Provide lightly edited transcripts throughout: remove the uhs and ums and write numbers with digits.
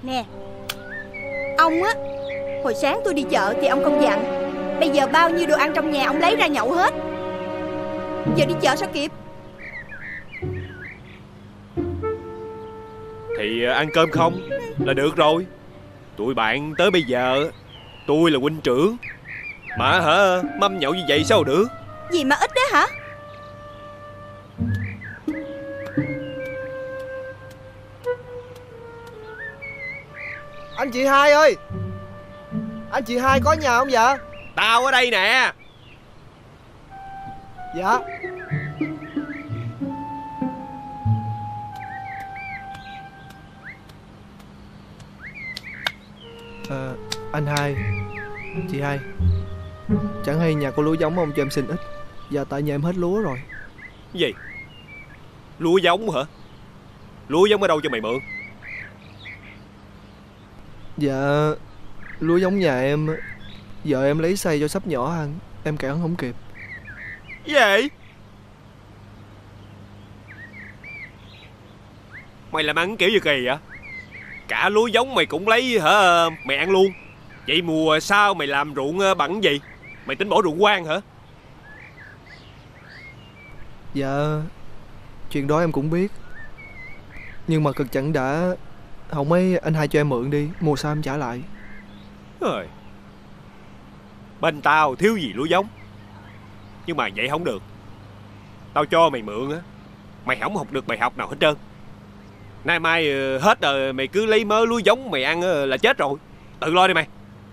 Nè, ông á, hồi sáng tôi đi chợ thì ông không dặn. Bây giờ bao nhiêu đồ ăn trong nhà ông lấy ra nhậu hết. Giờ đi chợ sao kịp? Thì ăn cơm không là được rồi. Tụi bạn tới bây giờ tôi là huynh trưởng mà mâm nhậu như vậy sao được. Gì mà ít đó hả? Anh chị Hai ơi, anh chị Hai có nhà không dạ? Tao ở đây nè. Dạ. Anh Hai, chị Hai, chẳng hay nhà có lúa giống không cho em xin ít. Giờ tại nhà em hết lúa rồi. Gì? Lúa giống hả? Lúa giống ở đâu cho mày mượn? Dạ, lúa giống nhà em vợ em lấy xay cho sắp nhỏ ăn, em cản không kịp. Gì? Mày làm ăn kiểu gì kỳ vậy? Cả lúa giống mày cũng lấy hả? Mày ăn luôn. Vậy mùa sau mày làm ruộng bằng gì? Mày tính bỏ ruộng hoang hả? Dạ, chuyện đó em cũng biết. Nhưng mà cực chẳng đã. Không mấy anh Hai cho em mượn đi, mùa sau em trả lại. Rồi. Bên tao thiếu gì lúa giống. Nhưng mà vậy không được. Tao cho mày mượn á, mày không học được bài học nào hết trơn. Nay mai hết rồi mày cứ lấy mớ lúa giống mày ăn là chết rồi. Tự lo đi mày.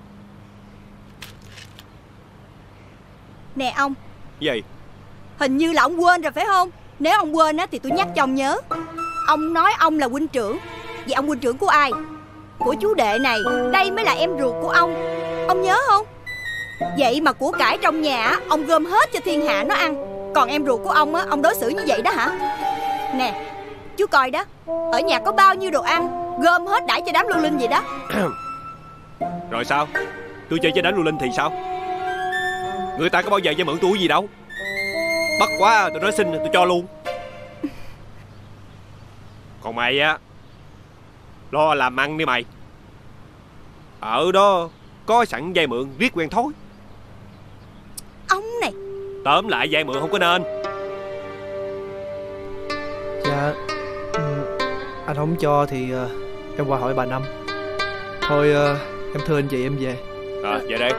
Nè ông. Gì? Hình như là ông quên rồi phải không? Nếu ông quên á thì tôi nhắc cho ông nhớ. Ông nói ông là huynh trưởng. Vậy ông huynh trưởng của ai? Của chú đệ này. Đây mới là em ruột của ông. Ông nhớ không? Vậy mà của cải trong nhà ông gom hết cho thiên hạ nó ăn. Còn em ruột của ông á, ông đối xử như vậy đó hả? Nè, chú coi đó, ở nhà có bao nhiêu đồ ăn, gom hết đãi cho đám lưu linh vậy đó. Rồi sao? Tôi chơi cho đám lưu linh thì sao? Người ta có bao giờ cho mượn tôi gì đâu. Bắt quá tôi nói xin tôi cho luôn. Còn mày á, lo làm ăn đi mày. Ở đó có sẵn vay mượn riết quen thói. Ông này. Tóm lại vay mượn không có nên. Dạ, anh không cho thì em qua hỏi bà Năm. Thôi em thưa anh chị em về. Về đây.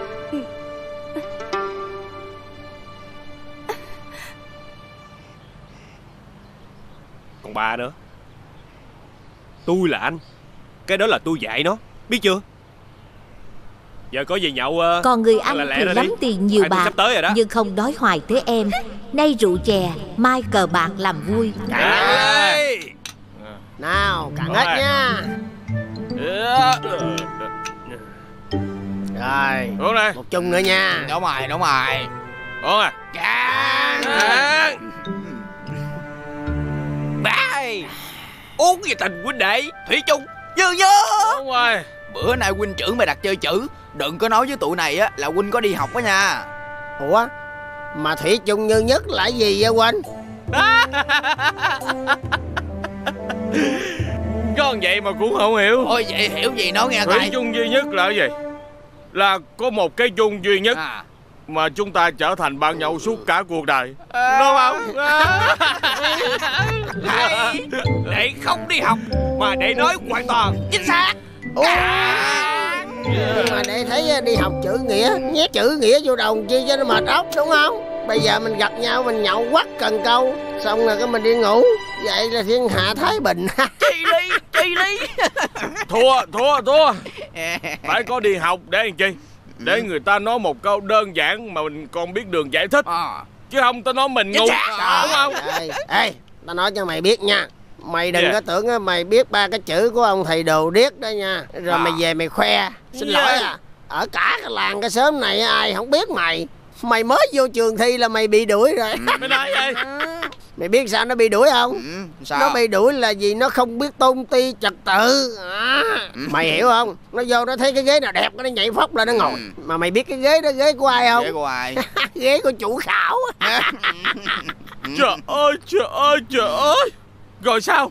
Còn bà nữa. Tôi là anh, cái đó là tôi dạy nó, biết chưa? Giờ có gì nhậu. Còn người anh thì lắm tiền nhiều bạc, nhưng không đói hoài tới em. Nay rượu chè, mai cờ bạc làm vui. Nào, cạn hết nha. Rồi, uống đây. Một chung nữa nha. Đúng rồi, đúng rồi. Uống à. Cạn. Bye. Uống gì tình huynh đệ thủy chung dư nhớ. Đúng rồi. Bữa nay huynh trưởng mày đặt chơi chữ, đừng có nói với tụi này á là huynh có đi học đó nha. Ủa, mà thủy chung như nhất là gì vậy huynh? Con vậy mà cũng không hiểu. Ôi vậy hiểu gì nói nghe coi. Thủy chung duy nhất là cái gì? Là có một cái chung duy nhất mà chúng ta trở thành bạn nhậu suốt cả cuộc đời, đúng không? Để không đi học mà để nói hoàn toàn chính xác. Nhưng mà để thấy đi học chữ nghĩa, nhét chữ nghĩa vô đầu chi cho nó mệt óc, đúng không? Bây giờ mình gặp nhau mình nhậu quắt cần câu, xong rồi cái mình đi ngủ, vậy là thiên hạ thái bình. Chi lý. Thua. Phải có đi học để làm chi? Để người ta nói một câu đơn giản mà mình còn biết đường giải thích. Chứ không tao nói mình ngu, đúng không? Ê, tao nói cho mày biết nha. Mày đừng có tưởng mày biết ba cái chữ của ông thầy đồ điếc đó nha. Rồi mày về mày khoe. Xin lỗi ở cả cái làng cái xóm này ai không biết mày. Mày mới vô trường thi là mày bị đuổi rồi. Mày nói gì? Mày biết sao nó bị đuổi không? Sao? Nó bị đuổi là vì nó không biết tôn ti trật tự. Mày hiểu không? Nó vô nó thấy cái ghế nào đẹp nó nhảy phóc lên nó ngồi. Mà mày biết cái ghế đó ghế của ai không? Ghế của ai? Ghế của chủ khảo. Trời ơi. Rồi sao?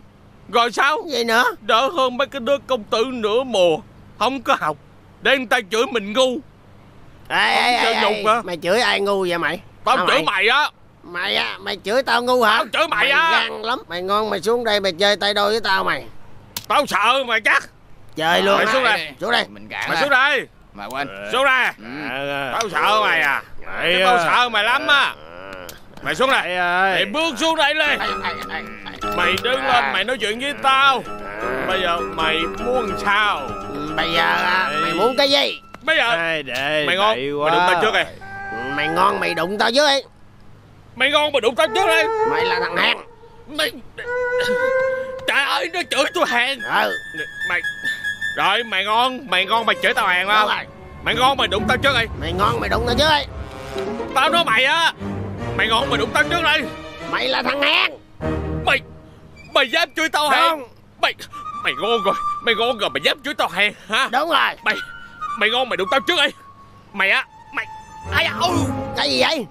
Rồi sao? Vậy nữa? Đỡ hơn mấy cái đứa công tử nửa mùa không có học để người ta chửi mình ngu. Ê, mày chửi ai ngu vậy mày? Tao chửi mày á. Mày á? Mày chửi tao ngu hả? Tao chửi mày á. Gan lắm. Mày ngon mày xuống đây mày chơi tay đôi với tao mày. Tao sợ mày chắc. Chơi luôn. Mày xuống đây. Xuống đây. Mày xuống đây. Mày quên. Xuống đây. Tao sợ mày à. Tao sợ mày lắm á. Mày xuống đây. Mày bước xuống đây lên. Mày đứng lên mày nói chuyện với tao. Bây giờ mày muốn sao? Bây giờ mày muốn cái gì? Bây giờ mày ngon mày đụng tao trước đi. Mày ngon mày đụng tao trước đi. Mày ngon mày đụng tao trước đi. Mày là thằng hèn. Mày... Trời ơi nó chửi tôi hèn. Mày... Rồi mày ngon mày chửi tao hèn không? Mày ngon mày đụng tao trước đi. Mày ngon mày đụng tao trước đi. Tao nói mày á. Mày ngon mày đụng tao trước đi. Mày là thằng hèn. Mày dám chửi tao hèn. Mày ngon rồi mày dám chửi tao hèn hả? Đúng rồi. Mày ngon mày đụng tao trước đi. Mày á. Mày... Cái gì vậy?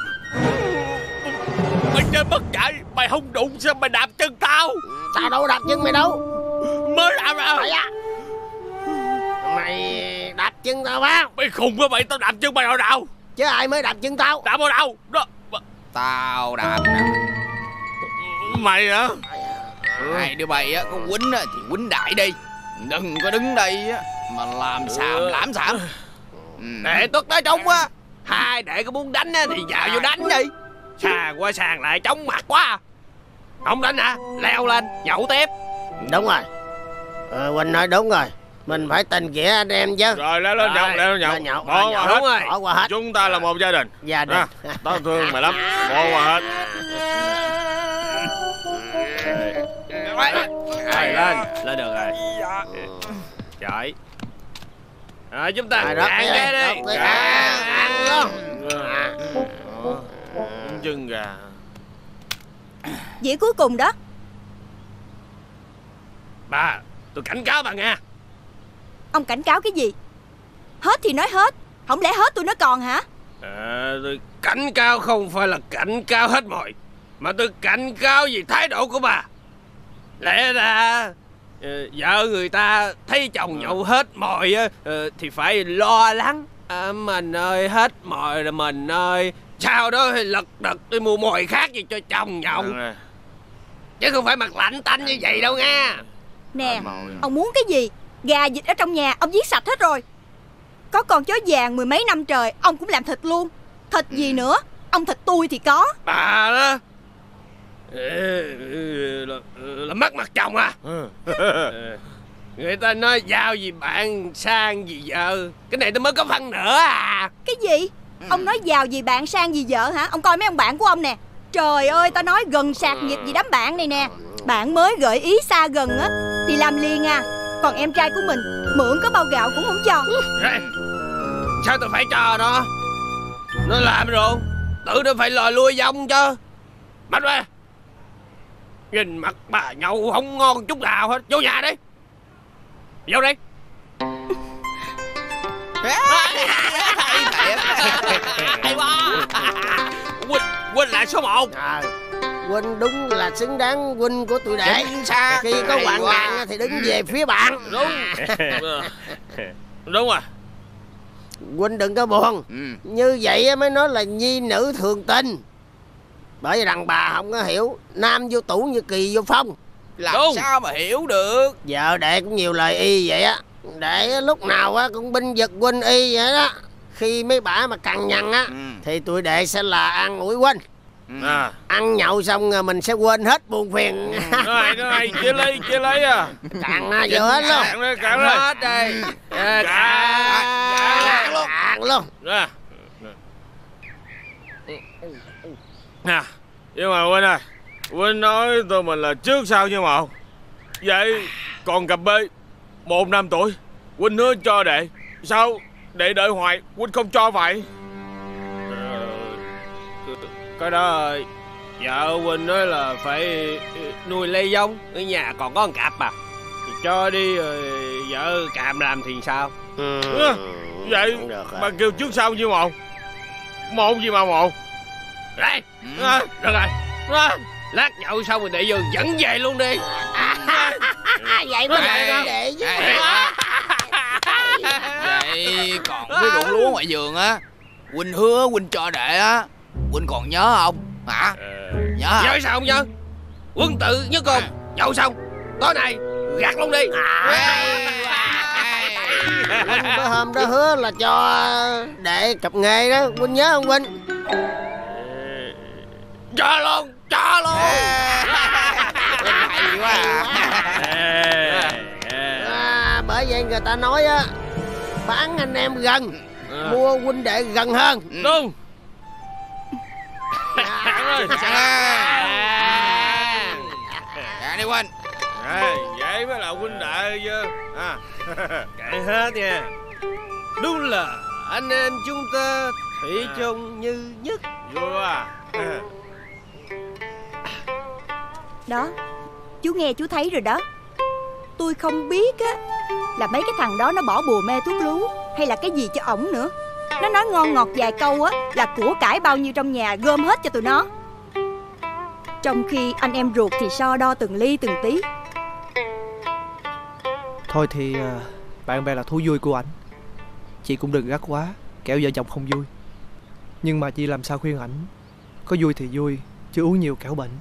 Mày chơi bất chạy. Mày không đụng sao mày đạp chân tao? Tao đâu đạp chân mày đâu. Mới đạp ra. Mày đạp chân tao phải? Mày khùng quá mày. Tao đạp chân mày hồi nào? Chứ ai mới đạp chân tao? Đạp hồi nào? Đó. Tao đạp nè. Mày hả? Hai đứa bay á có quýnh á thì quýnh đại đi. Đừng có đứng đây á mà làm xàm lãm xảm. Đệ Tuất nói trúng á. Hai đệ có muốn đánh á thì vào vô đánh đi. Sàn qua sàn lại trống mặt quá. Không đánh hả? Leo lên nhậu tiếp. Đúng rồi. Huynh nói đúng rồi. Mình phải tình nghĩa anh em chứ. Rồi leo lên nhậu. Bỏ qua hết. Chúng ta là một gia đình. Gia đình. Tao thương mày lắm. Bỏ qua hết. Lên được rồi. Trời. Chúng ta cạn cái đi. Ăn luôn. Chân gà. Dĩa cuối cùng đó. Bà, tôi cảnh cáo bà nghe. Ông cảnh cáo cái gì? Hết thì nói hết. Không lẽ hết tôi nói còn hả? Tôi cảnh cáo không phải là cảnh cáo hết mọi, mà tôi cảnh cáo vì thái độ của bà. Lẽ ra vợ người ta thấy chồng nhậu hết mồi thì phải lo lắng. Mình ơi hết mồi rồi mình ơi. Sau đó lật đật đi mua mồi khác gì cho chồng nhậu. Chứ không phải mặt lạnh tanh như vậy đâu nha. Nè, ông muốn cái gì? Gà vịt ở trong nhà ông giết sạch hết rồi. Có con chó vàng 10 mấy năm trời ông cũng làm thịt luôn. Thịt gì nữa? Ông thịt tôi thì có. Bà đó là mất mặt chồng à. Người ta nói giao gì bạn sang gì vợ. Cái này tôi mới có phân nữa à. Cái gì? Ông nói giàu gì bạn sang gì vợ hả? Ông coi mấy ông bạn của ông nè. Trời ơi, tao nói gần sạc nghiệp gì đám bạn này nè. Bạn mới gợi ý xa gần á thì làm liền à. Còn em trai của mình mượn có bao gạo cũng không cho. Sao tôi phải cho nó làm rồi tự nó phải lòi lui vong chứ. Mạnh ra. Nhìn mặt bà nhậu không ngon chút nào hết. Vô nhà đi. Vô đi. Hay quá. Huynh là số 1. Huynh đúng là xứng đáng huynh của tụi đệ. Khi có hoạn nạn thì đứng về phía bạn. Đúng. Đúng rồi. Huynh đừng có buồn. Như vậy mới nói là nhi nữ thường tình. Bởi vì đàn bà không có hiểu nam vô tủ như kỳ vô phong. Làm sao mà hiểu được. Vợ đệ cũng nhiều lời y vậy á. Đệ lúc nào á cũng binh vực huynh y vậy đó. Khi mấy bả mà cằn nhằn á thì tụi đệ sẽ là an ủi huynh. Ăn nhậu xong rồi mình sẽ quên hết buồn phiền. Rồi chia lấy à. Cạn vô hết luôn. Cạn hết đây. Cạn luôn. Nè, nhưng mà Huynh ơi, Huynh nói tụi mình là trước sau như một. Vậy còn cặp B 1 năm tuổi Huynh hứa cho đệ. Sao đệ đợi hoài Huynh không cho vậy? Cái đó vợ Huynh nói là phải nuôi lây giống. Ở nhà còn có một cặp à. Thì cho đi rồi vợ càm làm thì sao? Vậy bà kêu trước sau như một. Một gì mà một. Đây. Được rồi. Lát nhậu xong rồi để vô dẫn về luôn đi. Vậy mới là đệ chứ. Vậy còn cái ruộng lúa ngoài vườn á, huynh hứa huynh cho đệ á, huynh còn nhớ không hả? Nhớ không? Nhớ sao không nhớ? Quân tự nhớ cùng. Nhậu xong tối nay gạt luôn đi. Huynh bữa hôm đó hứa là cho đệ cặp nghề đó, huynh nhớ không huynh? Cho luôn. Hay quá Bởi vậy người ta nói á, bán anh em gần, mua huynh đệ gần hơn. Đúng. Đi huynh. Vậy mới là huynh đệ chứ. Kệ hết nha. Đúng là anh em chúng ta thủy chung như nhất. Vui à. Đó, chú nghe chú thấy rồi đó. Tôi không biết á là mấy cái thằng đó nó bỏ bùa mê thuốc lú hay là cái gì cho ổng nữa. Nó nói ngon ngọt vài câu á là của cải bao nhiêu trong nhà gom hết cho tụi nó. Trong khi anh em ruột thì so đo từng ly từng tí. Thôi thì bạn bè là thú vui của ảnh. Chị cũng đừng gắt quá, kẻo vợ chồng không vui. Nhưng mà chị làm sao khuyên ảnh, có vui thì vui, chứ uống nhiều kẻo bệnh.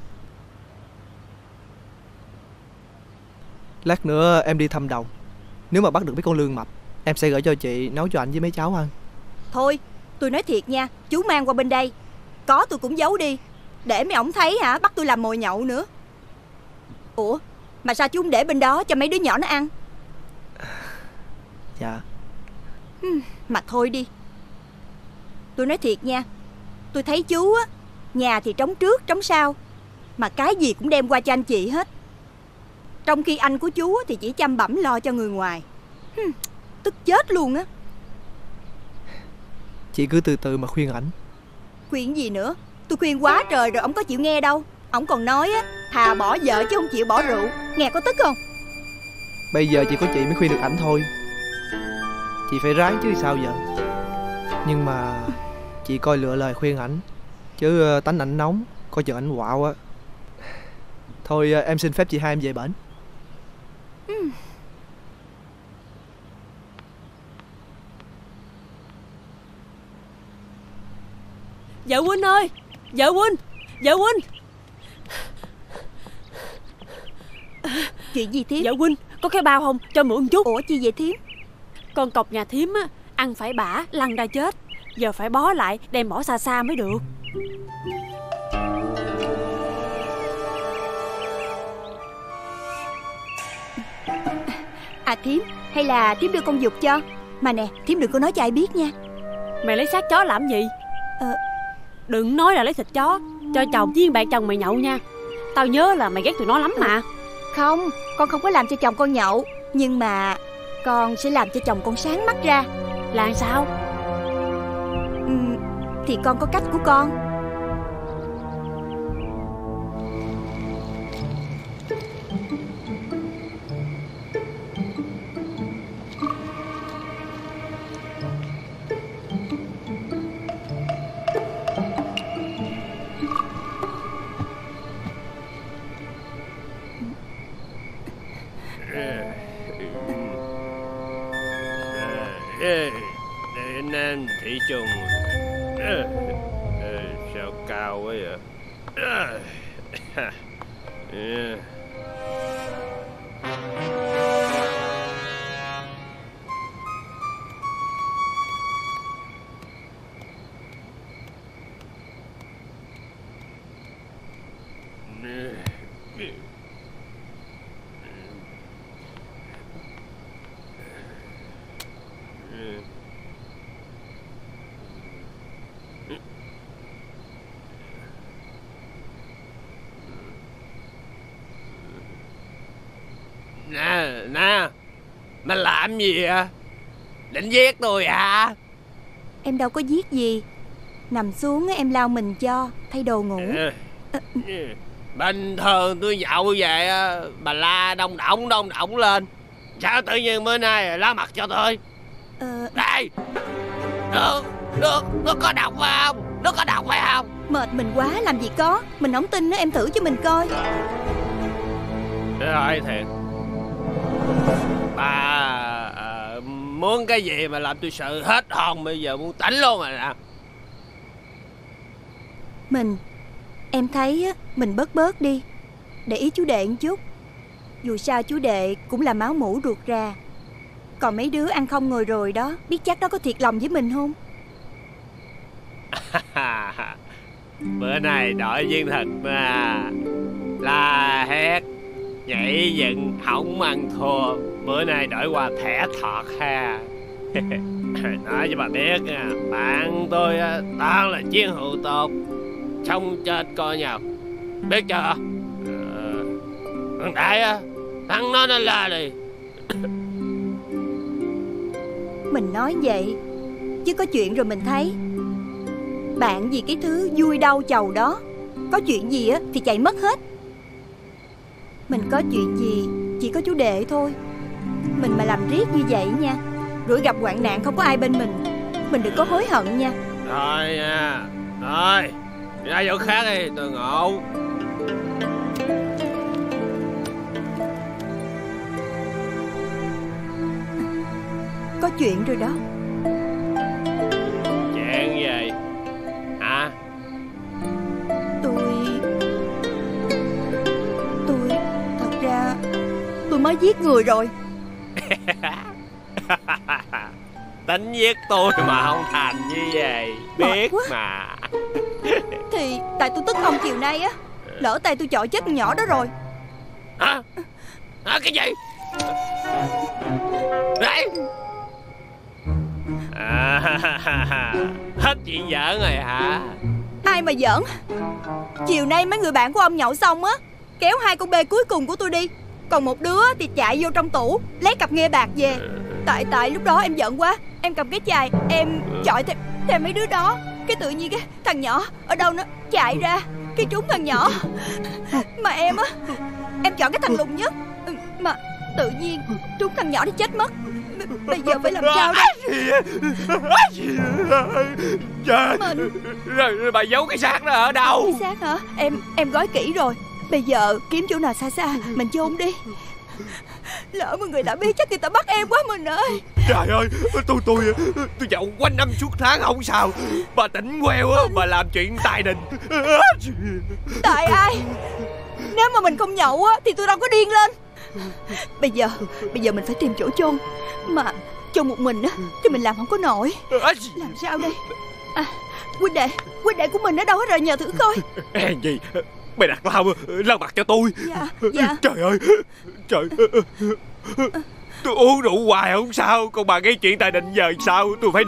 Lát nữa em đi thăm đồng. Nếu mà bắt được mấy con lươn mập, em sẽ gửi cho chị nấu cho anh với mấy cháu ăn. Thôi, tôi nói thiệt nha, chú mang qua bên đây. Có tôi cũng giấu đi, để mấy ổng thấy hả, bắt tôi làm mồi nhậu nữa. Ủa, mà sao chú không để bên đó cho mấy đứa nhỏ nó ăn? Dạ. Mà thôi đi. Tôi nói thiệt nha, tôi thấy chú á, nhà thì trống trước trống sau, mà cái gì cũng đem qua cho anh chị hết. Trong khi anh của chú thì chỉ chăm bẵm lo cho người ngoài. Tức chết luôn á. Chị cứ từ từ mà khuyên ảnh. Khuyên gì nữa? Tôi khuyên quá trời rồi, ổng có chịu nghe đâu. Ổng còn nói á, thà bỏ vợ chứ không chịu bỏ rượu. Nghe có tức không? Bây giờ chỉ có chị mới khuyên được ảnh thôi. Chị phải ráng chứ sao giờ. Nhưng mà chị coi lựa lời khuyên ảnh, chứ tánh ảnh nóng, coi chừng ảnh quạo á. Thôi em xin phép chị hai em về bển. Vợ huynh ơi, vợ huynh. Chuyện gì Thiếm? Vợ huynh, có cái bao không, cho mượn chút. Ủa chi vậy Thiếm? Con cọp nhà Thiếm á, ăn phải bả, lăn ra chết. Giờ phải bó lại, đem bỏ xa xa mới được. À Thiếm, hay là Thiếm đưa con dục cho. Mà nè, Thiếm đừng có nói cho ai biết nha. Mày lấy xác chó làm gì? Đừng nói là lấy thịt chó, cho chồng với bạn chồng mày nhậu nha. Tao nhớ là mày ghét tụi nó lắm mà. Không, con không có làm cho chồng con nhậu. Nhưng mà con sẽ làm cho chồng con sáng mắt ra. Là sao? Thì con có cách của con. Nam thị trùng sao cao quá vậy? Nè, mày làm gì à? Định giết tôi à? Em đâu có giết gì. Nằm xuống em lau mình cho, thay đồ ngủ. Bình thường tôi nhậu về bà la đông động lên. Sao tự nhiên bữa nay lá mặt cho tôi? Đây, nước có độc phải không? Nước có độc phải không? Mệt mình quá làm gì có. Mình không tin nữa, em thử cho mình coi. Rồi thiệt. Bà muốn cái gì mà làm tôi sợ hết hồn, bây giờ muốn tỉnh luôn rồi nè. Em thấy mình bớt đi, để ý chú Đệ một chút. Dù sao chú Đệ cũng là máu mủ ruột ra. Còn mấy đứa ăn không ngồi rồi đó, biết chắc nó có thiệt lòng với mình không? Bữa nay đổi viên thật mà, la hét nhảy dựng không ăn thua. Bữa nay đổi qua thẻ thọt ha. Nói cho bà biết nha, bạn tôi toàn là chiến hữu tốt, sống chết coi nhau, biết chưa? Thằng Đại á, thằng nó la đi. Mình nói vậy chứ có chuyện rồi mình thấy. Bạn vì cái thứ vui đau chầu đó, có chuyện gì á thì chạy mất hết. Mình có chuyện gì chỉ có chú Đệ thôi. Mình mà làm riết như vậy nha, rồi gặp hoạn nạn không có ai bên mình đừng có hối hận nha. Rồi nha, rồi ra chỗ khác đi, tôi ngộ. Có chuyện rồi đó. Chuyện gì hả? Tôi thật ra tôi mới giết người rồi. Tính giết tôi mà không thành như vậy, biết mà. Thì tại tôi tức ông chiều nay á, lỡ tay tôi chọi chết con nhỏ đó rồi. Hả? Cái gì? Đấy. Hết chuyện giỡn rồi hả? Ai mà giỡn? Chiều nay mấy người bạn của ông nhậu xong á, kéo 2 con bê cuối cùng của tôi đi. Còn một đứa thì chạy vô trong tủ lấy cặp nghe bạc về. Tại lúc đó em giận quá, em cầm cái chài em chọi thêm mấy đứa đó. Cái tự nhiên cái thằng nhỏ ở đâu nó chạy ra, cái trúng thằng nhỏ. Mà em chọn cái thằng lùn nhất, mà tự nhiên trúng thằng nhỏ thì chết mất. Bây giờ phải làm sao đây? Rồi bà giấu cái xác đó ở đâu? Cái xác hả? Em gói kỹ rồi. Bây giờ kiếm chỗ nào xa xa mình chôn đi. Lỡ mà người ta biết chắc người ta bắt em quá mình ơi. Trời ơi, tôi nhậu quanh năm suốt tháng không sao. Bà tỉnh queo á, bà làm chuyện tài đình. Tại ai? Nếu mà mình không nhậu á thì tôi đâu có điên lên. Bây giờ mình phải tìm chỗ chôn. Mà chôn một mình á thì mình làm không có nổi. Làm sao đây? Huynh đệ của mình ở đâu hết rồi, nhờ thử coi. Gì? Mày đặt lau mặt cho tôi. Dạ. Trời ơi, tôi uống rượu hoài không sao, còn bà gây chuyện tài đình giờ sao? Tôi phải đi.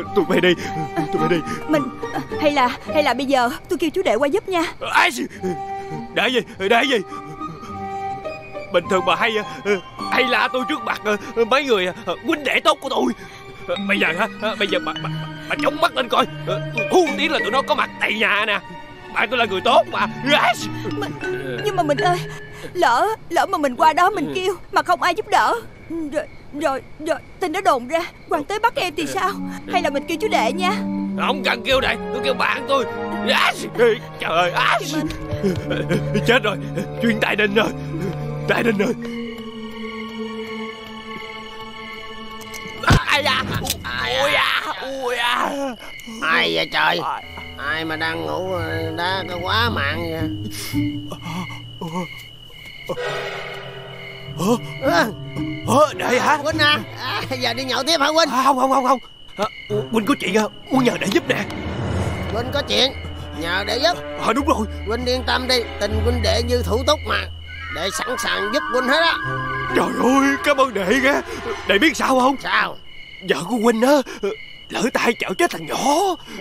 Mình hay là bây giờ tôi kêu chú Đệ qua giúp nha. Để gì? Bình thường bà hay là tôi trước mặt mấy người huynh đệ tốt của tôi. Bây giờ bà chống mắt lên coi. Tôi hú tiếng là tụi nó có mặt tại nhà nè. Bạn tôi là người tốt mà. Nhưng mà mình ơi, lỡ mà mình qua đó mình kêu mà không ai giúp đỡ, rồi tin nó đồn ra quan tới bắt em thì sao? Hay là mình kêu chú Đệ nha. Không cần kêu Đệ, tôi kêu bạn tôi. Trời ơi, chết rồi, chuyện tài đình rồi. Ai vậy trời? Ai mà đang ngủ đã có quá mạng vậy? Đệ hả? Huynh à? Giờ đi nhậu tiếp hả Huynh? Không. Huynh có chuyện muốn nhờ Đệ giúp nè. Huynh có chuyện nhờ Đệ giúp? Đúng rồi. Huynh yên tâm đi, tình huynh Đệ như thủ túc mà. Đệ sẵn sàng giúp Huynh hết á. Trời ơi, cảm ơn Đệ nghe. Đệ biết sao không? Sao? Vợ của Huynh á lỡ tay chở chết thằng nhỏ.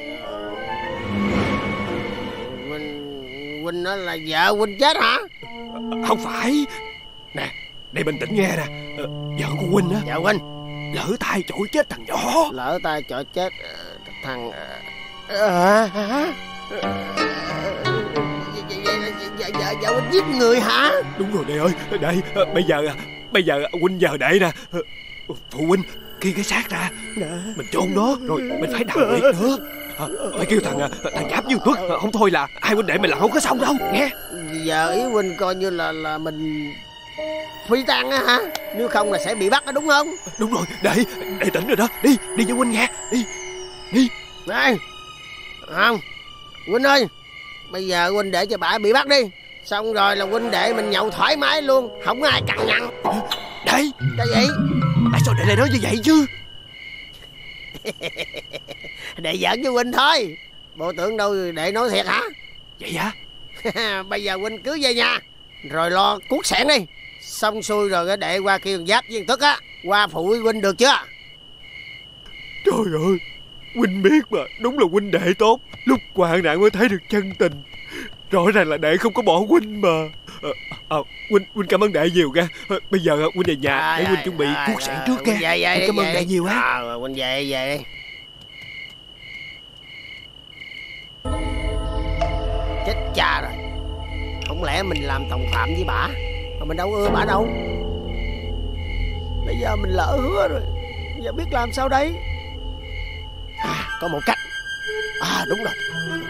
Huynh nói là vợ Huynh chết hả? Không phải. Nè, Đệ bình tĩnh nghe nè. Vợ của Huynh á. Vợ Huynh lỡ tay chổi chết thằng nhỏ. Lỡ tay chổi chết thằng... Vợ Huynh giết người hả? Đúng rồi Đệ ơi. Đệ, bây giờ Huynh nhờ Đệ nè. Phụ huynh kia cái xác ra, mình chôn nó rồi mình phải đào huyệt nữa. Phải kêu thằng Giáp Dương Tuất, không thôi là hai huynh đệ mình làm không có xong đâu nghe. Giờ ý huynh coi như là mình phi tang á hả? Nếu không là sẽ bị bắt đó đúng không? Đúng rồi, đệ tỉnh rồi đó. Đi với huynh nha. Đi. Này, không, huynh ơi, bây giờ huynh để cho bà bị bắt đi. Xong rồi là huynh đệ mình nhậu thoải mái luôn, không ai cằn nhằn. Đệ, cái gì? tại sao đệ lại nói như vậy chứ? Đệ giỡn với huynh thôi. Bộ tưởng đâu đệ nói thiệt hả? Vậy hả? Bây giờ huynh cứ về nhà rồi lo cuốc sẻn đi. Xong xuôi rồi đệ qua kêu thằng Giáp với thằng Tức á qua phụ với huynh được chưa? Trời ơi, huynh biết mà, đúng là huynh đệ tốt. Lúc hoạn nạn mới thấy được chân tình. Rõ ràng là đệ không có bỏ huynh mà. Huynh cảm ơn đệ nhiều nha. Bây giờ huynh về nhà để huynh chuẩn bị cuốc sẻn trước nha. Cảm ơn đệ nhiều á. Huynh về đi. Chết cha rồi. Không lẽ mình làm đồng phạm với bả mà mình đâu ưa bả đâu. Bây giờ mình lỡ hứa rồi, giờ biết làm sao đây? Có một cách. Đúng rồi.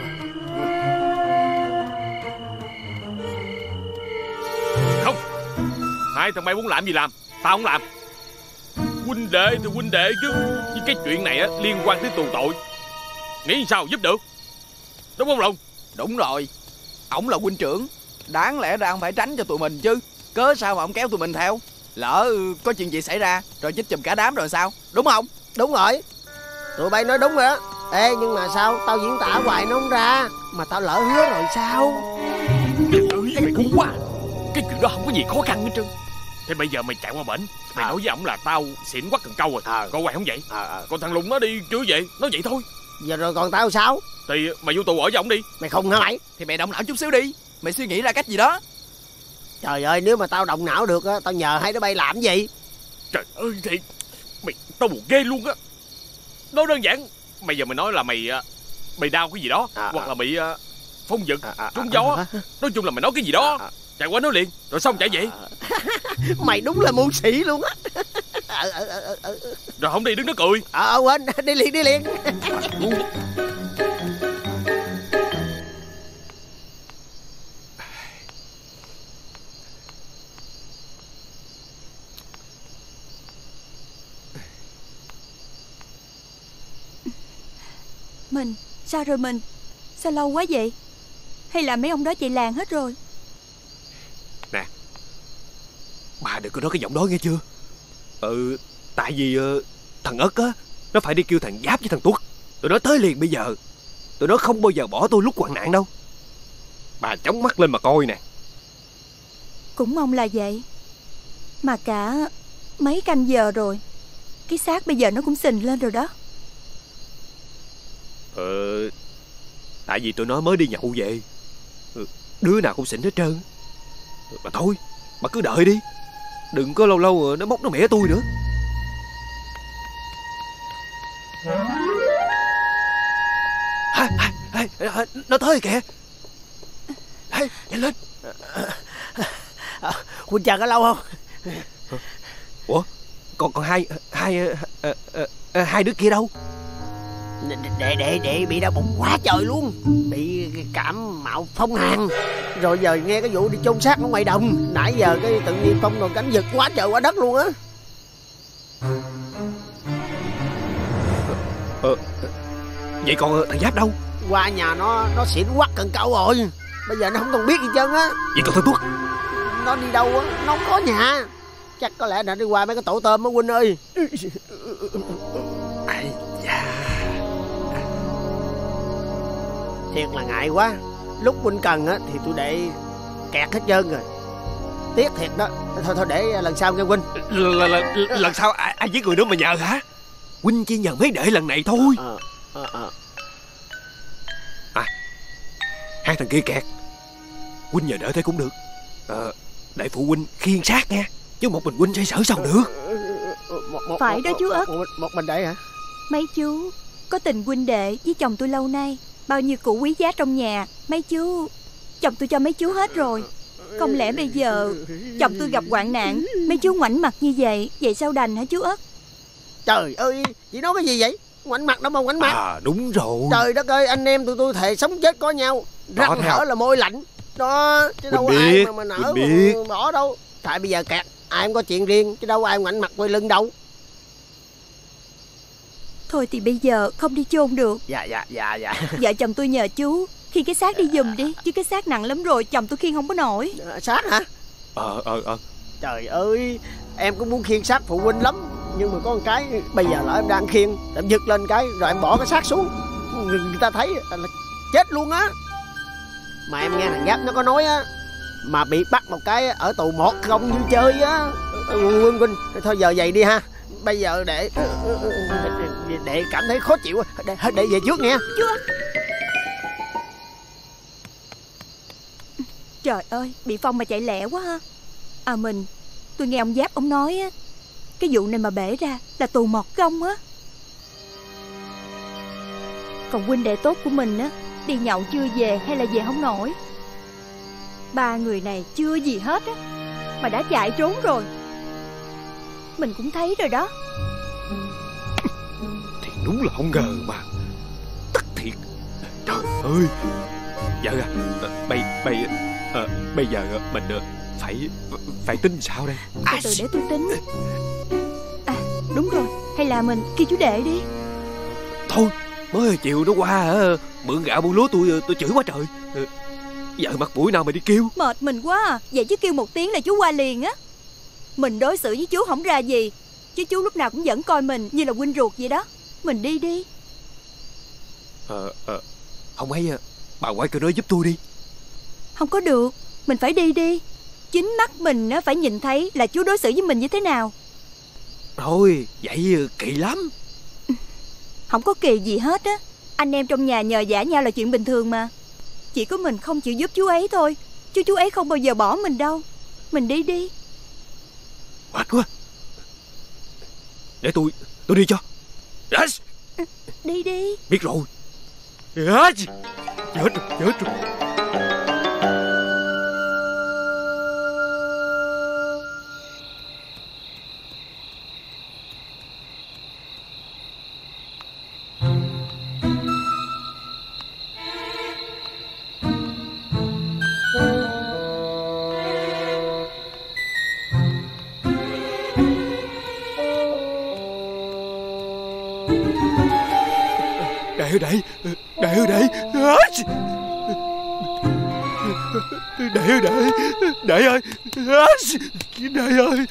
Không, hai thằng bay muốn làm gì làm, tao không làm. Huynh đệ thì huynh đệ chứ, nhưng cái chuyện này á liên quan tới tù tội. Nghĩ sao giúp được, đúng không Long? Đúng rồi, ổng là huynh trưởng, đáng lẽ ra ông phải tránh cho tụi mình chứ. Cớ sao mà ông kéo tụi mình theo? Lỡ có chuyện gì xảy ra rồi chết chùm cả đám rồi sao, đúng không? Đúng rồi, tụi bay nói đúng rồi đó. Ê, nhưng mà sao tao diễn tả hoài nó không ra, mà tao lỡ hứa rồi sao? Mày ngu quá. Cái chuyện đó không có gì khó khăn hết trơn. Thế bây giờ mày chạy qua bển, mày nói với ổng là tao xỉn quắc cần câu rồi. Con Hoài không vậy. Còn thằng Lùng nó đi chưa vậy, nói vậy thôi. Giờ rồi còn tao sao? Thì mày vô tù ở với ổng đi. Mày khùng hả mày? Thì mày động não chút xíu đi, mày suy nghĩ ra cách gì đó. Trời ơi, nếu mà tao động não được á, tao nhờ hai đứa bay làm gì? Trời ơi thiệt, tao buồn ghê luôn á. Nói đơn giản, bây giờ mày nói là mày đau cái gì đó, hoặc là bị phong giật, trúng gió. Nói chung là mày nói cái gì đó, chạy qua nói liền, rồi xong chạy vậy. Mày đúng là mưu sĩ luôn á. Rồi không đi đứng đó cười. Quên, đi liền. Mình, sao rồi mình? Sao lâu quá vậy? Hay là mấy ông đó chạy làng hết rồi? Nè, bà đừng có nói cái giọng đó nghe chưa? Tại vì thằng Ất á, nó phải đi kêu thằng Giáp với thằng Tuất. Tụi nó tới liền bây giờ. Tụi nó không bao giờ bỏ tôi lúc hoạn nạn đâu. Bà chống mắt lên mà coi nè. Cũng mong là vậy. Mà cả mấy canh giờ rồi, cái xác bây giờ nó cũng xình lên rồi đó. Tại vì tụi nó mới đi nhậu về, đứa nào cũng xỉn hết trơn. Mà thôi, bà cứ đợi đi. Đừng có lâu nó móc nó mẻ tôi nữa. Nó tới kìa. Nhanh lên. Huynh chờ có lâu không? Ủa, còn hai đứa kia đâu? Đệ bị đau bụng quá trời luôn, bị cảm mạo phong hàn. Rồi giờ nghe cái vụ đi chôn xác ở ngoài đồng, nãy giờ cái tự nhiên phong rồi cánh giật quá trời quá đất luôn á. Vậy còn thằng Giáp đâu? Qua nhà nó xỉn quắc cần câu rồi. Bây giờ nó không còn biết gì trơn á. Vậy còn thằng Tuất? Nó đi đâu á, nó không có nhà. Chắc có lẽ là đi qua mấy cái tổ tôm á huynh ơi. Thiệt là ngại quá. Lúc huynh cần á thì tôi để kẹt hết trơn rồi. Tiếc thiệt đó. Thôi để lần sau nghe huynh. Lần sau ai với người nữa mà nhờ hả? Huynh chỉ nhờ mấy đệ lần này thôi. Hai thằng kia kẹt, huynh nhờ đỡ thế cũng được. Để phụ huynh khiêng xác nha, chứ một mình huynh sẽ sợ sao được. Phải đó chú Ất. Một mình đệ hả? Mấy chú có tình huynh đệ với chồng tôi lâu nay, bao nhiêu cụ quý giá trong nhà, mấy chú, chồng tôi cho mấy chú hết rồi. Không lẽ bây giờ chồng tôi gặp hoạn nạn, mấy chú ngoảnh mặt như vậy, vậy sao đành hả chú Ất? Trời ơi, chị nói cái gì vậy? Ngoảnh mặt đâu mà ngoảnh mặt. Đúng rồi. Trời đất ơi, anh em tụi tôi thề sống chết có nhau. Răng hở là môi lạnh. Đó, chứ đâu biết, ai mà nở biết. bỏ đâu. Tại bây giờ kẹt, ai cũng có chuyện riêng, chứ đâu ai ngoảnh mặt quay lưng đâu. Thôi thì bây giờ không đi chôn được. Dạ. Vợ chồng tôi nhờ chú khiêng cái xác đi giùm đi, chứ cái xác nặng lắm rồi, chồng tôi khiêng không có nổi. Xác hả? Trời ơi, em cũng muốn khiêng xác phụ huynh lắm, nhưng mà có một cái, bây giờ là em đang khiêng, em giật lên cái rồi em bỏ cái xác xuống, người ta thấy là chết luôn á. Mà em nghe thằng Giáp nó có nói á, mà bị bắt một cái ở tù 1 không như chơi á. Huynh, thôi giờ vậy đi ha. Bây giờ để cảm thấy khó chịu, để về trước nghe. Chưa. Trời ơi, bị Phong mà chạy lẹ quá ha. Tôi nghe ông Giáp ông nói á, cái vụ này mà bể ra là tù 1 công á. Còn huynh đệ tốt của mình á, đi nhậu chưa về hay là về không nổi. 3 người này chưa gì hết á, mà đã chạy trốn rồi. Mình cũng thấy rồi đó. Thì đúng là không ngờ mà. Tất thiệt. Trời ơi. Dạ bây giờ mình phải tính sao đây? Từ để tôi tính. Đúng rồi, hay là mình kêu chú Đệ đi. Thôi, mới chiều nó qua mượn gạo buôn lúa tôi chửi quá trời. Giờ mặt mũi nào mà đi kêu. Mệt mình quá à. Vậy chứ kêu 1 tiếng là chú qua liền á. Mình đối xử với chú không ra gì, chứ chú lúc nào cũng vẫn coi mình như là huynh ruột vậy đó. Mình đi đi. Không ấy, bà ngoại kêu nói giúp tôi đi. Không có được, mình phải đi đi. Chính mắt mình phải nhìn thấy là chú đối xử với mình như thế nào. Thôi, vậy kỳ lắm. Không có kỳ gì hết á. Anh em trong nhà nhờ vả nhau là chuyện bình thường mà. Chỉ có mình không chịu giúp chú ấy thôi, chứ chú ấy không bao giờ bỏ mình đâu. Mình đi đi. Mệt quá. Để tôi đi cho. Yes. Đi đi. Biết rồi. Yes. Chết rồi. Đại ơi Đại ơi. Đại ơi.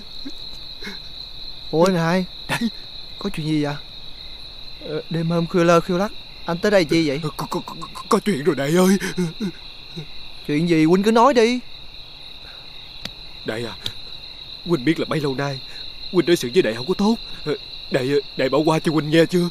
Ủa anh Hai, có chuyện gì vậy? Đêm hôm khuya lơ khuya lắc anh tới đây chi vậy? Có chuyện rồi Đại ơi. Chuyện gì huynh cứ nói đi. Đại à, huynh biết là bấy lâu nay huynh đối xử với Đại không có tốt. Đại bỏ qua cho huynh nghe chưa?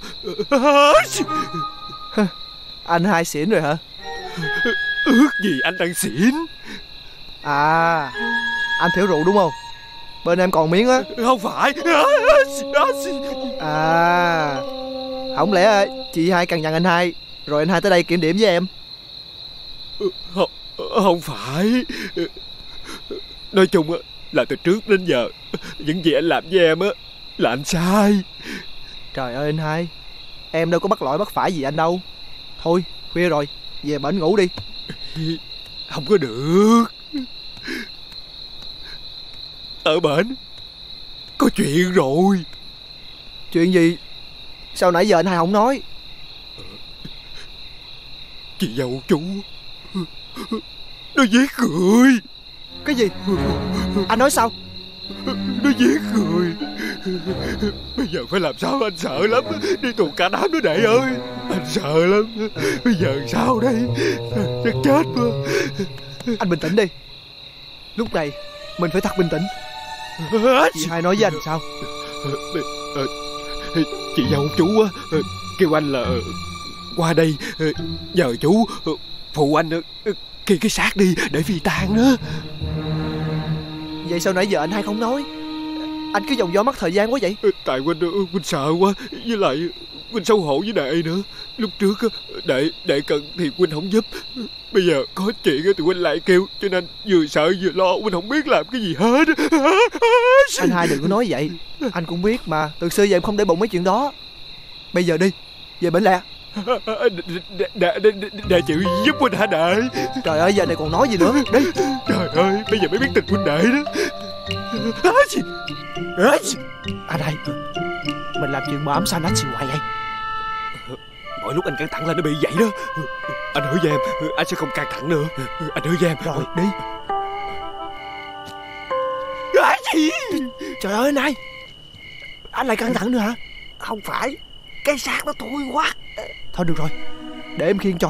Anh Hai xỉn rồi hả? Ước gì anh đang xỉn. À, anh thiếu rượu đúng không? Bên em còn miếng á. Không phải. À, không lẽ chị Hai cằn nhằn anh Hai rồi anh Hai tới đây kiểm điểm với em? Không phải. Nói chung là từ trước đến giờ những gì anh làm với em là anh sai. Trời ơi anh Hai, em đâu có bắt lỗi bắt phải gì anh đâu. Thôi khuya rồi, về bển ngủ đi. Không có được. Ở bển có chuyện rồi. Chuyện gì? Sao nãy giờ anh Hai không nói? Chị dâu chú nó giết người. Cái gì? Anh nói sao? Nó giết người. Bây giờ phải làm sao? Anh sợ lắm. Đi tù cả đám đó Đại ơi. Anh sợ lắm. Bây giờ sao đây? Chắc chết quá. Anh bình tĩnh đi. Lúc này mình phải thật bình tĩnh. Chị Hai nói với anh sao? Chị dâu chú kêu anh là qua đây nhờ chú phụ anh kê cái xác đi để phi tang nữa. Vậy sao nãy giờ anh Hai không nói? Anh cứ vòng vo mất thời gian quá vậy. Tại huynh sợ quá. Với lại huynh xấu hổ với Đệ nữa. Lúc trước Đệ cần thì huynh không giúp. Bây giờ có chuyện thì huynh lại kêu. Cho nên vừa sợ vừa lo, huynh không biết làm cái gì hết. Anh Hai đừng có nói vậy. Anh cũng biết mà, từ xưa giờ em không để bụng mấy chuyện đó. Bây giờ đi, về bển lẹ. Đệ chịu giúp huynh hả đệ? Trời ơi, giờ này còn nói gì nữa. Đi. Trời ơi, bây giờ mới biết tình huynh đệ đó. Anh ơi, mình làm chuyện mà ấm sao anh xì hoài vậy? Mỗi lúc anh căng thẳng là nó bị vậy đó. Anh hứa với em, anh sẽ không căng thẳng nữa. Anh hứa với em. Rồi, đi. Trời ơi này, anh lại căng thẳng nữa hả? Không phải, cái xác nó thui quá. Thôi được rồi, để em khiêng cho.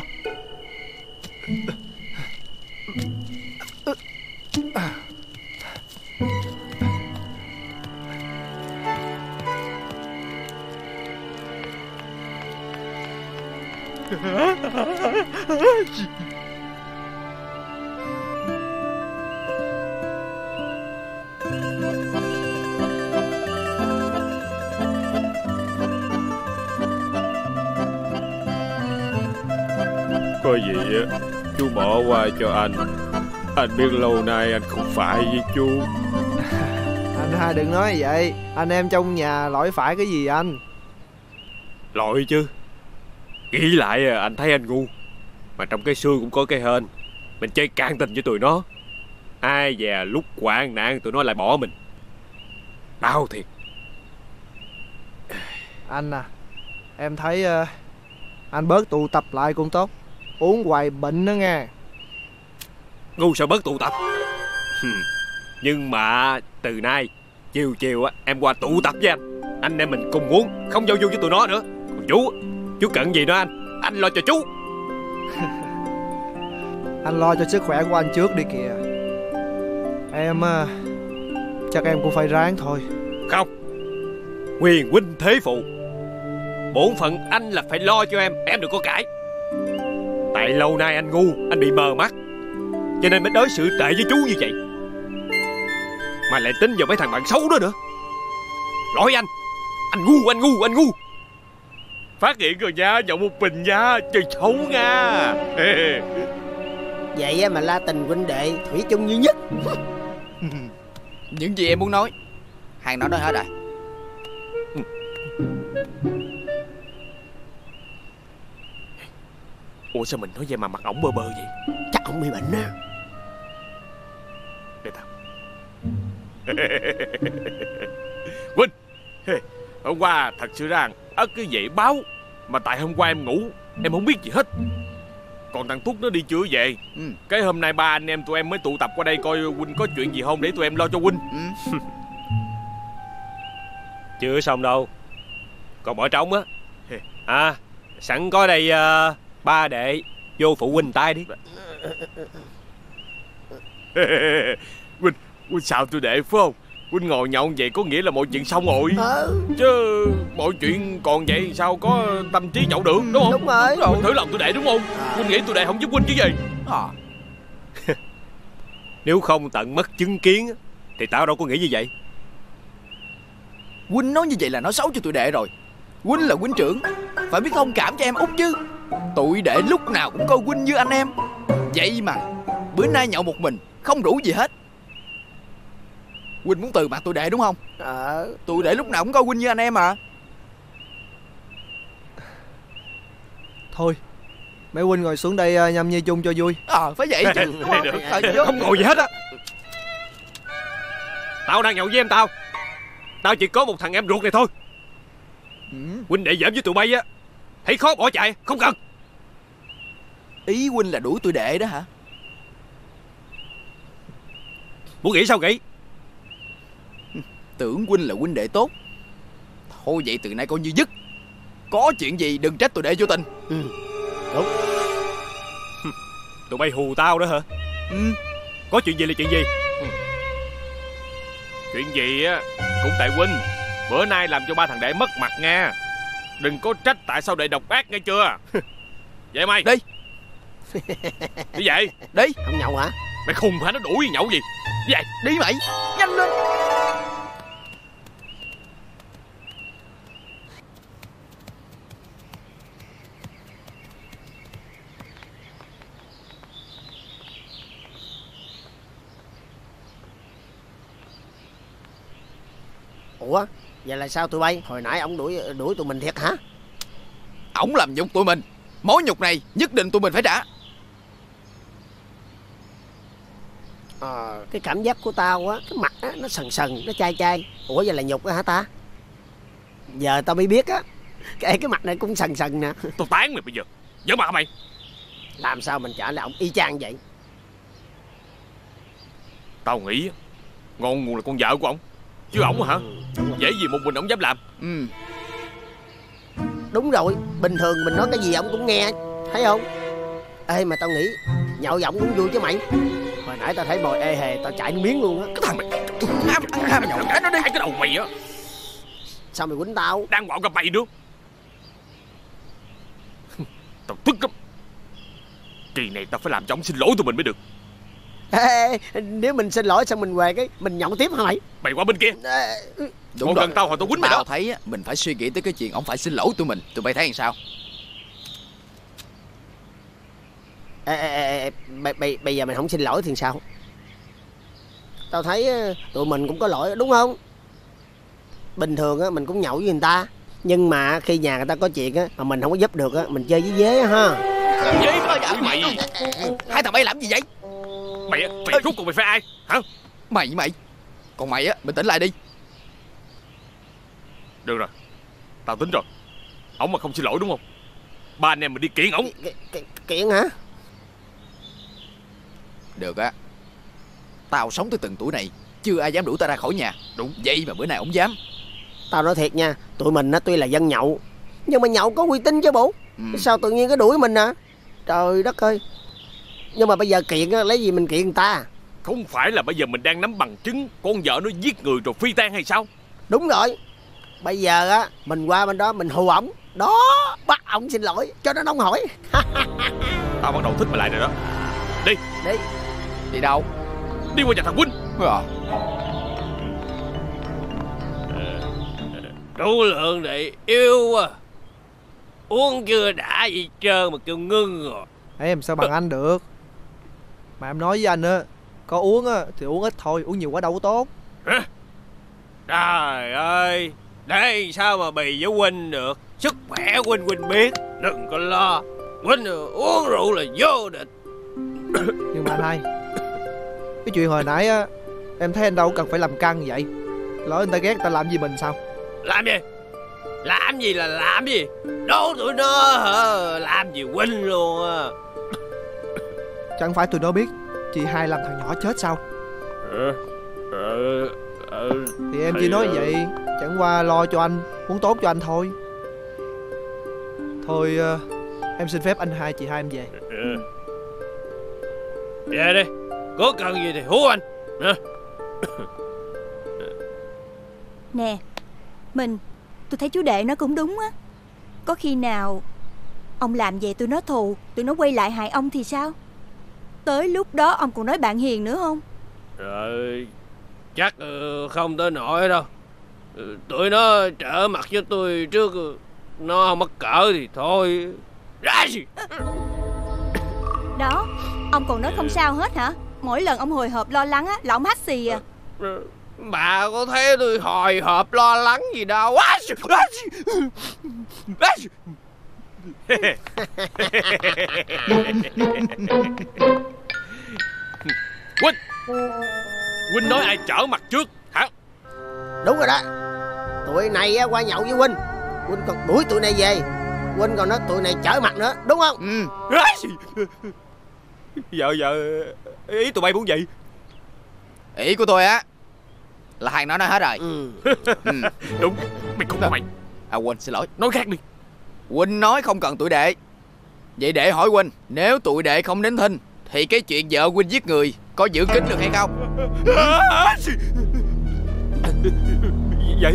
Có gì á, chú bỏ qua cho anh. Anh biết lâu nay anh không phải với chú. Anh hai đừng nói vậy. Anh em trong nhà lỗi phải cái gì anh? Lỗi chứ. Nghĩ lại anh thấy anh ngu. Mà trong cái xương cũng có cái hên. Mình chơi can tình với tụi nó, ai dè lúc hoạn nạn tụi nó lại bỏ mình. Đau thiệt. Anh à, em thấy anh bớt tụ tập lại cũng tốt. Uống hoài bệnh đó nghe. Ngu sao bớt tụ tập. Nhưng mà từ nay chiều chiều á em qua tụ tập với anh em mình cùng uống, không giao du với tụi nó nữa. Còn chú cần gì nữa anh lo cho chú. Anh lo cho sức khỏe của anh trước đi kìa. Em chắc em cũng phải ráng thôi. Không, quyền huynh thế phụ, bổn phận anh là phải lo cho em đừng có cãi. Tại lâu nay anh ngu, anh bị mờ mắt, cho nên mới đối xử tệ với chú như vậy. Mà lại tính vào mấy thằng bạn xấu đó nữa. Lỗi anh ngu. Phát hiện rồi nha, nhậu một bình nha, chơi xấu nha. Vậy mà la tình huynh đệ thủy chung duy nhất. Những gì em muốn nói Hàng nói hết rồi. Ủa sao mình nói vậy mà mặt ổng bơ bơ vậy? Chắc ổng bị bệnh á. Để tao. Huynh, hôm qua thật sự rằng ất cái vậy báo. Mà tại hôm qua em ngủ, em không biết gì hết. Còn thằng Tút nó đi chưa về. Cái hôm nay ba anh em tụi em mới tụ tập qua đây coi huynh có chuyện gì không để tụi em lo cho huynh. Chưa xong đâu, còn bỏ trống á. À, sẵn có đây ba đệ vô phụ huynh tay đi. Huynh sao tôi đệ phải không? Huynh ngồi nhậu vậy có nghĩa là mọi chuyện xong rồi. Chứ mọi chuyện còn vậy sao có tâm trí nhậu được, đúng không? Đúng rồi. Huynh thử lòng tôi đệ đúng không? Huynh nghĩ tôi đệ không giúp huynh chứ gì? Nếu không tận mắt chứng kiến thì tao đâu có nghĩ như vậy. Huynh nói như vậy là nói xấu cho tụi đệ rồi. Huynh là huynh trưởng, phải biết thông cảm cho em út chứ. Tụi đệ lúc nào cũng coi huynh như anh em. Vậy mà bữa nay nhậu một mình, không rủ gì hết. Huynh muốn từ mặt tụi đệ đúng không? Tụi đệ lúc nào cũng coi huynh như anh em mà. Thôi mấy huynh ngồi xuống đây nhâm nhi chung cho vui. Phải vậy chứ. Không ngồi gì hết á. Tao đang nhậu với em tao. Tao chỉ có một thằng em ruột này thôi. Huynh đệ giỡn với tụi bay á, thấy khó bỏ chạy, không cần. Ý huynh là đuổi tụi đệ đó hả? Muốn nghĩ sao nghĩ. Tưởng huynh là huynh đệ tốt. Thôi vậy từ nay coi như dứt. Có chuyện gì đừng trách tụi đệ vô tình. Đúng. Tụi bay hù tao đó hả? Có chuyện gì là chuyện gì? Chuyện gì á cũng tại huynh. Bữa nay làm cho ba thằng đệ mất mặt nha. Đừng có trách tại sao đệ độc ác nghe chưa. Vậy mày đi. Đi vậy. Đi. Không nhậu hả? Mày khùng hả, nó đuổi nhậu gì. Đi vậy. Đi mày. Nhanh lên. Ủa vậy là sao tụi bay? Hồi nãy ông đuổi tụi mình thiệt hả? Ổng làm nhục tụi mình, mối nhục này nhất định tụi mình phải trả. Cái cảm giác của tao á, cái mặt á, nó sần sần, nó chai chai. Ủa vậy là nhục á hả ta? Giờ tao mới biết á, cái mặt này cũng sần sần nè. Tao tán mày bây giờ. Giỡn mặt hả mày? Làm sao mình trả lại ổng y chang vậy? Tao nghĩ ngon nguồn là con vợ của ổng, chứ ổng hả? Dễ gì một mình ổng dám làm. Đúng rồi, bình thường mình nói cái gì ổng cũng nghe, thấy không? Ê mà tao nghĩ nhậu giọng cũng vui chứ mày. Hồi nãy tao thấy mồi ê hề, tao chạy nước miếng luôn á. Cái thằng mày ham nhậu cái nó đi. Cái đầu mày á. Sao mày quýnh tao? Đang quạo gặp mày nữa. Tao tức lắm. Kỳ này tao phải làm cho ổng xin lỗi tụi mình mới được. Ê, nếu mình xin lỗi xong mình về cái mình nhậu tiếp hả mày? Mày qua bên kia. Đúng rồi. Gần tao hồi tao quýnh mày đó. Tao thấy mình phải suy nghĩ tới cái chuyện ổng phải xin lỗi tụi mình. Tụi bay thấy làm sao? Bây giờ mình không xin lỗi thì sao? Tao thấy tụi mình cũng có lỗi đúng không? Bình thường á mình cũng nhậu với người ta, nhưng mà khi nhà người ta có chuyện á mà mình không có giúp được á, mình chơi với dế ha. Dế có mày. Hai thằng bay làm gì vậy? Mày rút cuộc mày phải ai hả? Mày. Còn mày á, bình tĩnh lại đi. Được rồi, tao tính rồi. Ổng mà không xin lỗi đúng không? Ba anh em mình đi kiện ổng. Kiện hả? Được á. Tao sống tới từng tuổi này chưa ai dám đuổi tao ra khỏi nhà. Đúng. Vậy mà bữa nay ổng dám. Tao nói thiệt nha, tụi mình á tuy là dân nhậu, nhưng mà nhậu có uy tín chứ bộ. Sao tự nhiên cái đuổi mình à? Trời đất ơi. Nhưng mà bây giờ kiện á, lấy gì mình kiện người ta? Không phải là bây giờ mình đang nắm bằng chứng con vợ nó giết người rồi phi tang hay sao? Đúng rồi. Bây giờ á mình qua bên đó mình hù ổng, đó bắt ổng xin lỗi cho nó nóng hổi. Tao bắt đầu thích mày lại rồi đó. Đi. Đi đâu? Đi qua nhà thằng Huynh. Chú Lượng này yêu quá. Uống chưa đã gì trơn mà kêu ngưng rồi. Em sao bằng anh được? Mà em nói với anh á, có uống á thì uống ít thôi, uống nhiều quá đâu có tốt. Hả? Trời ơi, đây sao mà bì với Huynh được. Sức khỏe Huynh biết, đừng có lo. Huynh uống rượu là vô địch. Nhưng mà anh hai, cái chuyện hồi nãy á, em thấy anh đâu cần phải làm căng vậy. Lỡ người ta ghét người ta làm gì mình sao? Làm gì? Làm gì là làm gì? Đố tụi nó hả? Làm gì Huynh luôn á. Chẳng phải tụi nó biết chị hai làm thằng nhỏ chết sao? Thì em chỉ nói vậy, chẳng qua lo cho anh, muốn tốt cho anh thôi. Thôi em xin phép anh hai chị hai em về. Về đi, có cần gì thì hú anh. Nè, tôi thấy chú Đệ nó cũng đúng á. Có khi nào ông làm vậy tụi nó thù, tụi nó quay lại hại ông thì sao? Tới lúc đó ông còn nói bạn hiền nữa không? Rồi, chắc không tới nỗi đâu. Tụi nó trở mặt với tôi trước, nó không mắc cỡ thì thôi. Ra gì? Đó, ông còn nói không sao hết hả? Mỗi lần ông hồi hộp lo lắng á là ông hắt xì à. Bà có thấy tôi hồi hộp lo lắng gì đâu. Huynh nói ai trở mặt trước hả? Đúng rồi đó. Tụi này qua nhậu với Huynh còn đuổi tụi này về. Huynh còn nói tụi này trở mặt nữa, đúng không? Giờ ý tụi bay muốn gì? Ý của tôi á là hai nó nói hết rồi. Đúng, mày không có mày. Huynh xin lỗi. Nói khác đi. Huynh nói không cần tụi đệ. Vậy đệ hỏi Huynh, nếu tụi đệ không đến thinh thì cái chuyện vợ Huynh giết người có giữ kín được hay không? Vậy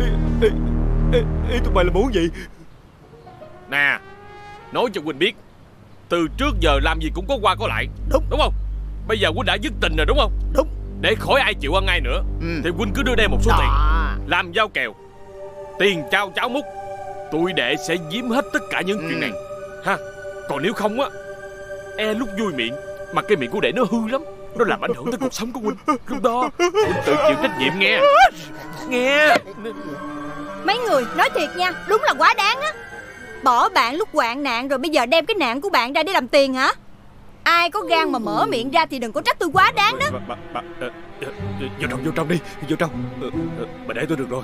ý tụi bay là muốn gì? Nè, nói cho Huynh biết, từ trước giờ làm gì cũng có qua có lại. Đúng không? Bây giờ Huynh đã dứt tình rồi đúng không? Đúng. Để khỏi ai chịu ăn ai nữa thì Huynh cứ đưa đây một số tiền làm giao kèo, tiền trao cháo múc. Tụi đệ sẽ giếm hết tất cả những chuyện này ha. Còn nếu không á, lúc vui miệng mà cái miệng của đệ nó hư lắm, nó làm ảnh hưởng tới cuộc sống của Huynh. Lúc đó Huynh tự chịu trách nhiệm nghe. Nghe. Mấy người nói thiệt nha, đúng là quá đáng á. Bỏ bạn lúc hoạn nạn rồi bây giờ đem cái nạn của bạn ra để làm tiền hả? Ai có gan mà mở miệng ra thì đừng có trách tôi quá đáng đó. Vô trong đi, vô trong. Bà để tôi được rồi.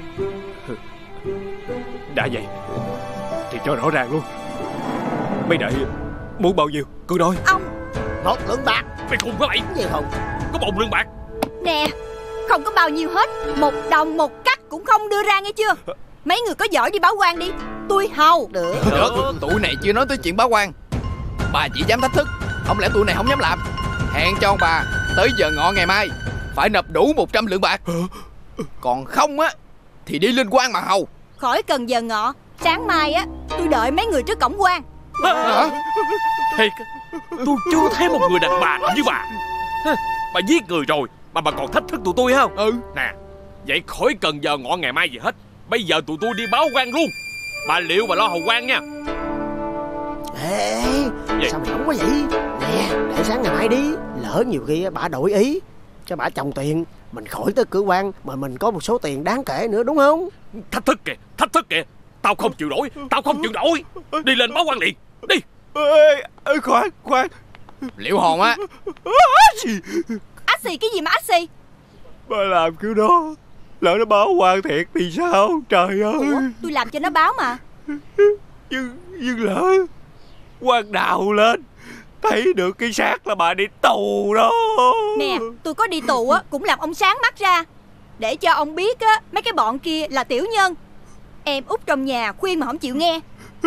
Đã vậy thì cho rõ ràng luôn. Mấy đệ muốn bao nhiêu cứ nói. Ông 1 lượng bạc. Mày khùng có mày gì không? Có 1 lượng bạc. Nè, không có bao nhiêu hết. 1 đồng 1 cắc cũng không đưa ra nghe chưa? Mấy người có giỏi đi báo quan đi. Tôi hầu. Được, tụi này chưa nói tới chuyện báo quan. Bà chỉ dám thách thức, không lẽ tụi này không dám làm? Hẹn cho ông bà tới giờ ngọ ngày mai phải nộp đủ 100 lượng bạc. Còn không á thì đi lên quan mà hầu. Khỏi cần giờ ngọ. Sáng mai á tôi đợi mấy người trước cổng quan. Thiệt, tôi chưa thấy một người đàn bà như bà. Bà giết người rồi mà bà còn thách thức tụi tôi không? Nè, vậy khỏi cần giờ ngọ ngày mai gì hết. Bây giờ tụi tôi đi báo quan luôn. Bà liệu bà lo hầu quan nha. Ê, sao mày không có vậy? Nè, để sáng ngày mai đi. Lỡ nhiều khi bà đổi ý cho bà chồng tiền, mình khỏi tới cửa quan mà mình có một số tiền đáng kể nữa, đúng không? Thách thức kìa. Tao không chịu nổi. Đi lên báo quan liền. Đi. Khoan. Liệu hồn á. Ách xì cái gì mà ách xì? Bà làm kiểu đó lỡ nó báo quan thiệt thì sao? Trời ơi. Ủa, tôi làm cho nó báo mà. Nhưng lỡ quan đào lên thấy được cái xác là bà đi tù đó. Nè, tôi có đi tù á cũng làm ông sáng mắt ra, để cho ông biết á mấy cái bọn kia là tiểu nhân. Em út trong nhà khuyên mà không chịu nghe.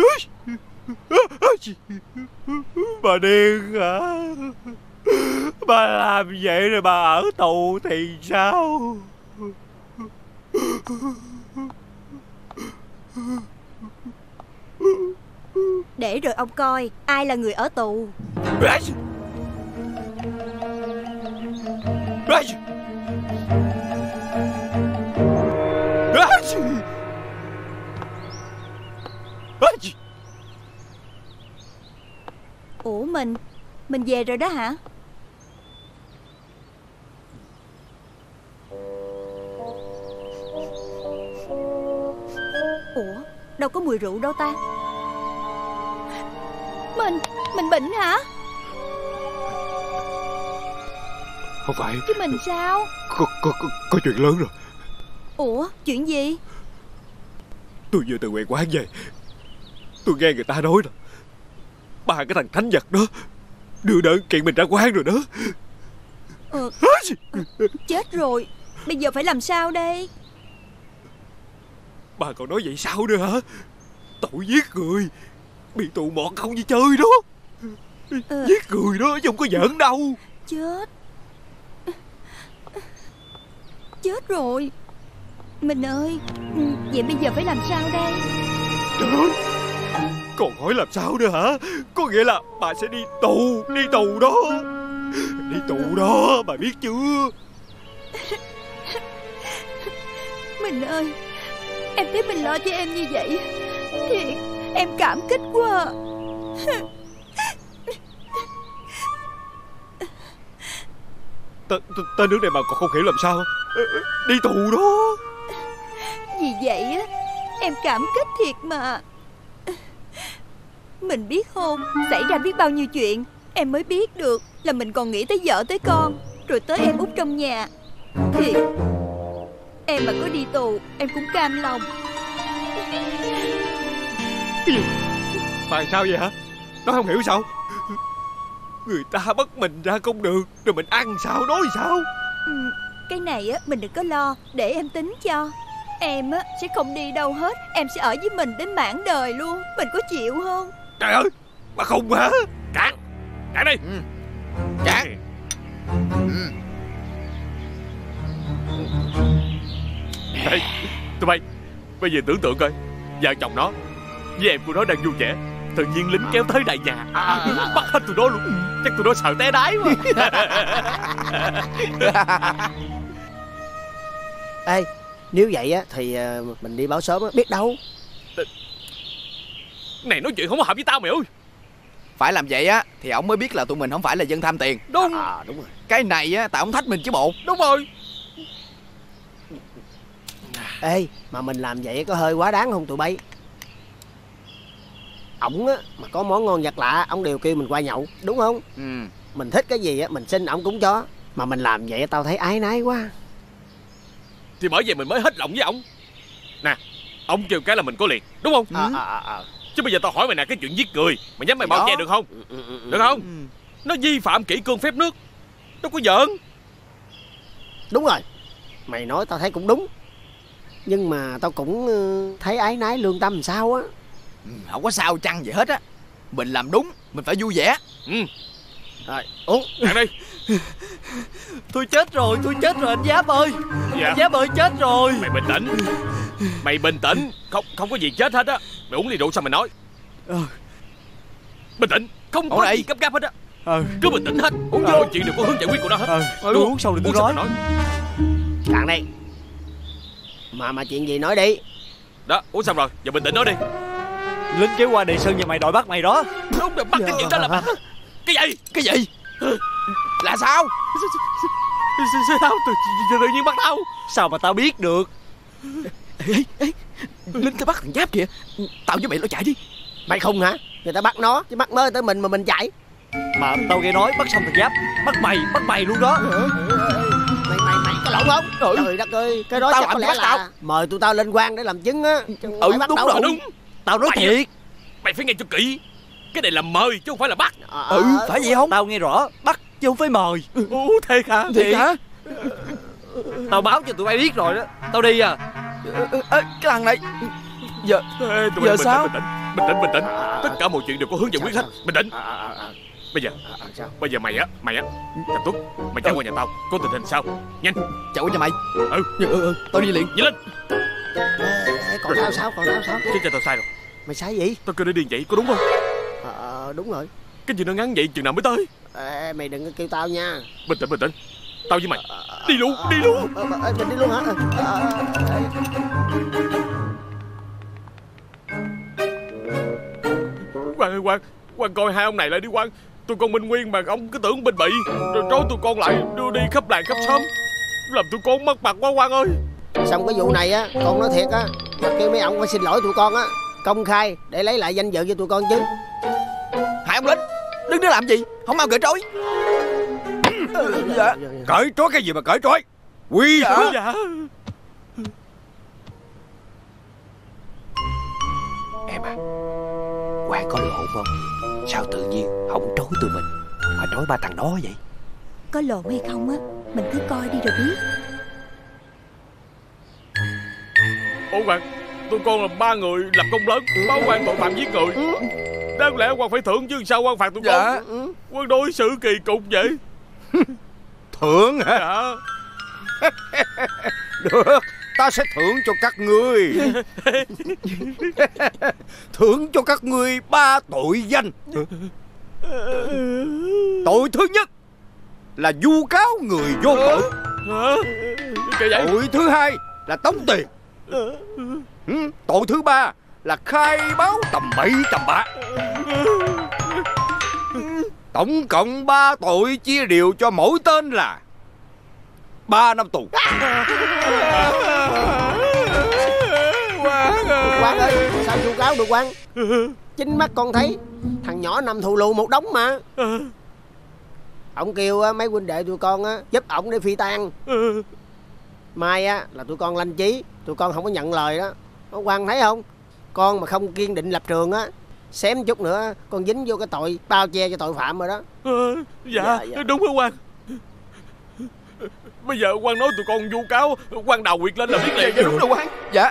Bà điên hả? Bà làm vậy rồi bà ở tù thì sao? Để rồi ông coi ai là người ở tù. Ủa mình về rồi đó hả? Ủa đâu có mùi rượu đâu ta. Mình bệnh hả? Không phải. Chứ mình sao? Có chuyện lớn rồi. Ủa chuyện gì? Tôi vừa từ quầy quán về, tôi nghe người ta nói là ba cái thằng thánh vật đó đưa đỡ kiện mình ra quán rồi đó. Chết rồi. Bây giờ phải làm sao đây? Bà còn nói vậy sao nữa hả? Tội giết người, bị tù mọt không như chơi đó. Giết người đó chứ không có giỡn đâu. Chết rồi. Mình ơi, vậy bây giờ phải làm sao đây? Trời ơi, còn hỏi làm sao nữa hả? Có nghĩa là bà sẽ đi tù đó. Đi tù đó, bà biết chưa? Mình ơi, em thấy mình lo cho em như vậy thiệt, em cảm kích quá. Tên nước này mà còn không hiểu làm sao. Đi tù đó. Vì vậy á, em cảm kích thiệt mà. Mình biết không, xảy ra biết bao nhiêu chuyện, em mới biết được là mình còn nghĩ tới vợ tới con, rồi tới em út trong nhà. Thiệt, em mà có đi tù em cũng cam lòng. Mà sao vậy hả? Nó không hiểu sao? Người ta bắt mình ra không được, rồi mình ăn sao nói sao? Cái này á mình đừng có lo, để em tính cho. Em á sẽ không đi đâu hết, em sẽ ở với mình đến mãn đời luôn. Mình có chịu không? Trời ơi, bà khùng hả? Cản đi. Cản. Ê, tụi bay, bây giờ tưởng tượng coi, vợ chồng nó với em của nó đang vui vẻ, tự nhiên lính kéo tới đại nhà, bắt hết tụi nó luôn. Chắc tụi nó sợ té đái quá. Ê, nếu vậy á thì mình đi báo sớm á, biết đâu. Này nói chuyện không có hợp với tao mày ơi. Phải làm vậy á thì ổng mới biết là tụi mình không phải là dân tham tiền. Đúng. Đúng rồi. Cái này á tại ổng thách mình chứ bộ. Đúng rồi. Ê, mà mình làm vậy có hơi quá đáng không tụi bay? ổng á mà có món ngon vật lạ, ổng đều kêu mình qua nhậu, đúng không? Mình thích cái gì á mình xin ổng cũng cho. Mà mình làm vậy tao thấy ái nái quá. Thì bởi vậy mình mới hết lòng với ổng. Nè, ông kêu cái là mình có liền, đúng không? Chứ bây giờ tao hỏi mày nè, cái chuyện giết người mày nhắm mày bao che được không? Được không? Nó vi phạm kỷ cương phép nước, nó có giỡn. Đúng rồi, mày nói tao thấy cũng đúng. Nhưng mà tao cũng thấy ái nái lương tâm làm sao á. Không có sao chăng gì hết á. Mình làm đúng, mình phải vui vẻ. Rồi, uống ăn đi. Tôi chết rồi anh Giáp ơi. Dạ. Anh Giáp ơi, chết rồi. Mày bình tĩnh. Mày bình tĩnh. Không có gì chết hết á. Mày uống ly rượu sao mày nói. Bình tĩnh. Không có gì gấp gáp hết á. Cứ bình tĩnh hết. Uống vô chuyện đều có hướng giải quyết của nó hết. Tôi uống xong rồi tôi nói. Cạn đi. Mà chuyện gì nói đi. Đó, uống xong rồi, giờ bình tĩnh nói đi. Lính kéo qua Đề Sơn nhà mày đòi bắt mày đó. Đúng rồi, bắt cái chuyện đó là bắt. Cái gì? Cái gì? Là sao? Sao tự nhiên bắt tao? Sao mà tao biết được? Ê, Linh tao bắt thằng Giáp kìa. Tao với mày nó chạy đi. Mày không hả? Người ta bắt nó chứ bắt mới tới mình mà mình chạy. Mà tao nghe nói bắt xong thằng Giáp bắt mày luôn đó. Mày có lộn không? Trời đất ơi, cái đó tao chắc có lẽ là tao. mời tụi tao lên quan để làm chứng á. Đúng rồi. Đúng. Tao nói thiệt. Mày phải nghe cho kỹ. Cái này là mời chứ không phải là bắt. Phải vậy không? Tao nghe rõ, bắt chứ không phải mời. Thiệt hả? Thiệt hả? Tao báo cho tụi bay biết rồi đó. Tao đi à. Cái thằng này giờ sao? Bình tĩnh. Tất cả mọi chuyện đều có hướng giải quyết hết. Bình tĩnh. Bây giờ mày á Thằng Tuấn, mày chạy qua nhà tao. Có tình hình sao? Nhanh. Chạy qua nhà mày. Tao đi liền. Nhanh lên. Còn tao sao? Chứ cho tao sai rồi. Mày sai gì? Tao kêu nó đi vậy, có đúng không? Đúng rồi. Cái gì nó ngắn vậy chừng nào mới tới? Mày đừng có kêu tao nha. Bình tĩnh. Tao với mày đi luôn. Mình đi luôn hả? Quang coi hai ông này lại đi Quang. Tụi con Minh Nguyên mà ông cứ tưởng bên bị, rồi trói tụi con lại đưa đi khắp làng khắp xóm, làm tụi con mất mặt quá Quang ơi. Xong cái vụ này á, con nói thiệt á, là kêu mấy ông phải xin lỗi tụi con á, công khai để lấy lại danh dự cho tụi con chứ. Hai ông lính, đứng đó làm gì? Không mau cởi trói. Dạ. Cởi trói cái gì mà cởi trói? Quy xuống. Dạ. Em à, Quang có lộ không? Sao tự nhiên không trói tụi mình mà trói ba thằng đó vậy? Có lộn hay không á, mình cứ coi đi rồi biết. Ủa Quang, tụi con là 3 người làm công lớn, báo quan tội phạm giết người. Đáng lẽ Quang phải thưởng chứ sao Quang phạt tụi con? Quang đối xử kỳ cục vậy. Thưởng hả? Dạ. Được, ta sẽ thưởng cho các ngươi. Thưởng cho các ngươi 3 tội danh. Tội thứ nhất là vu cáo người vô tội. Tội thứ hai là tống tiền. Tội thứ ba là khai báo tầm bậy tầm bạ. Tổng cộng 3 tội chia đều cho mỗi tên là 3 năm tù. Quang ơi, sao vu cáo được Quang? Chính mắt con thấy thằng nhỏ nằm thù lù một đống mà. Ông kêu mấy huynh đệ tụi con giúp ổng để phi tang. Mai á là tụi con lanh trí, tụi con không có nhận lời đó. Quang thấy không? Con mà không kiên định lập trường á, xém chút nữa con dính vô cái tội bao che cho tội phạm rồi đó. Dạ. Đúng rồi Quang. Bây giờ Quang nói tụi con vu cáo, Quang đào quyệt lên là biết liền. Đúng rồi Quang. Dạ.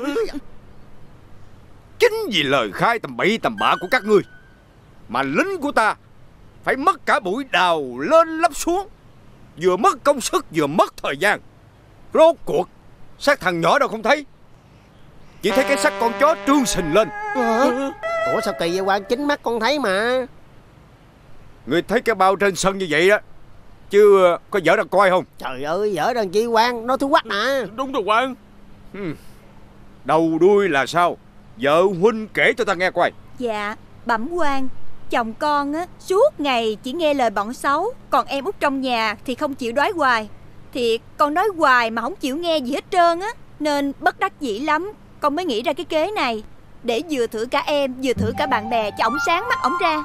Chính vì lời khai tầm bậy tầm bạ của các ngươi mà lính của ta phải mất cả buổi đào lên lấp xuống, vừa mất công sức vừa mất thời gian. Rốt cuộc xác thằng nhỏ đâu không thấy, chỉ thấy cái xác con chó trương sình lên. Ủa sao kỳ vậy Quang? Chính mắt con thấy mà. Ngươi thấy cái bao trên sân như vậy đó, chứ có dở ra coi không? Trời ơi, dở ra chi Quang, nó thú quắc à. Đúng rồi Quang. Đầu đuôi là sao? Vợ huynh kể cho ta nghe coi. Dạ, bẩm quan, chồng con á suốt ngày chỉ nghe lời bọn xấu, còn em út trong nhà thì không chịu đói hoài. Thiệt, con nói hoài mà không chịu nghe gì hết trơn á, nên bất đắc dĩ lắm, con mới nghĩ ra cái kế này. để vừa thử cả em, vừa thử cả bạn bè cho ổng sáng mắt ổng ra.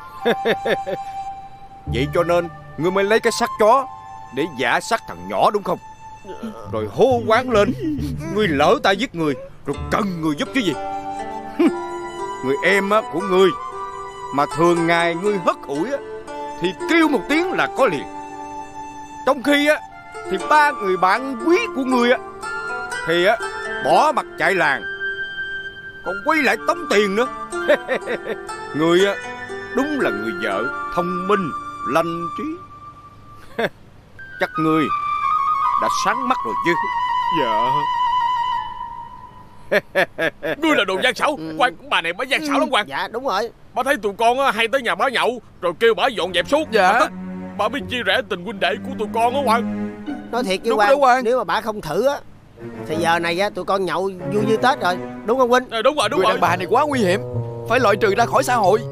Vậy cho nên ngươi mới lấy cái xác chó để giả xác thằng nhỏ đúng không? Rồi hô quán lên ngươi lỡ ta giết người, rồi cần người giúp chứ gì. Người em của ngươi mà thường ngày ngươi hất hủi thì kêu một tiếng là có liền. Trong khi thì ba người bạn quý của ngươi thì bỏ mặt chạy làng, còn quay lại tống tiền nữa. Ngươi đúng là người vợ thông minh lanh trí. Chắc ngươi đã sáng mắt rồi chứ? Dạ. Ngươi là đồ gian xảo. Quan, bà này bà gian xảo lắm quan. Dạ đúng rồi. Bà thấy tụi con hay tới nhà bà nhậu, rồi kêu bà dọn dẹp suốt. Dạ. Bà biết chia rẽ tình huynh đệ của tụi con á quan. Nói thiệt với Quan, nếu mà bà không thử thì giờ này tụi con nhậu vui như Tết rồi. Đúng không huynh? Đúng rồi, đúng người rồi. đàn bà này quá nguy hiểm, phải loại trừ ra khỏi xã hội.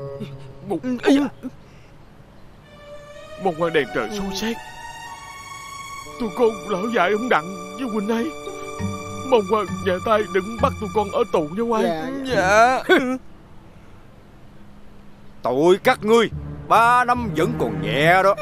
Một ngọn đèn trời xui xét, tụi con lỡ dại không đặng với huynh ấy. Mong Quan nhà tay đừng bắt tụi con ở tù nha Quan. Dạ. Tội các ngươi 3 năm vẫn còn nhẹ đó.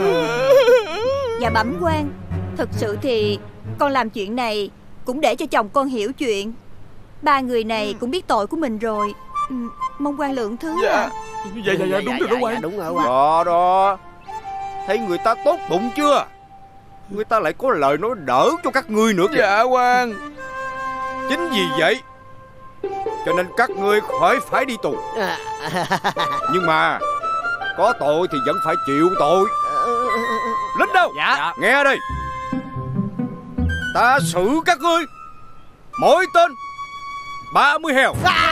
Dạ bẩm quan, thực sự thì con làm chuyện này cũng để cho chồng con hiểu chuyện. Ba người này cũng biết tội của mình rồi. Mong quan lượng thứ. Dạ. Dạ đúng rồi đó Quan. Đúng rồi Quan. Đó thấy người ta tốt bụng chưa? Người ta lại có lời nói đỡ cho các ngươi nữa kìa. Dạ Quan. Chính vì vậy cho nên các ngươi phải đi tù. Nhưng mà có tội thì vẫn phải chịu tội. Lính đâu? Dạ. Nghe đây, ta xử các ngươi mỗi tên 30 heo.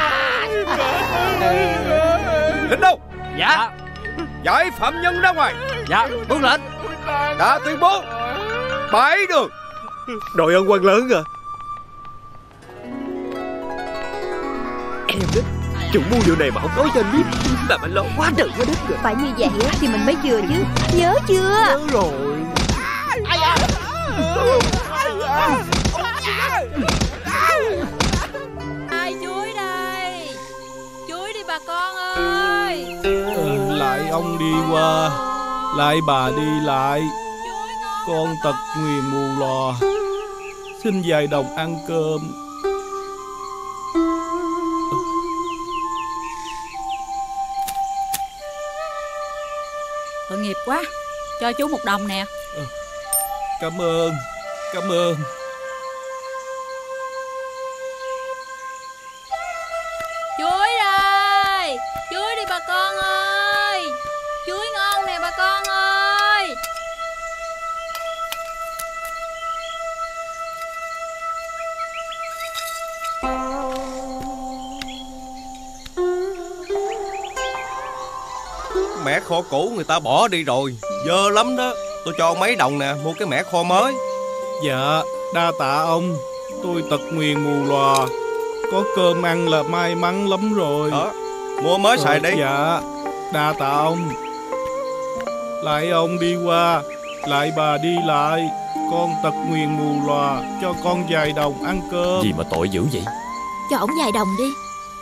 Lính đâu? Dạ. Giải phạm nhân ra ngoài. Dạ tuân lệnh. Đã tuyên bố 7 đường. Đội ơn quan lớn à. Em đó, chủ mưu vụ này mà không nói cho anh biết là mình lo quá trời quá đất rồi. Phải như vậy thì mình mới vừa chứ. Nhớ chưa? Nhớ rồi. Ai chuối đây? Chuối đi bà con ơi. Lại ông đi qua, lại bà đi lại. Con tật nguyền mù lòa, xin vài đồng ăn cơm. Tội nghiệp quá. Cho chú 1 đồng nè. Cảm ơn. Chuối đây. Chuối đi bà con ơi. Chuối ngon nè bà con ơi. Mẻ kho cũ người ta bỏ đi rồi, dơ lắm đó. Tôi cho mấy đồng nè, mua cái mẻ kho mới. Dạ, đa tạ ông. Tôi tật nguyền mù lòa, có cơm ăn là may mắn lắm rồi. Đó, mua mới xài đi. Dạ, đa tạ ông. Lại ông đi qua, lại bà đi lại. Con tật nguyền mù lòa, cho con vài đồng ăn cơm. Gì mà tội dữ vậy? Cho ổng vài đồng đi.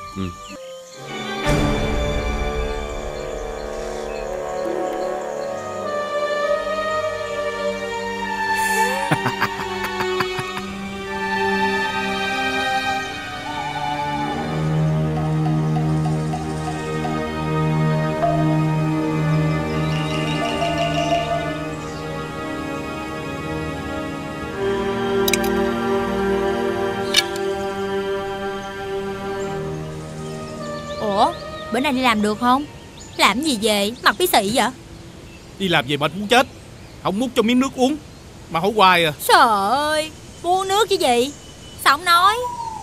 Ủa, bữa nay đi làm được không? Làm gì về, mặt bí xị vậy? Đi làm về mệt muốn chết. Không múc cho miếng nước uống mà hỏi hoài à. Trời ơi, uống nước chứ gì. Sao không nói?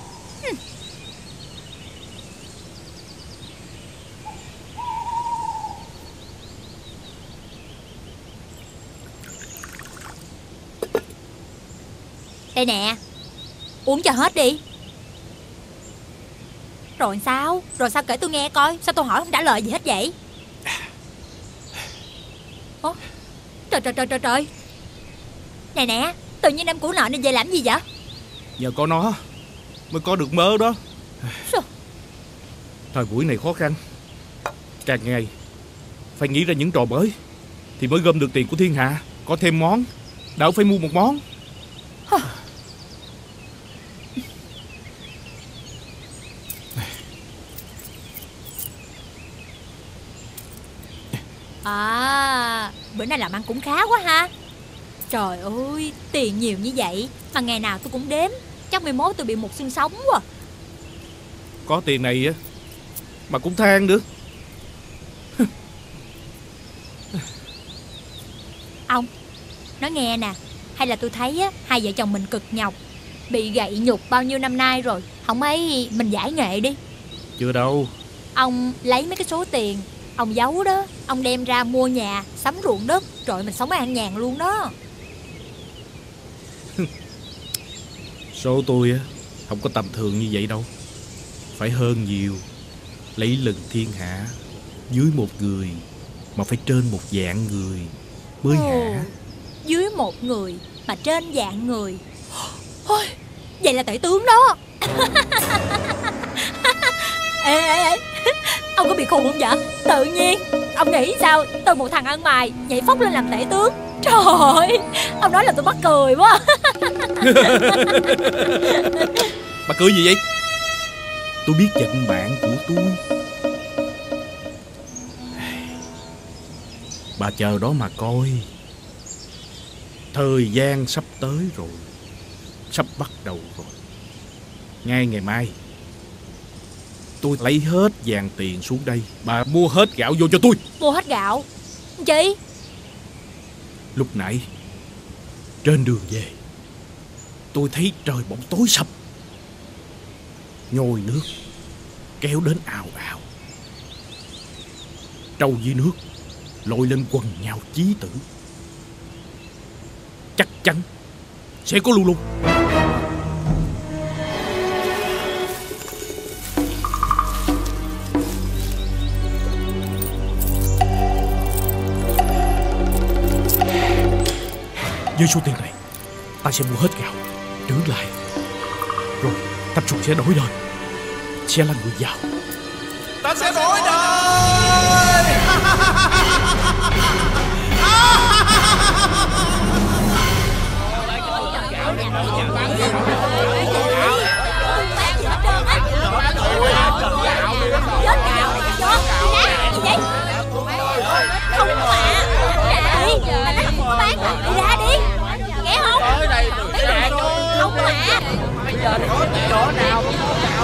Đây nè, uống cho hết đi. Rồi sao? Rồi sao kể tôi nghe coi. Sao tôi hỏi không trả lời gì hết vậy? Ủa? Trời. Nè nè, tự nhiên em cũ nợ nên về làm gì vậy? Nhờ có nó mới có được mớ đó. Sao? Thời buổi này khó khăn, càng ngày phải nghĩ ra những trò mới thì mới gom được tiền của thiên hạ. Có thêm món, đỡ phải mua một món. À, bữa nay làm ăn cũng khá quá ha. Trời ơi, tiền nhiều như vậy mà ngày nào tôi cũng đếm. Chắc 11 tôi bị một xương sống quá. Có tiền này á mà cũng than nữa. Ông, nói nghe nè, hay là tôi thấy á, hai vợ chồng mình cực nhọc, bị gậy nhục bao nhiêu năm nay rồi. Không ấy mình giải nghệ đi. Chưa đâu. Ông lấy mấy cái số tiền ông giấu đó, ông đem ra mua nhà, sắm ruộng đất, rồi mình sống an nhàn luôn đó. Số tôi á không có tầm thường như vậy đâu. Phải hơn nhiều. Lấy lừng thiên hạ, dưới một người mà phải trên một vạn người mới hả? Dưới một người mà trên vạn người. Ôi, vậy là tể tướng đó. Ê, ông có bị khùng không vậy? Tự nhiên ông nghĩ sao tôi một thằng ăn mày nhảy phóc lên làm tể tướng? Trời ơi, ông nói là tôi mắc cười quá. Bà cười gì vậy? Tôi biết vận mạng của tôi. Bà chờ đó mà coi. Thời gian sắp tới rồi. Sắp bắt đầu rồi. Ngay ngày mai tôi lấy hết vàng tiền xuống đây. Bà mua hết gạo vô cho tôi. Mua hết gạo? Chị? Lúc nãy trên đường về tôi thấy trời bỗng tối sầm. Nhồi nước kéo đến ào ào. Trâu dưới nước lội lên quần nhau chí tử. Chắc chắn sẽ có lu lu. Với số tiền này ta sẽ mua hết gạo trữ lại, rồi Thạch Sùng sẽ đổi đời, sẽ là người giàu. Ta sẽ đổi đời. Không mà đi, mà nó không có bán, đi ra đi, nghe không? Không mà. Bây giờ thì có chỗ nào cũng có gạo.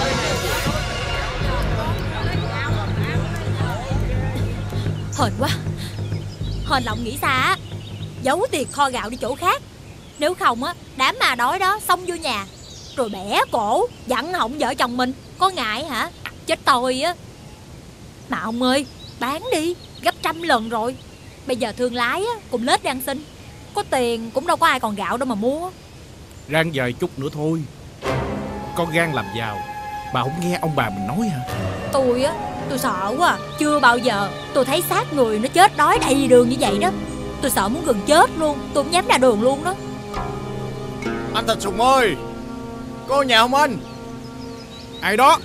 Hên quá, hên là ông nghĩ xa á, giấu tiền kho gạo đi chỗ khác. Nếu không á, đám ma đói đó xông vô nhà rồi bẻ cổ dặn họng vợ chồng mình, có ngại hả? Chết tôi á. Mà ông ơi, bán đi, gấp 100 lần rồi. Bây giờ thương lái á, cùng lết đang xin, có tiền cũng đâu có ai còn gạo đâu mà mua. Rang vài chút nữa thôi. Con gan làm giàu. Bà không nghe ông bà mình nói hả? Tôi á, tôi sợ quá. Chưa bao giờ tôi thấy xác người nó chết đói đầy đường như vậy đó. Tôi sợ muốn gần chết luôn. Tôi không dám ra đường luôn đó. Anh Thạch Sùng ơi, có nhà không anh? Ai đó?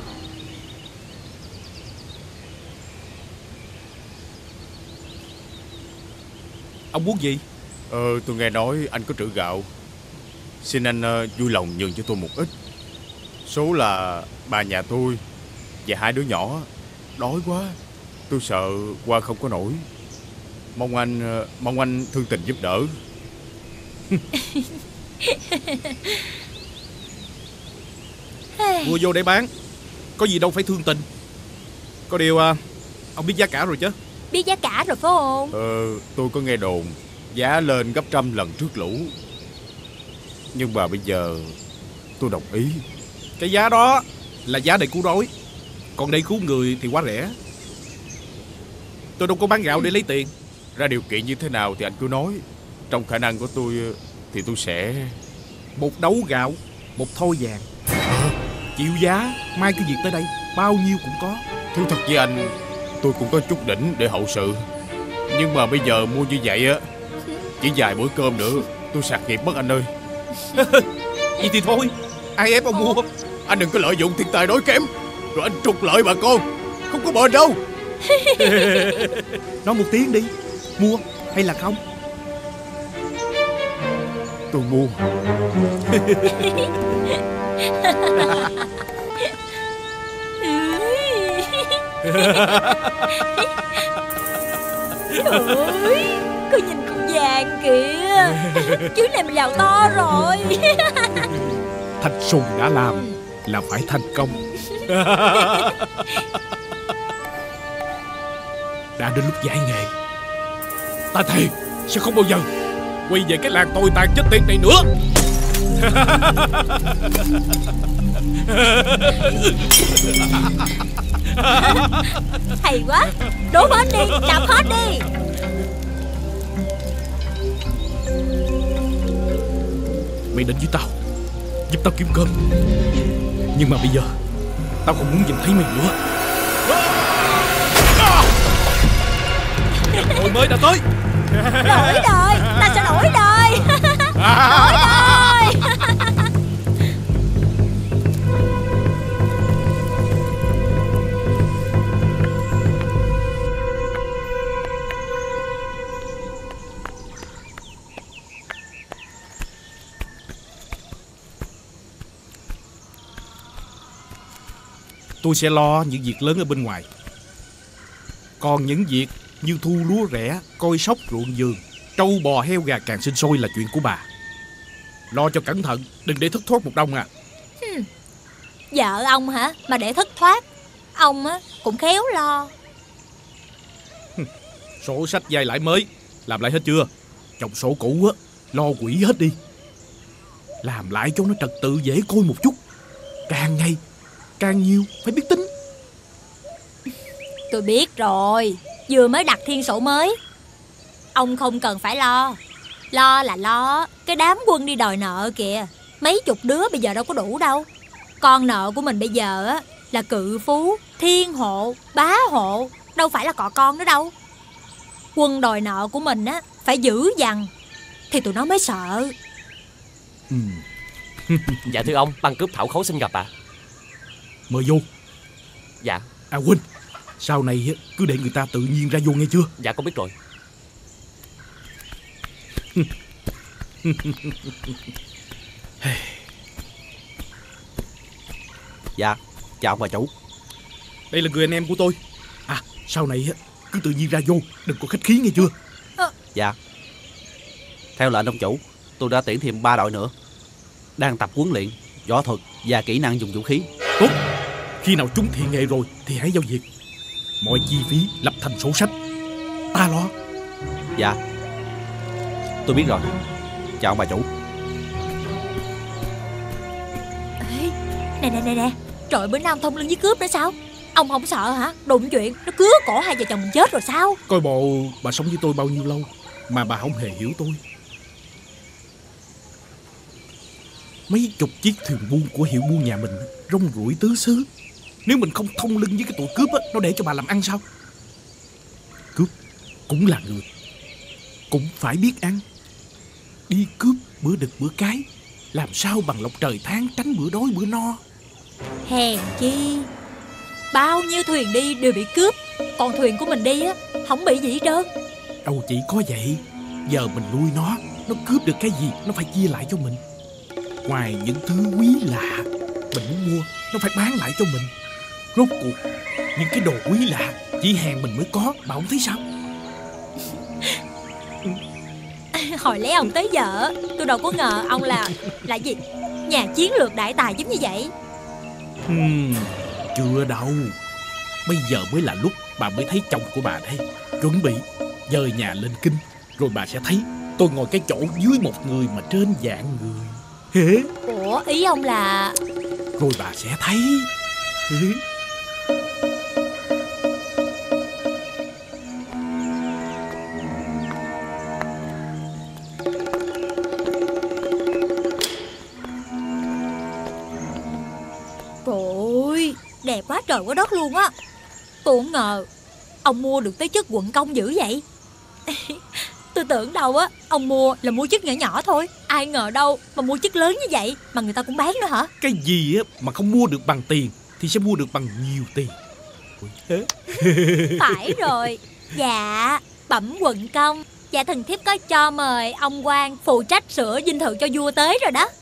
Ông muốn gì? Tôi nghe nói anh có trữ gạo. Xin anh vui lòng nhường cho tôi một ít. Số là bà nhà tôi và 2 đứa nhỏ đói quá, tôi sợ qua không có nổi. Mong anh thương tình giúp đỡ. Mua vô để bán, có gì đâu phải thương tình. Có điều ông biết giá cả rồi chứ? Biết giá cả rồi phải không? Tôi có nghe đồn giá lên gấp 100 lần trước lũ. Nhưng mà bây giờ tôi đồng ý. Cái giá đó là giá để cứu đói, còn đây cứu người thì quá rẻ. Tôi đâu có bán gạo để lấy tiền. Ra điều kiện như thế nào thì anh cứ nói. Trong khả năng của tôi thì tôi sẽ... Một đấu gạo, một thoi vàng. Chịu giá, mai cứ việc tới đây, bao nhiêu cũng có. Thú thật với anh, tôi cũng có chút đỉnh để hậu sự. Nhưng mà bây giờ mua như vậy á, chỉ vài bữa cơm nữa tôi sạc nghiệp mất anh ơi. Vậy thì thôi, ai ép ông mua. Anh đừng có lợi dụng thiên tài đối kém rồi anh trục lợi bà con. không có bền đâu. Nói một tiếng đi, mua hay là không? Tôi mua. Ôi, cô nhìn con vàng kìa. Chú này mình giàu to rồi. Thanh Sùng đã làm là phải thành công. Đã đến lúc giải nghệ. Ta thề sẽ không bao giờ quay về cái làng tồi tàn chết tiệt này nữa. Hay quá, đổ hết đi, đập hết đi. Mày đến với tao, giúp tao kiếm cơm. Nhưng mà bây giờ tao không muốn nhìn thấy mày nữa. Hồi mới đã tới. Đổi đời, ta sẽ đổi đời. Đổi đời. Tôi sẽ lo những việc lớn ở bên ngoài. Còn những việc như thu lúa rẻ, coi sóc ruộng vườn, trâu bò heo gà càng sinh sôi là chuyện của bà. Lo cho cẩn thận, đừng để thất thoát một đồng à. Vợ ông hả mà để thất thoát? Ông á cũng khéo lo. Sổ sách vay lãi mới làm lại hết chưa? Chồng sổ cũ á lo quỷ hết đi. Làm lại cho nó trật tự dễ coi một chút. Càng ngày càng nhiều phải biết tính. Tôi biết rồi, vừa mới đặt thiên sổ mới. Ông không cần phải lo. Lo là lo cái đám quân đi đòi nợ kìa. Mấy chục đứa bây giờ đâu có đủ đâu. Con nợ của mình bây giờ á là cự phú, thiên hộ, bá hộ, đâu phải là cọ con nữa đâu. Quân đòi nợ của mình á phải dữ dằn thì tụi nó mới sợ. Dạ thưa ông, băng cướp Thảo Khấu xin gặp ạ. Mời vô. Dạ. À Huynh, sau này cứ để người ta tự nhiên ra vô nghe chưa? Dạ con biết rồi. Dạ, chào ông bà chủ. Đây là người anh em của tôi. À, sau này cứ tự nhiên ra vô, đừng có khách khí nghe chưa? Dạ. Theo lệnh ông chủ, tôi đã tuyển thêm 3 đội nữa, đang tập huấn luyện võ thuật và kỹ năng dùng vũ khí. Tốt. Khi nào chúng thiện nghệ rồi thì hãy giao việc. Mọi chi phí lập thành sổ sách, ta lo. Dạ, tôi biết rồi. Chào ông bà chủ. Ê, nè, trời bữa nay ông thông lưng với cướp nữa sao? Ông không sợ hả? Đụng chuyện nó cứa cổ hai vợ chồng mình chết rồi sao? Coi bộ bà sống với tôi bao nhiêu lâu mà bà không hề hiểu tôi. Mấy chục chiếc thuyền buôn của hiệu buôn nhà mình rong ruổi tứ xứ. Nếu mình không thông lưng với cái tụi cướp á, nó để cho bà làm ăn sao? Cướp cũng là người, cũng phải biết ăn. Đi cướp bữa đực bữa cái, làm sao bằng lộc trời tháng tránh bữa đói bữa no. Hèn chi bao nhiêu thuyền đi đều bị cướp, còn thuyền của mình đi á không bị gì hết trơn. Đâu chỉ có vậy, giờ mình nuôi nó cướp được cái gì nó phải chia lại cho mình. Ngoài những thứ quý lạ mình muốn mua, nó phải bán lại cho mình. Rốt cuộc những cái đồ quý lạ chỉ hàng mình mới có, bà không thấy sao? Hồi lấy ông tới giờ tôi đâu có ngờ ông là gì, nhà chiến lược đại tài giống như vậy. Chưa đâu. Bây giờ mới là lúc bà mới thấy chồng của bà đây. Chuẩn bị dời nhà lên kinh, rồi bà sẽ thấy tôi ngồi cái chỗ dưới một người mà trên vạn người. Ủa, ý ông là... Rồi bà sẽ thấy. Trời ơi, đẹp quá trời quá đất luôn á. Tôi không ngờ ông mua được tới chức quận công dữ vậy. Tôi tưởng đâu á ông mua là mua chức nhỏ nhỏ thôi, ai ngờ đâu mà mua chức lớn như vậy mà người ta cũng bán nữa hả? Cái gì á mà không mua được bằng tiền thì sẽ mua được bằng nhiều tiền. Phải rồi. Dạ bẩm quận công, dạ thần thiếp có cho mời ông quan phụ trách sửa dinh thự cho vua tới rồi đó.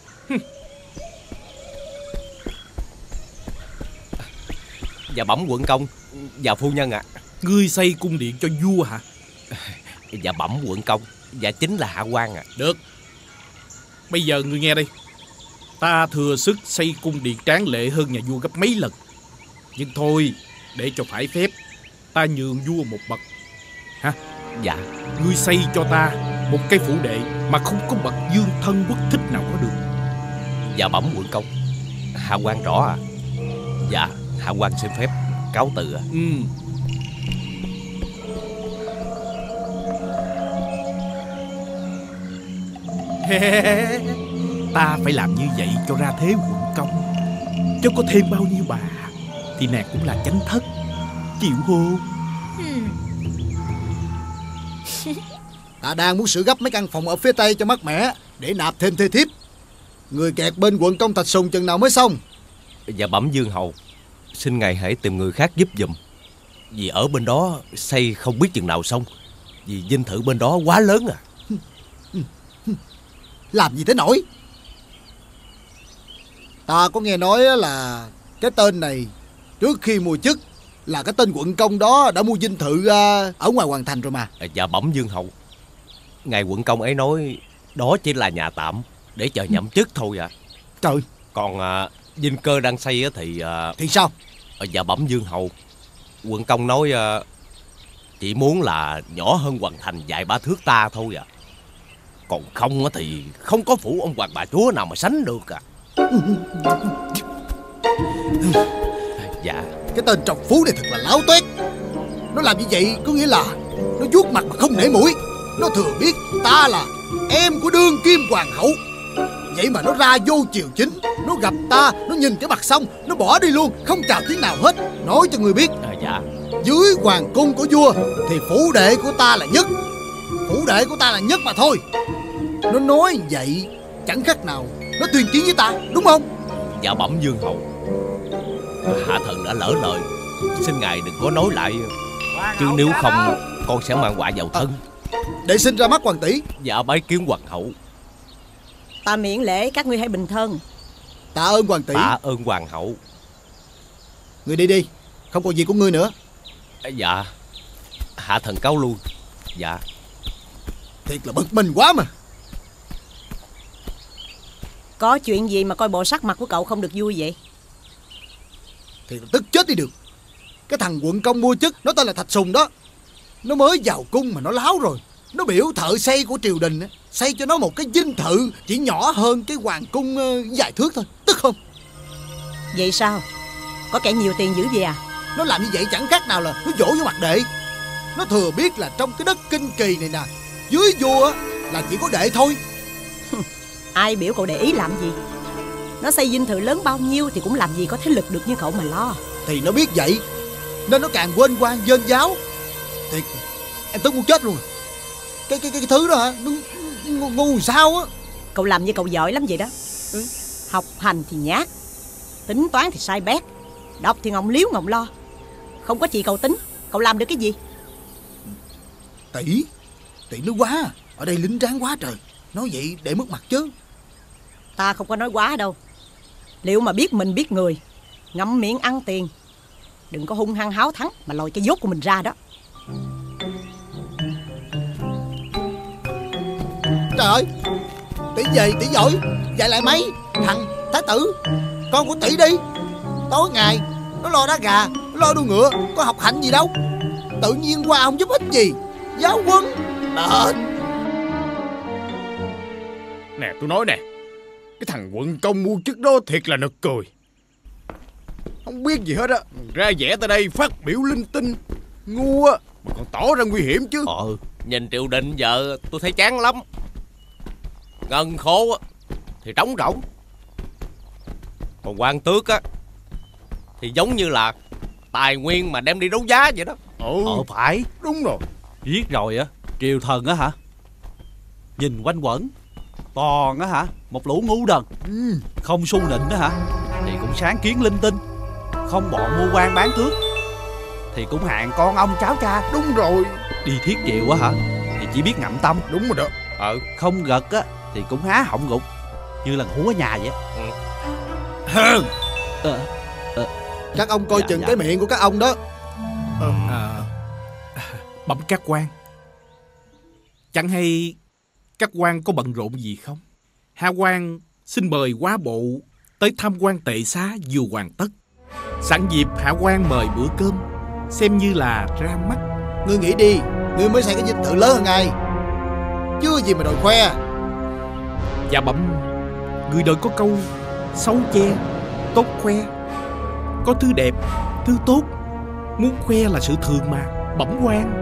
Dạ bẩm quận công và phu nhân ạ. Ngươi xây cung điện cho vua hả? Dạ bẩm quận công, dạ chính là hạ quan ạ. Được. Bây giờ ngươi nghe đây. Ta thừa sức xây cung điện tráng lệ hơn nhà vua gấp mấy lần. Nhưng thôi, để cho phải phép, ta nhường vua một bậc. Hả? Dạ. Ngươi xây cho ta một cái phủ đệ mà không có bậc dương thân quốc thích nào có được. Dạ bẩm quận công, hạ quan rõ à. Dạ, hạ quan xin phép cáo từ ạ. Ta phải làm như vậy cho ra thế quận công. Chứ có thêm bao nhiêu bà thì nàng cũng là chánh thất. Chịu hô. Ta đang muốn sửa gấp mấy căn phòng ở phía tây cho mát mẻ, để nạp thêm thê thiếp. Người kẹt bên quận công Thạch Sùng chừng nào mới xong? Dạ bẩm Dương hầu, xin ngài hãy tìm người khác giúp giùm. Vì ở bên đó xây không biết chừng nào xong. Vì dinh thự bên đó quá lớn à. Làm gì thế nổi? Ta có nghe nói là cái tên này trước khi mua chức là cái tên quận công đó đã mua dinh thự ở ngoài hoàng thành rồi mà. Dạ bẩm Dương hầu, ngài quận công ấy nói đó chỉ là nhà tạm để chờ nhậm chức thôi ạ. Trời. Còn dinh cơ đang xây thì thì sao? Dạ bẩm Dương hầu, quận công nói chỉ muốn là nhỏ hơn hoàng thành vài ba thước ta thôi à. Còn không thì không có phủ ông hoàng bà chúa nào mà sánh được à. Dạ. Cái tên trọc phú này thật là láo toét. Nó làm như vậy có nghĩa là nó vuốt mặt mà không nể mũi. Nó thừa biết ta là em của đương kim hoàng hậu, vậy mà nó ra vô triều chính. Nó gặp ta, nó nhìn cái mặt xong nó bỏ đi luôn, không chào tiếng nào hết. Nói cho người biết, dạ, dưới hoàng cung của vua thì phủ đệ của ta là nhất. Phủ đệ của ta là nhất mà thôi. Nó nói vậy chẳng khác nào nó tuyên chiến với ta, đúng không? Dạ bẩm Dương hầu, hạ thần đã lỡ lời, xin ngài đừng có nói lại, chứ nếu không con sẽ mang họa vào thân. Để xin ra mắt hoàng tỷ. Dạ bái kiến hoàng hậu. Ta miễn lễ, các ngươi hãy bình thân. Tạ ơn hoàng tỷ. Tạ ơn hoàng hậu. Người đi đi, không còn gì của ngươi nữa. Dạ, hạ thần cáo lui. Dạ. Thiệt là bực mình quá mà. Có chuyện gì mà coi bộ sắc mặt của cậu không được vui vậy? Thì tức chết đi được. Cái thằng quận công mua chức, nó tên là Thạch Sùng đó. Nó mới vào cung mà nó láo rồi. Nó biểu thợ xây của triều đình xây cho nó một cái dinh thự chỉ nhỏ hơn cái hoàng cung vài thước thôi. Tức không? Vậy sao? Có kẻ nhiều tiền dữ vậy à? Nó làm như vậy chẳng khác nào là nó vỗ vô mặt đệ. Nó thừa biết là trong cái đất Kinh Kỳ này nè, dưới vua là chỉ có đệ thôi. Ai biểu cậu để ý làm gì? Nó xây dinh thự lớn bao nhiêu thì cũng làm gì có thế lực được như cậu mà lo. Thì nó biết vậy nên nó càng quên quan vênh giáo. Thiệt, em tức muốn chết luôn. Cái thứ đó hả? Nó ngu sao á. Cậu làm như cậu giỏi lắm vậy đó. Học hành thì nhát, tính toán thì sai bét, đọc thì ngọng liếu ngọng lo. Không có chị cậu tính, cậu làm được cái gì? Tỷ nói quá. Ở đây lính tráng quá trời. Nói vậy để mất mặt chứ. Ta không có nói quá đâu. Liệu mà biết mình biết người, ngậm miệng ăn tiền, đừng có hung hăng háo thắng mà lòi cái dốt của mình ra đó. Trời ơi, tỷ về tỷ giỏi, dạy lại mấy thằng thái tử con của tỷ đi. Tối ngày nó lo đá gà, nó lo đua ngựa, có học hành gì đâu. Tự nhiên qua không giúp ích gì. Giáo quân Nè tôi nói nè, cái thằng quận công mua chức đó thiệt là nực cười. Không biết gì hết á, ra vẻ tới đây phát biểu linh tinh, ngu á mà còn tỏ ra nguy hiểm chứ. Nhìn triều đình giờ tôi thấy chán lắm. Ngân khố á thì trống rỗng, còn quan tước á thì giống như là tài nguyên mà đem đi đấu giá vậy đó. Phải. Đúng rồi. Biết rồi á, triều thần á hả, nhìn quanh quẩn toàn á hả một lũ ngu đần, không su nịnh đó hả thì cũng sáng kiến linh tinh, không bọn mua quan bán tước. thì cũng hạng con ông cháu cha. Đúng rồi. Đi thiết kiều á hả thì chỉ biết ngậm tâm. Đúng rồi đó. Không gật á thì cũng há họng gục, như là hú ở nhà vậy. Hơn. Các ông coi chừng cái miệng của các ông đó. Bẩm các quan, chẳng hay các quan có bận rộn gì không? Hạ quan xin mời quá bộ tới tham quan tệ xá vừa hoàn tất. Sẵn dịp hạ quan mời bữa cơm, xem như là ra mắt. Ngươi nghĩ đi, ngươi mới xây cái dinh thự lớn hơn ai, chưa gì mà đòi khoe. Dạ bẩm, người đời có câu xấu che, tốt khoe. Có thứ đẹp, thứ tốt, muốn khoe là sự thường mà, bẩm quan.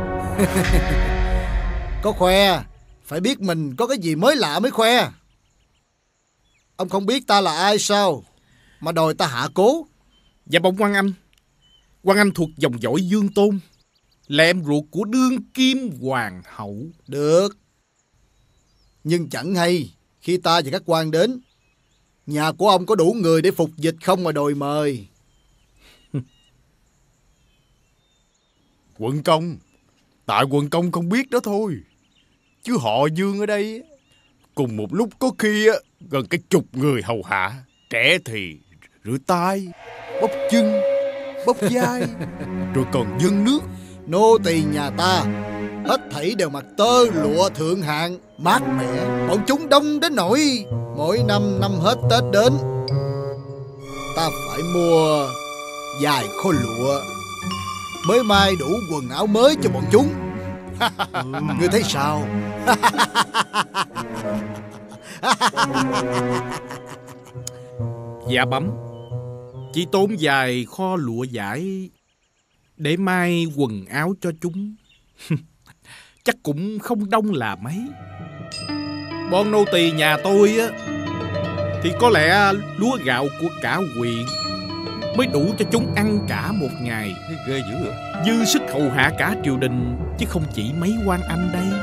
Có khoe, phải biết mình có cái gì mới lạ mới khoe. Ông không biết ta là ai sao mà đòi ta hạ cố? Dạ bẩm quan anh. Quan anh thuộc dòng dõi Dương Tôn, là em ruột của đương kim hoàng hậu. Được, nhưng chẳng hay khi ta và các quan đến, nhà của ông có đủ người để phục dịch không mà đòi mời. Quận công, tại quận công không biết đó thôi, chứ họ Dương ở đây cùng một lúc có khi gần cái chục người hầu hạ. Trẻ thì rửa tay, bóc chân, bóc vai, rồi còn dâng nước. Nô tỳ nhà ta hết thảy đều mặc tơ lụa thượng hạng, mát mẻ. Bọn chúng đông đến nỗi mỗi năm hết Tết đến, ta phải mua vài khối lụa mới may đủ quần áo mới cho bọn chúng. Ngươi thấy sao? Dạ bẩm, chỉ tốn vài kho lụa vải để may quần áo cho chúng. Chắc cũng không đông là mấy. Bọn nô tỳ nhà tôi á thì có lẽ lúa gạo của cả huyện mới đủ cho chúng ăn cả một ngày. Ghê dữ vậy. Dư sức hầu hạ cả triều đình, chứ không chỉ mấy quan anh đây.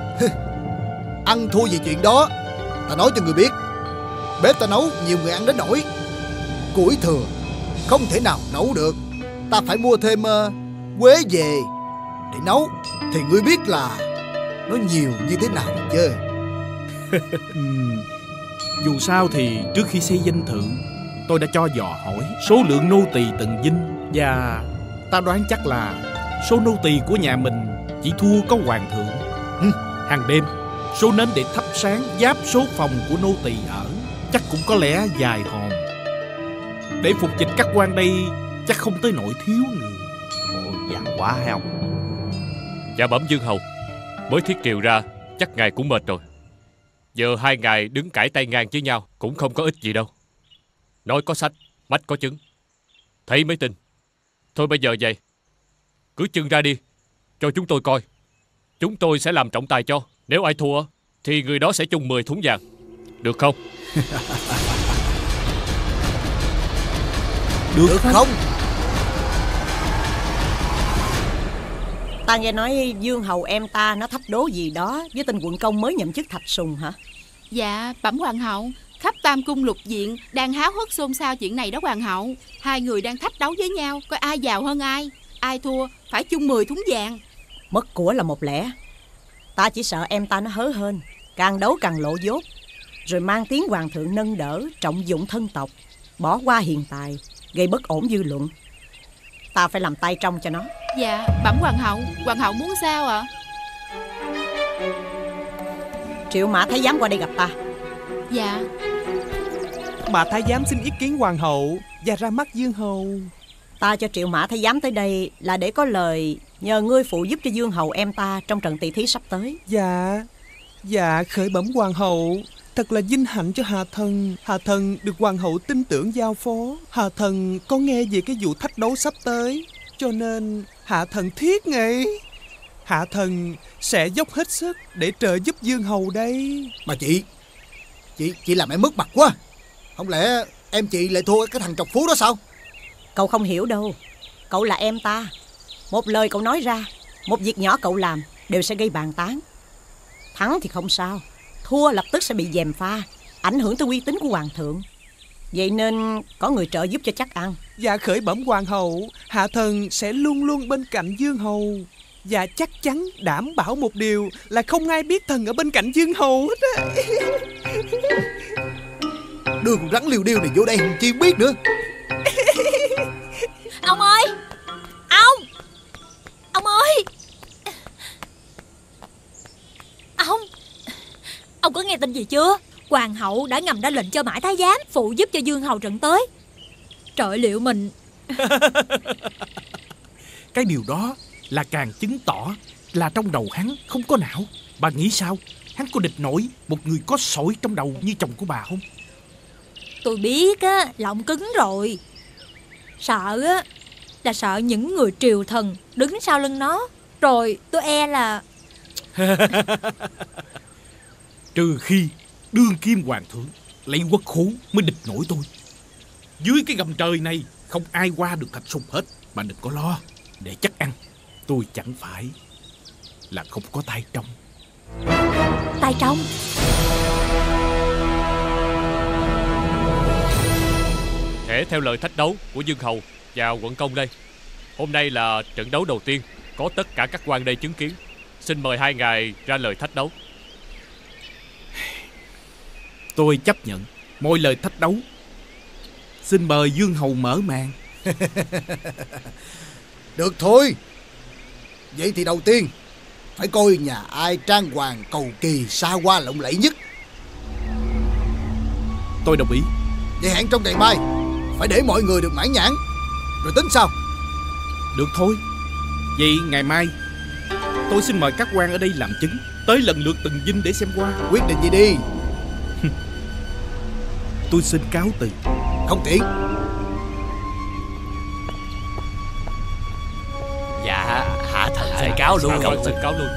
Ăn thua gì chuyện đó. Ta nói cho người biết, bếp ta nấu nhiều người ăn đến nỗi củi thừa không thể nào nấu được. Ta phải mua thêm quế về để nấu, thì ngươi biết là nó nhiều như thế nào chứ. Dù sao thì trước khi xây dinh thự, tôi đã cho dò hỏi số lượng nô tỳ từng dinh, và ta đoán chắc là số nô tỳ của nhà mình chỉ thua có hoàng thượng. Hàng đêm, số nến để thắp sáng giáp số phòng của nô tỳ ở chắc cũng có lẽ vài hòn. Để phục dịch các quan đây chắc không tới nỗi thiếu người. Ôi, dằn quá hay không? Dạ bẩm Dương hầu, mới thiết kiều ra chắc ngài cũng mệt rồi. Giờ hai ngài đứng cãi tay ngang với nhau cũng không có ích gì đâu. Nói có sách, mách có chứng, thấy mới tin. Thôi bây giờ vậy, cứ trưng ra đi, cho chúng tôi coi. Chúng tôi sẽ làm trọng tài cho. Nếu ai thua thì người đó sẽ chung 10 thúng vàng. Được không? Được không? Ta nghe nói Dương hầu em ta nó thách đố gì đó với tên quận công mới nhậm chức Thạch Sùng hả? Dạ bẩm hoàng hậu, khắp Tam Cung Lục Viện đang háo hức xôn xao chuyện này đó hoàng hậu. Hai người đang thách đấu với nhau, coi ai giàu hơn ai. Ai thua phải chung 10 thúng vàng. Mất của là một lẽ, ta chỉ sợ em ta nó hớ hên, càng đấu càng lộ dốt, rồi mang tiếng hoàng thượng nâng đỡ, trọng dụng thân tộc, bỏ qua hiền tài, gây bất ổn dư luận. Ta phải làm tay trong cho nó. Dạ bẩm hoàng hậu muốn sao ạ? Triệu Mã Thái giám qua đây gặp ta. Dạ. Bà Thái giám xin ý kiến hoàng hậu và ra mắt Dương hầu. Ta cho Triệu Mã Thái giám tới đây là để có lời nhờ ngươi phụ giúp cho Dương hầu em ta trong trận tỷ thí sắp tới. Dạ khởi bẩm hoàng hậu, thật là vinh hạnh cho Hạ thần được hoàng hậu tin tưởng giao phó. Hạ thần có nghe về cái vụ thách đấu sắp tới, cho nên hạ thần thiết nghĩ hạ thần sẽ dốc hết sức để trợ giúp Dương hầu đây. Mà chị làm em mất mặt quá. Không lẽ em chị lại thua cái thằng trọc phú đó sao? Cậu không hiểu đâu. Cậu là em ta, một lời cậu nói ra, một việc nhỏ cậu làm đều sẽ gây bàn tán. Thắng thì không sao, thua lập tức sẽ bị gièm pha, ảnh hưởng tới uy tín của hoàng thượng. Vậy nên có người trợ giúp cho chắc ăn. Dạ khởi bẩm hoàng hậu, hạ thần sẽ luôn luôn bên cạnh Dương hầu. Và chắc chắn đảm bảo một điều là không ai biết thần ở bên cạnh Dương hầu hết á. Đưa con rắn liêu điêu này vô đây không chi biết nữa. Ông ơi! Ông ơi! Ông có nghe tin gì chưa? Hoàng hậu đã ngầm ra lệnh cho Mã Thái Giám phụ giúp cho Dương hầu trận tới. Trời, liệu mình... Cái điều đó là càng chứng tỏ là trong đầu hắn không có não. Bà nghĩ sao? Hắn có địch nổi một người có sỏi trong đầu như chồng của bà không? Tôi biết á, lòng cứng rồi. Sợ á là sợ những người triều thần đứng sau lưng nó. Rồi tôi e là... Trừ khi đương kim hoàng thượng lấy quốc khố mới địch nổi tôi. Dưới cái gầm trời này không ai qua được Thạch Sùng hết. Mà đừng có lo, để chắc ăn tôi chẳng phải là không có tay trong. Tay trong? Thể theo lời thách đấu của Dương hầu và quận công đây, hôm nay là trận đấu đầu tiên, có tất cả các quan đây chứng kiến. Xin mời hai ngài ra lời thách đấu. Tôi chấp nhận mọi lời thách đấu. Xin mời Dương hầu mở màn. Được thôi. Vậy thì đầu tiên phải coi nhà ai trang hoàng cầu kỳ xa hoa lộng lẫy nhất. Tôi đồng ý. Vậy hẹn trong ngày mai phải để mọi người được mãn nhãn, rồi tính sao? Được thôi. Vậy ngày mai tôi xin mời các quan ở đây làm chứng, tới lần lượt từng dinh để xem qua. Quyết định gì đi. Tôi xin cáo từ. Không tiện. Dạ hạ thần xin cáo lui. Xin cáo lui.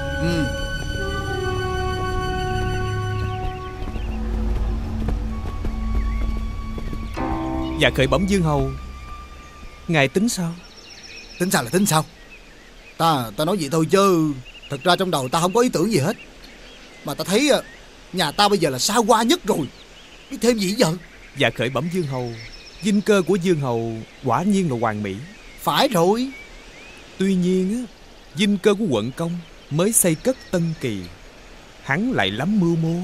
Dạ khởi bẩm Dương hầu, ngài tính sao? Tính sao là tính sao? Ta nói vậy thôi chứ thật ra trong đầu ta không có ý tưởng gì hết. Mà ta thấy nhà ta bây giờ là xa hoa nhất rồi, biết thêm gì giờ? Dạ khởi bẩm Dương hầu, dinh cơ của Dương hầu quả nhiên là hoàn mỹ. Phải rồi. Tuy nhiên dinh cơ của quận công mới xây cất tân kỳ, hắn lại lắm mưu mô.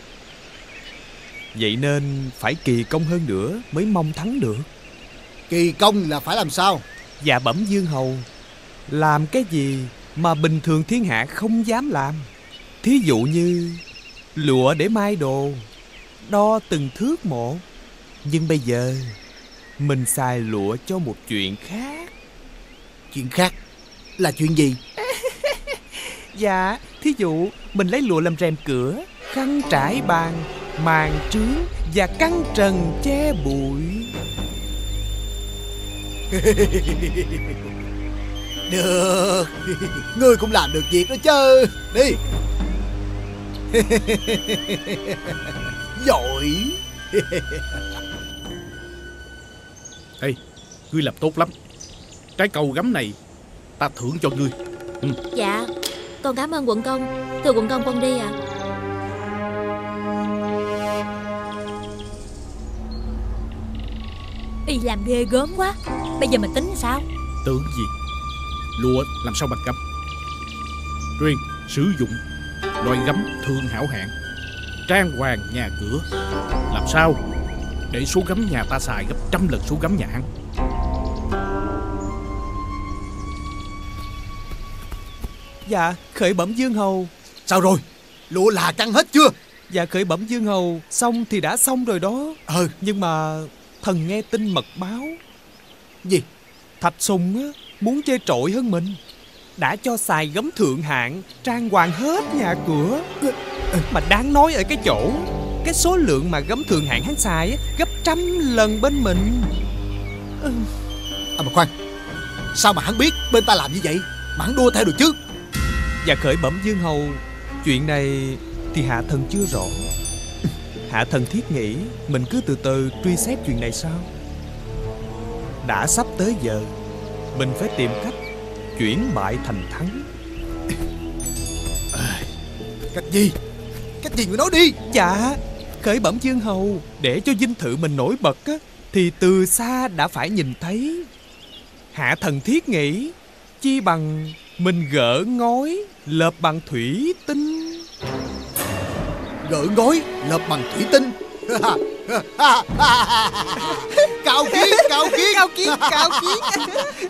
Vậy nên phải kỳ công hơn nữa mới mong thắng được. Kỳ công là phải làm sao? Dạ bẩm Dương hầu, làm cái gì mà bình thường thiên hạ không dám làm. Thí dụ như lụa để mai đồ, đo từng thước một. Nhưng bây giờ mình xài lụa cho một chuyện khác. Chuyện khác là chuyện gì? Dạ, thí dụ mình lấy lụa làm rèm cửa, khăn trải bàn, màn trướng và căn trần che bụi. Được. Ngươi cũng làm được việc đó chứ. Đi. Giỏi. Ê, ngươi làm tốt lắm. Trái cầu gấm này ta thưởng cho ngươi. Dạ, con cảm ơn quận công. Thưa quận công, con đi ạ. Y làm ghê gớm quá. Bây giờ mình tính sao? Tưởng gì? Lụa làm sao bằng gấm? Riêng sử dụng loại gấm thượng hảo hạng, trang hoàng nhà cửa, làm sao để số gấm nhà ta xài gấp 100 lần số gấm nhà hắn. Dạ khởi bẩm Dương hầu. Sao rồi? Lụa là căng hết chưa? Dạ khởi bẩm Dương hầu, xong thì đã xong rồi đó. Nhưng mà thần nghe tin mật báo. Gì? Thạch Sùng á, muốn chơi trội hơn mình, đã cho xài gấm thượng hạng, trang hoàng hết nhà cửa. Mà đáng nói ở cái chỗ, cái số lượng mà gấm thượng hạng hắn xài á, gấp 100 lần bên mình. Mà khoan, sao mà hắn biết bên ta làm như vậy mà hắn đua theo được chứ? Dạ khởi bẩm Dương hầu, chuyện này thì hạ thần chưa rõ. Hạ thần thiết nghĩ mình cứ từ từ truy xét chuyện này sao. Đã sắp tới giờ, mình phải tìm cách chuyển bại thành thắng. Cách gì? Cách gì người nói đi. Dạ khởi bẩm Dương hầu, để cho dinh thự mình nổi bật á, thì từ xa đã phải nhìn thấy. Hạ thần thiết nghĩ chi bằng mình gỡ ngói lợp bằng thủy tinh. Gỡ ngói lợp bằng thủy tinh. Cao kiến, cao kiến, cao kiến, cao kiến.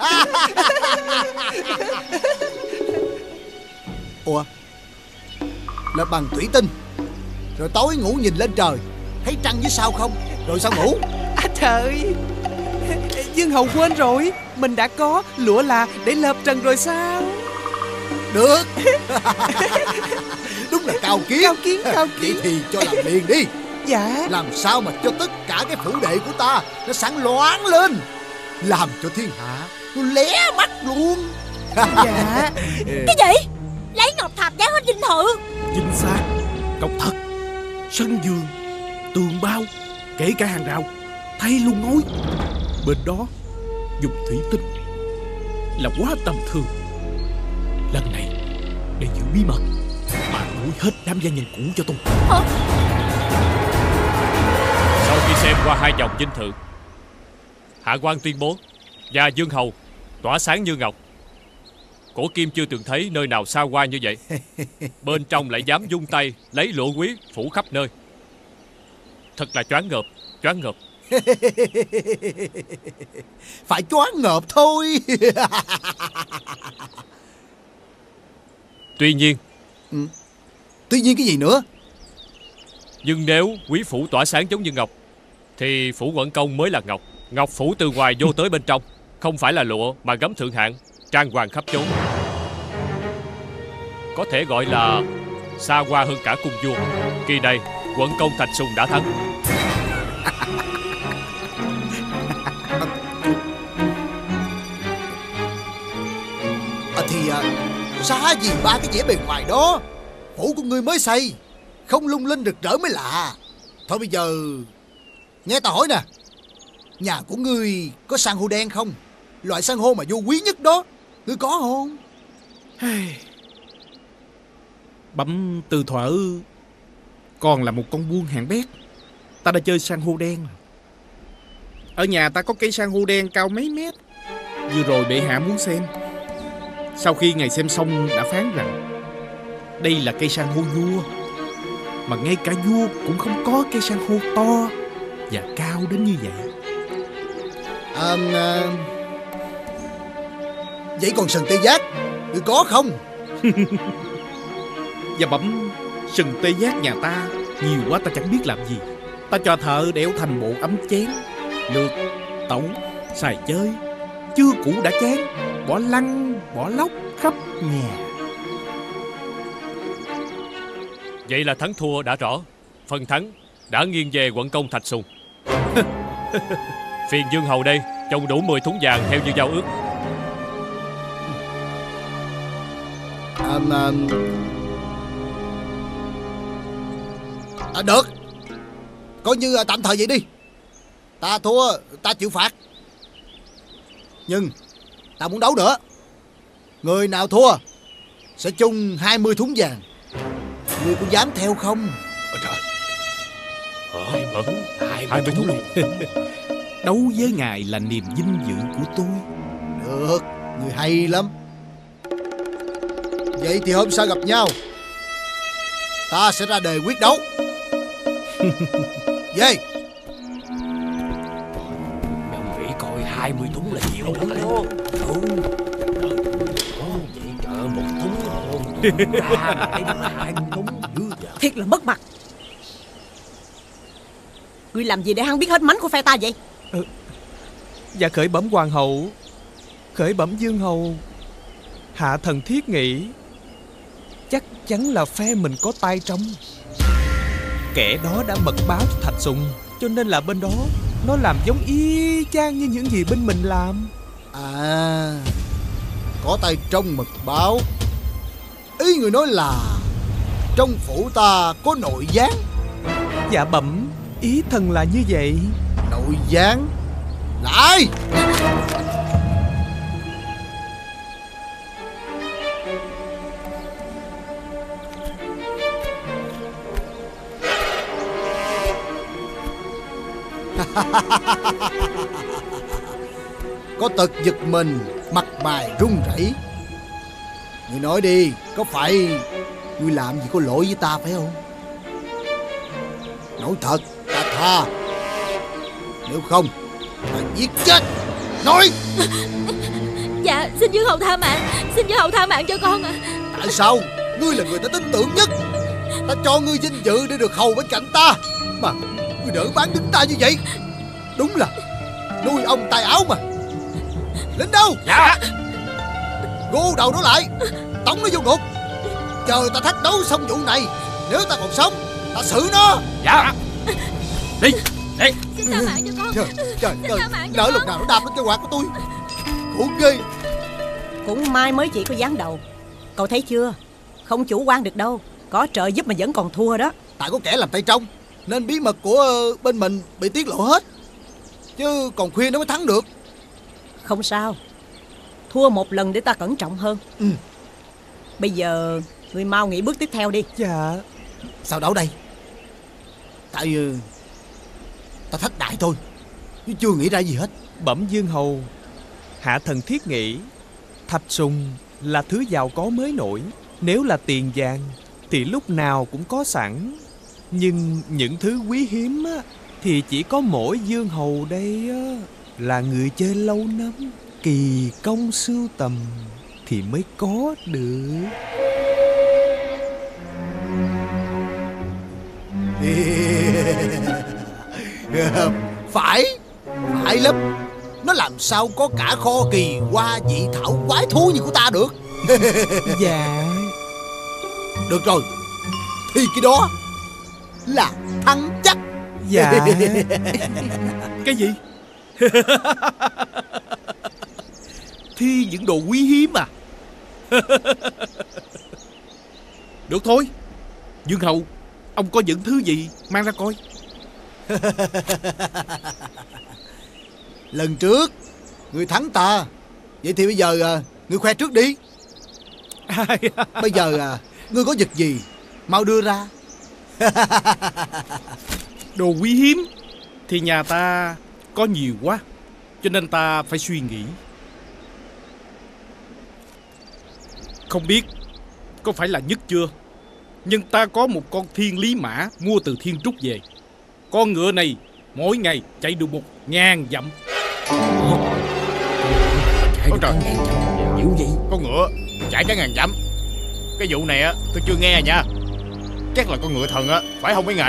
Ủa, lợp bằng thủy tinh rồi tối ngủ nhìn lên trời thấy trăng với sao không, rồi sao ngủ? Trời, Dương Hầu quên rồi, mình đã có lụa là để lợp trần rồi sao? Được. Đúng là cao kiến. Cao kiến, cao kiến. Vậy thì cho làm liền đi. Dạ. Làm sao mà cho tất cả cái phủ đệ của ta nó sáng loáng lên, làm cho thiên hạ nó lé mắt luôn. Dạ. Cái gì? Lấy ngọc thạch dán lên dinh thự? Chính xác. Ngọc thật, sân vườn, tường bao, kể cả hàng rào thay luôn ngói. Bên đó dùng thủy tinh là quá tầm thường. Lần này để giữ bí mật mà đuổi hết đám gia nhân cũ cho tôi. Sau khi xem qua 2 vòng dinh thự, Hạ quan tuyên bố nhà Dương Hầu tỏa sáng như ngọc. Cổ kim chưa từng thấy nơi nào xa hoa như vậy. Bên trong lại dám dung tay lấy lụa quý phủ khắp nơi. Thật là choáng ngợp, choáng ngợp. Phải choáng ngợp thôi. Tuy nhiên. Tuy nhiên cái gì nữa? Nhưng nếu quý phủ tỏa sáng giống như ngọc thì phủ Quận Công mới là ngọc. Ngọc phủ từ ngoài vô tới bên trong, không phải là lụa mà gấm thượng hạng, trang hoàng khắp chốn. Có thể gọi là xa hoa hơn cả cung vua. Kỳ này Quận Công Thạch Sùng đã thắng. Thì xá gì ba cái vẻ bề ngoài đó. Phủ của ngươi mới xây, không lung linh rực rỡ mới lạ. Thôi bây giờ nghe ta hỏi nè, nhà của ngươi có san hô đen không? Loại san hô mà vô quý nhất đó, ngươi có không? Bẩm từ thuở còn là một con buôn hạng bét, ta đã chơi san hô đen. Ở nhà ta có cây san hô đen cao mấy mét. Vừa rồi bệ hạ muốn xem. Sau khi ngài xem xong đã phán rằng đây là cây san hô vua, mà ngay cả vua cũng không có cây san hô to và cao đến như vậy. Vậy còn sừng tê giác ngươi có không? Và bẩm sừng tê giác nhà ta nhiều quá ta chẳng biết làm gì. Ta cho thợ đẽo thành bộ ấm chén, lược, tẩu, xài chơi. Chưa cũ đã chán, bỏ lăn, bỏ lóc khắp nhà. Vậy là thắng thua đã rõ. Phần thắng đã nghiêng về Quận Công Thạch Sùng. Phiền Dương Hầu đây trồng đủ 10 thúng vàng theo như giao ước. Được, coi như tạm thời vậy đi. Ta thua, ta chịu phạt. Nhưng ta muốn đấu nữa. Người nào thua sẽ chung 20 thúng vàng. Ngươi có dám theo không? Trời, 20 thúng luôn. Đấu với ngài là niềm vinh dự của tôi. Được, người hay lắm. Vậy thì hôm sau gặp nhau, ta sẽ ra đề quyết đấu. Về. Ông nghĩ coi 20 thúng là nhiều lắm đó. Vậy trợ một thúng hồn. 20 thúng dữ vậy. Thiệt là mất mặt. Ngươi làm gì để hắn biết hết mánh của phe ta vậy? Dạ khởi bẩm hoàng hậu, khởi bẩm Dương Hầu, hạ thần thiết nghĩ chắc chắn là phe mình có tay trong. Kẻ đó đã mật báo cho Thạch Sùng, cho nên là bên đó nó làm giống y chang như những gì bên mình làm. À, có tay trong mật báo. Ý người nói là trong phủ ta có nội gián. Dạ bẩm, ý thần là như vậy. Nội gián là ai? Có tật giật mình, mặt mày run rẩy. Ngươi nói đi, có phải ngươi làm gì có lỗi với ta phải không? Nói thật, ta tha. Nếu không, ta giết chết. Nói. Dạ, xin Dương Hầu tha mạng. Xin Dương Hầu tha mạng cho con ạ. Tại sao? Ngươi là người ta tin tưởng nhất. Ta cho ngươi vinh dự để được hầu bên cạnh ta, mà ngươi đỡ bán đứng ta như vậy. Đúng là nuôi ông tài áo mà. Lính đâu? Dạ. Gô đầu nó lại, tống nó vô ngục. Chờ ta thách đấu xong vụ này, nếu ta còn sống, ta xử nó. Dạ. Đi. Đi. Xin tha mạng cho con. Trời ơi, nỡ lúc nào nó đạp lên cái quạt của tôi. Khổ ghê. Cũng may mới chỉ có giáng đầu. Cậu thấy chưa, không chủ quan được đâu. Có trợ giúp mà vẫn còn thua đó. Tại có kẻ làm tay trong, nên bí mật của bên mình bị tiết lộ hết. Chứ còn khuyên nó mới thắng được. Không sao, thua một lần để ta cẩn trọng hơn. Bây giờ người mau nghĩ bước tiếp theo đi. Dạ. Sao đấu đây? Tại ta thách đại thôi, chứ chưa nghĩ ra gì hết. Bẩm Dương Hầu, hạ thần thiết nghĩ thạch sùng là thứ giàu có mới nổi. Nếu là tiền vàng thì lúc nào cũng có sẵn. Nhưng những thứ quý hiếm á, thì chỉ có mỗi Dương Hầu đây á, là người chơi lâu năm, kỳ công sưu tầm thì mới có được. Phải lắm. Nó làm sao có cả kho kỳ hoa dị thảo quái thú như của ta được. Dạ. Được rồi, thì cái đó là thắng chắc. Dạ. Cái gì? Thi những đồ quý hiếm à? Được thôi, Dương Hầu, ông có những thứ gì mang ra coi. Lần trước ngươi thắng ta, vậy thì bây giờ ngươi khoe trước đi. Bây giờ ngươi có vật gì mau đưa ra. Đồ quý hiếm thì nhà ta có nhiều quá, cho nên ta phải suy nghĩ. Không biết có phải là nhất chưa, nhưng ta có một con thiên lý mã mua từ Thiên Trúc về. Con ngựa này mỗi ngày chạy được 1000 dặm. Ôi trời, vụ gì? Con ngựa chạy cả 1000 dặm. Cái vụ này á tôi chưa nghe nha. Chắc là con ngựa thần á, phải không mấy ngài?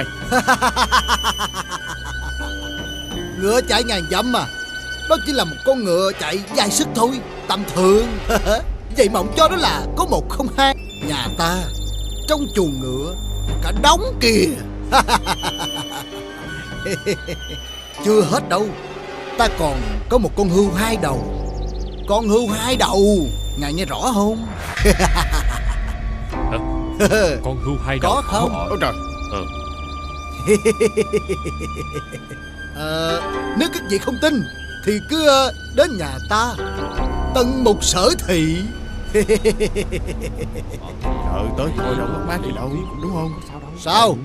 Ngựa chạy 1000 dặm mà. Đó chỉ là một con ngựa chạy dài sức thôi, tầm thường. Vậy mà ông cho đó là có 102. Nhà ta trong chuồng ngựa cả đống kìa. Chưa hết đâu, ta còn có một con hươu 2 đầu. Con hươu 2 đầu, ngài nghe rõ không? Con hươu 2 đầu có không? Ôi trời. Nếu các vị không tin thì cứ đến nhà ta, Tân Mục Sở Thị. Trời tới thôi đâu mất mát gì đâu, đúng không? Sao?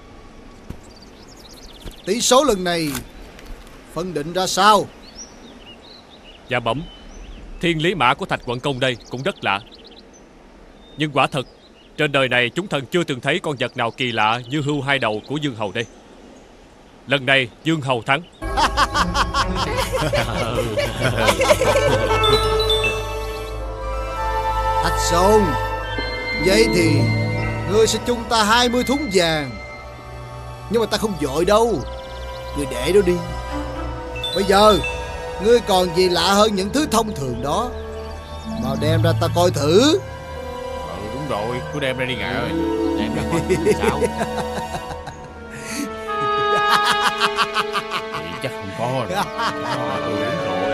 Tỷ số lần này phân định ra sao? Dạ bẩm, thiên lý mã của Thạch Quận Công đây cũng rất lạ. Nhưng quả thật, trên đời này chúng thần chưa từng thấy con vật nào kỳ lạ như hươu 2 đầu của Dương Hầu đây. Lần này Dương Hầu thắng. Thạch Sùng, vậy thì ngươi sẽ chung ta 20 thúng vàng. Nhưng mà ta không vội đâu, ngươi để đó đi. Bây giờ ngươi còn gì lạ hơn những thứ thông thường đó, mau đem ra ta coi thử. Đúng rồi, cứ đem ra đi ngài ơi. Đem ra coi sao. Chắc không có rồi. Đúng rồi.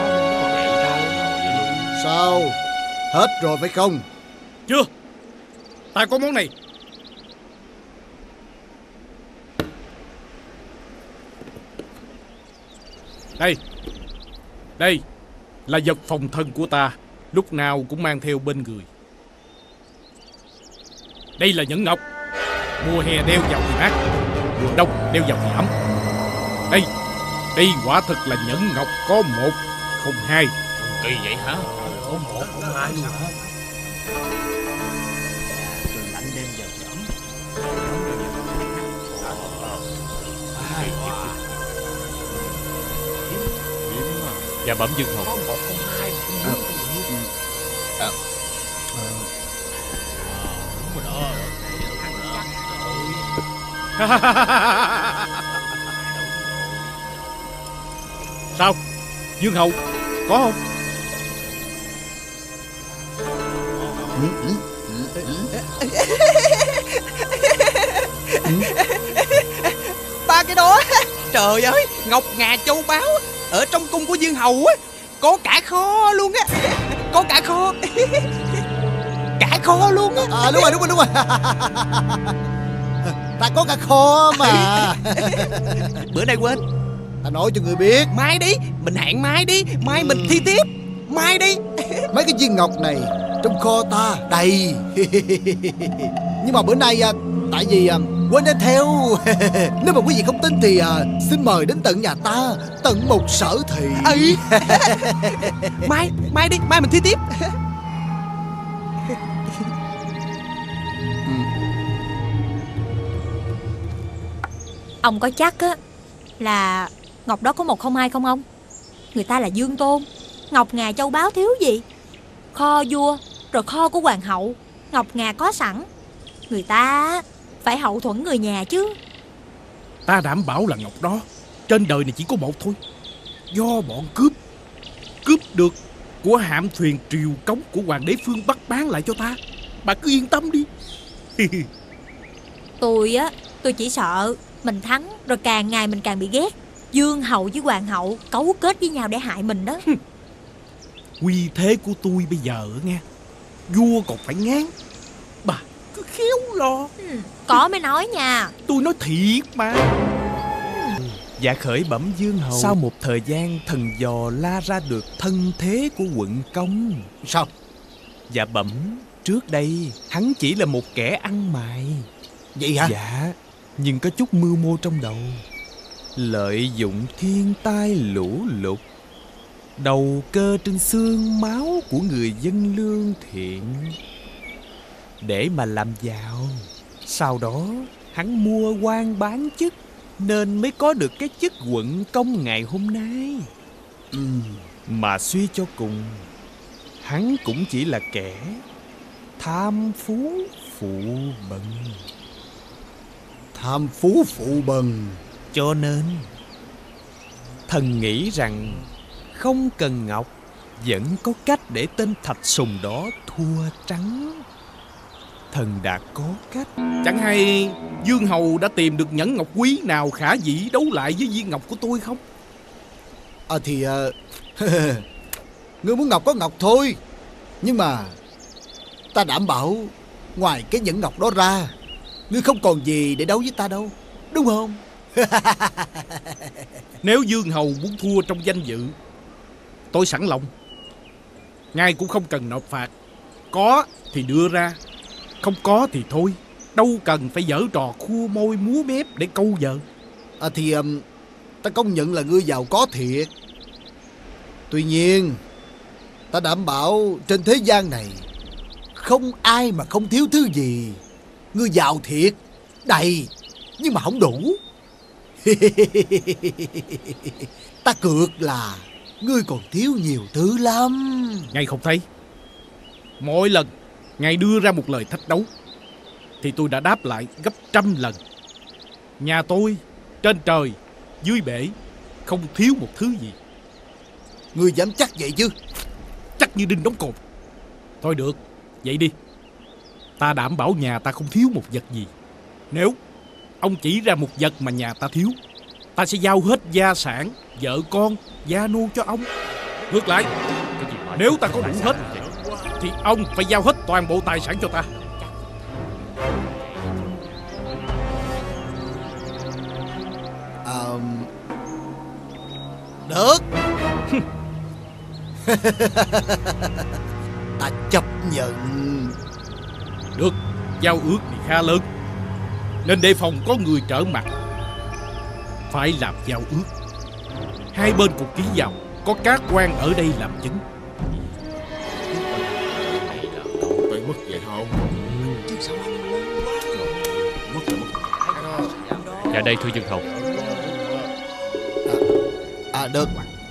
Sao? Hết rồi phải không? Chưa, ta có món này. Đây là vật phòng thân của ta, lúc nào cũng mang theo bên người. Đây là nhẫn ngọc, mùa hè đeo vào thì mát, mùa đông đeo vào thì ấm. Đây, Đây quả thực là nhẫn ngọc có 1 không 2. Kỳ vậy hả? Có 1 không 2 luôn hả? Trời lạnh đêm giờ ấm. Dạ bẩm Dương Hầu. Có 1 không 2. Sao? Dương Hầu có không? Ba cái đó. Trời ơi, ngọc ngà châu báu ở trong cung của Dương Hầu á, có cả kho luôn á. Có cả kho. Cả kho luôn á. Đúng rồi. Ta có cả kho mà. Bữa nay quên. Ta nói cho người biết. Mai đi, mình hẹn mai đi. Mai mình thi tiếp. Mai đi. Mấy cái viên ngọc này trong kho ta đầy. Nhưng mà bữa nay tại vì quên đem theo. Nếu mà quý vị không tin thì xin mời đến tận nhà ta, tận một sở thị. Mai đi, mai mình thi tiếp. Ông có chắc á là ngọc đó có 102 không ông? Người ta là Dương Tôn, ngọc ngà châu báu thiếu gì? Kho vua, rồi kho của hoàng hậu, ngọc ngà có sẵn. Người ta phải hậu thuẫn người nhà chứ. Ta đảm bảo là ngọc đó trên đời này chỉ có 1 thôi. Do bọn cướp được của hạm thuyền triều cống của hoàng đế phương Bắc bán lại cho ta. Bà cứ yên tâm đi. Tôi chỉ sợ mình thắng rồi càng ngày mình càng bị ghét. Dương hầu với hoàng hậu cấu kết với nhau để hại mình đó. Quy thế của tôi bây giờ nghe, vua còn phải ngán, bà cứ khéo lo. Có mới nói nha. Tôi nói thiệt mà. Dạ khởi bẩm Dương Hầu. Sau một thời gian thần dò la ra được thân thế của quận công. Sao? Dạ bẩm, trước đây hắn chỉ là một kẻ ăn mày. Vậy hả? Dạ, nhưng có chút mưu mô trong đầu. Lợi dụng thiên tai lũ lụt, đầu cơ trên xương máu của người dân lương thiện để mà làm giàu. Sau đó hắn mua quan bán chức nên mới có được cái chức quận công ngày hôm nay. Mà suy cho cùng, hắn cũng chỉ là kẻ tham phú phụ bần. Tham phú phụ bần. Cho nên thần nghĩ rằng không cần ngọc, vẫn có cách để tên Thạch Sùng đó thua trắng. Thần đã có cách. Chẳng hay Dương Hầu đã tìm được nhẫn ngọc quý nào khả dĩ đấu lại với viên ngọc của tôi không? Ngươi muốn ngọc có ngọc thôi, nhưng mà ta đảm bảo ngoài cái nhẫn ngọc đó ra, ngươi không còn gì để đấu với ta đâu, đúng không? Nếu Dương Hầu muốn thua trong danh dự, tôi sẵn lòng. Ngài cũng không cần nộp phạt. Có thì đưa ra, không có thì thôi. Đâu cần phải giở trò khua môi múa mép để câu vợ. Ta công nhận là ngươi giàu có thiệt. Tuy nhiên ta đảm bảo trên thế gian này không ai mà không thiếu thứ gì. Ngươi giàu thiệt, đầy, nhưng mà không đủ. Ta cược là ngươi còn thiếu nhiều thứ lắm. Ngài không thấy mỗi lần ngài đưa ra một lời thách đấu thì tôi đã đáp lại gấp 100 lần. Nhà tôi trên trời dưới bể không thiếu một thứ gì. Ngươi dám chắc vậy chứ? Chắc như đinh đóng cột. Thôi được, vậy đi. Ta đảm bảo nhà ta không thiếu một vật gì. Nếu ông chỉ ra một vật mà nhà ta thiếu, ta sẽ giao hết gia sản, vợ con, gia nô cho ông. Ngược lại, nếu ta có đủ hết thì ông phải giao hết toàn bộ tài sản cho ta. Được. Ta chấp nhận. Được, giao ước thì khá lớn, nên đề phòng có người trở mặt. Phải làm giao ước, Hai bên cùng ký vào, có Cát Quan ở đây làm chứng. Tôi mất vậy không? Dạ đây thưa Dương Hầu. Được.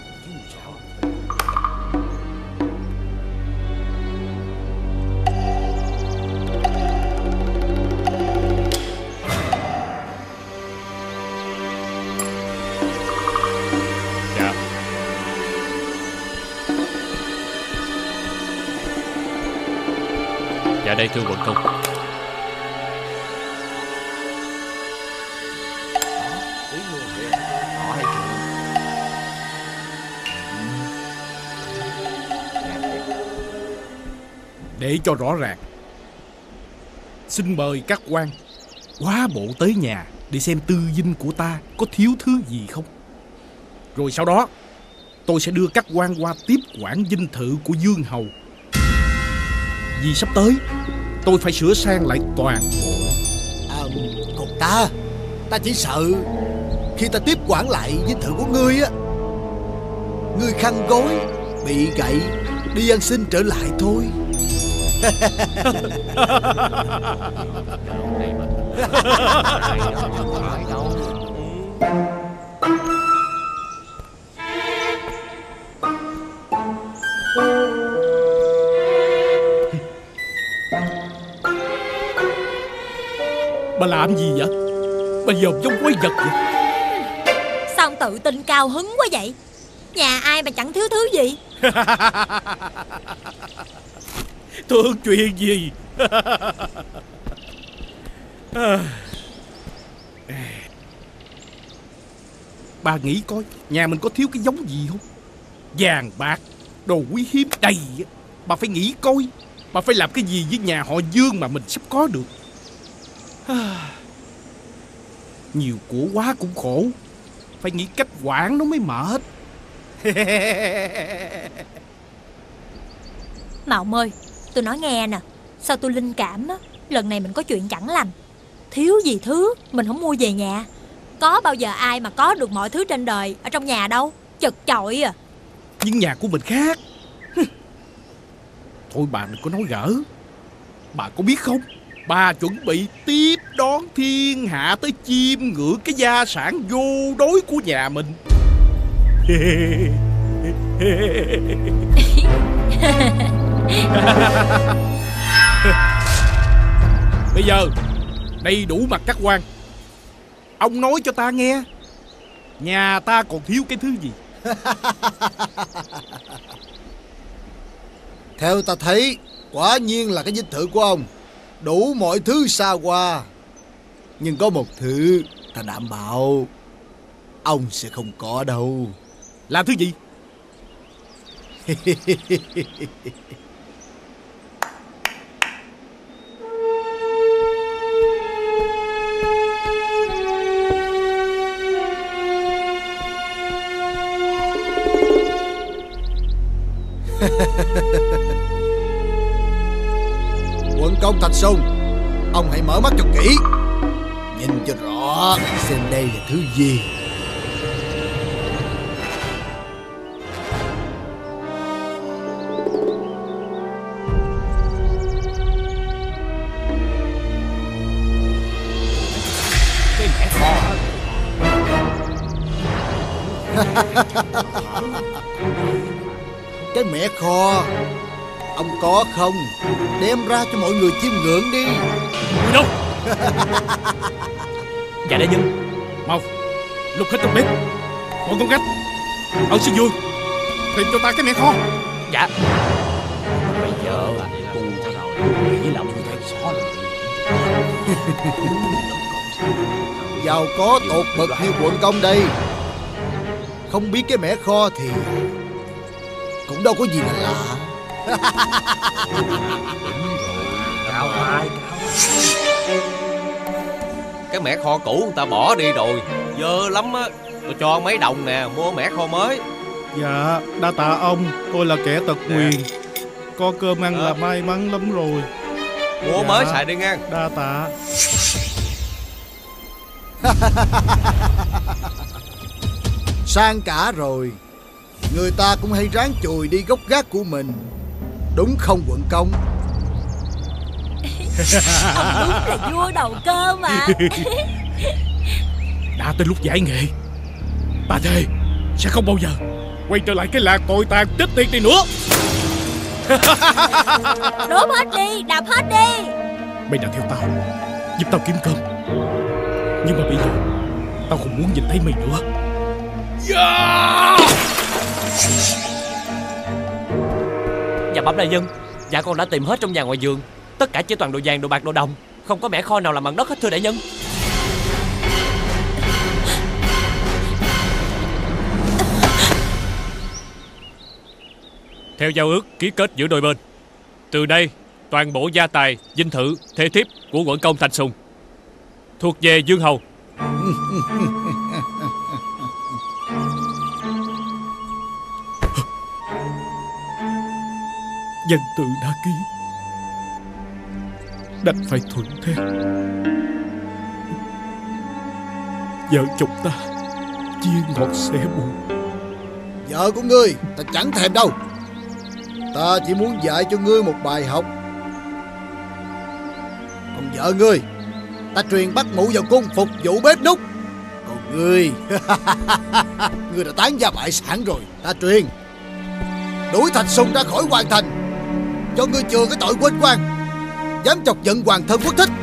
Dạ đây thưa quận công. Để cho rõ ràng, xin mời các quan quá bộ tới nhà để xem tư dinh của ta có thiếu thứ gì không. Rồi sau đó tôi sẽ đưa các quan qua tiếp quản dinh thự của Dương Hầu. Vì sắp tới tôi phải sửa sang lại toàn bộ. Còn ta chỉ sợ khi ta tiếp quản lại dinh thự của ngươi á, ngươi khăn gối bị gậy đi ăn xin trở lại thôi. Bà làm gì vậy? Bà dòm giống quái vật vậy. Sao ông tự tin cao hứng quá vậy? Nhà ai mà chẳng thiếu thứ gì. Thương chuyện gì? Bà nghĩ coi, nhà mình có thiếu cái giống gì không? Vàng bạc, đồ quý hiếm đầy. Bà phải nghĩ coi, bà phải làm cái gì với nhà họ Dương mà mình sắp có được. Nhiều của quá cũng khổ, phải nghĩ cách quản nó mới mệt. Mà ông ơi, tôi nói nghe nè, sao tôi linh cảm á, lần này mình có chuyện chẳng lành. Thiếu gì thứ mình không mua về nhà. Có bao giờ ai mà có được mọi thứ trên đời ở trong nhà đâu, chật chội à. Nhưng nhà của mình khác. Thôi bà đừng có nói gỡ. Bà có biết không, bà chuẩn bị tiếp đón thiên hạ tới chiêm ngưỡng cái gia sản vô đối của nhà mình. Bây giờ đầy đủ mặt các quan, ông nói cho ta nghe, nhà ta còn thiếu cái thứ gì? Theo ta thấy, quả nhiên là cái dinh thự của ông đủ mọi thứ xa hoa. Nhưng có một thứ ta đảm bảo ông sẽ không có đâu. Là thứ gì? Quận công Thạch Sùng, ông hãy mở mắt cho kỹ, nhìn cho rõ xem đây là thứ gì. Cái mẹ kho. Cái mẹ kho, ông có không? Đem ra cho mọi người chiêm ngưỡng đi. Người đâu? Dạ đại nhân. Mau lục hết trong bếp. Mọi con cách ở sân vườn tìm cho ta cái mẹ kho. Dạ. Bây giờ tôi nghĩ là ông thấy xó rồi. Giàu có tột bậc như quận công đây, không biết cái mẻ kho thì cũng đâu có gì là lạ. Cao ai? Cái mẻ kho cũ người ta bỏ đi rồi, dơ lắm á. Tôi cho mấy đồng nè, mua mẻ kho mới. Dạ, đa tạ ông, tôi là kẻ tật nguyền. Có cơm ăn là may mắn lắm rồi. Mua dạ, mới xài đi nha. Đa tạ. sang cả rồi. Người ta cũng hay ráng chùi đi gốc gác của mình, đúng không quận công? Ông đúng là vua đầu cơ mà. Đã tới lúc giải nghệ, ta thề sẽ không bao giờ quay trở lại cái làng tội tàn chết tiệt này nữa. Đốt hết đi, đập hết đi. Mày đã theo tao, giúp tao kiếm cơm, nhưng mà bây giờ tao không muốn nhìn thấy mày nữa. Dạ bẩm đại nhân, dạ con đã tìm hết trong nhà ngoài vườn, tất cả chỉ toàn đồ vàng, đồ bạc, đồ đồng, không có mẻ kho nào làm bằng đất hết thưa đại nhân. Theo giao ước ký kết giữa đôi bên, từ đây toàn bộ gia tài, dinh thự, thê thiếp của quận công Thành Sùng thuộc về Dương Hầu. Dân tự đã ký, đành phải thuận theo. Vợ chồng ta chia ngọt sẻ buồn. Vợ của ngươi ta chẳng thèm đâu. Ta chỉ muốn dạy cho ngươi một bài học. Còn vợ ngươi, ta truyền bắt mụ vào cung phục vụ bếp núc. Còn ngươi ngươi đã tán gia bại sản rồi. Ta truyền đuổi Thành Sùng ra khỏi hoàng thành, cho ngươi chừa cái tội quên quan, dám chọc giận hoàng thân quốc thích.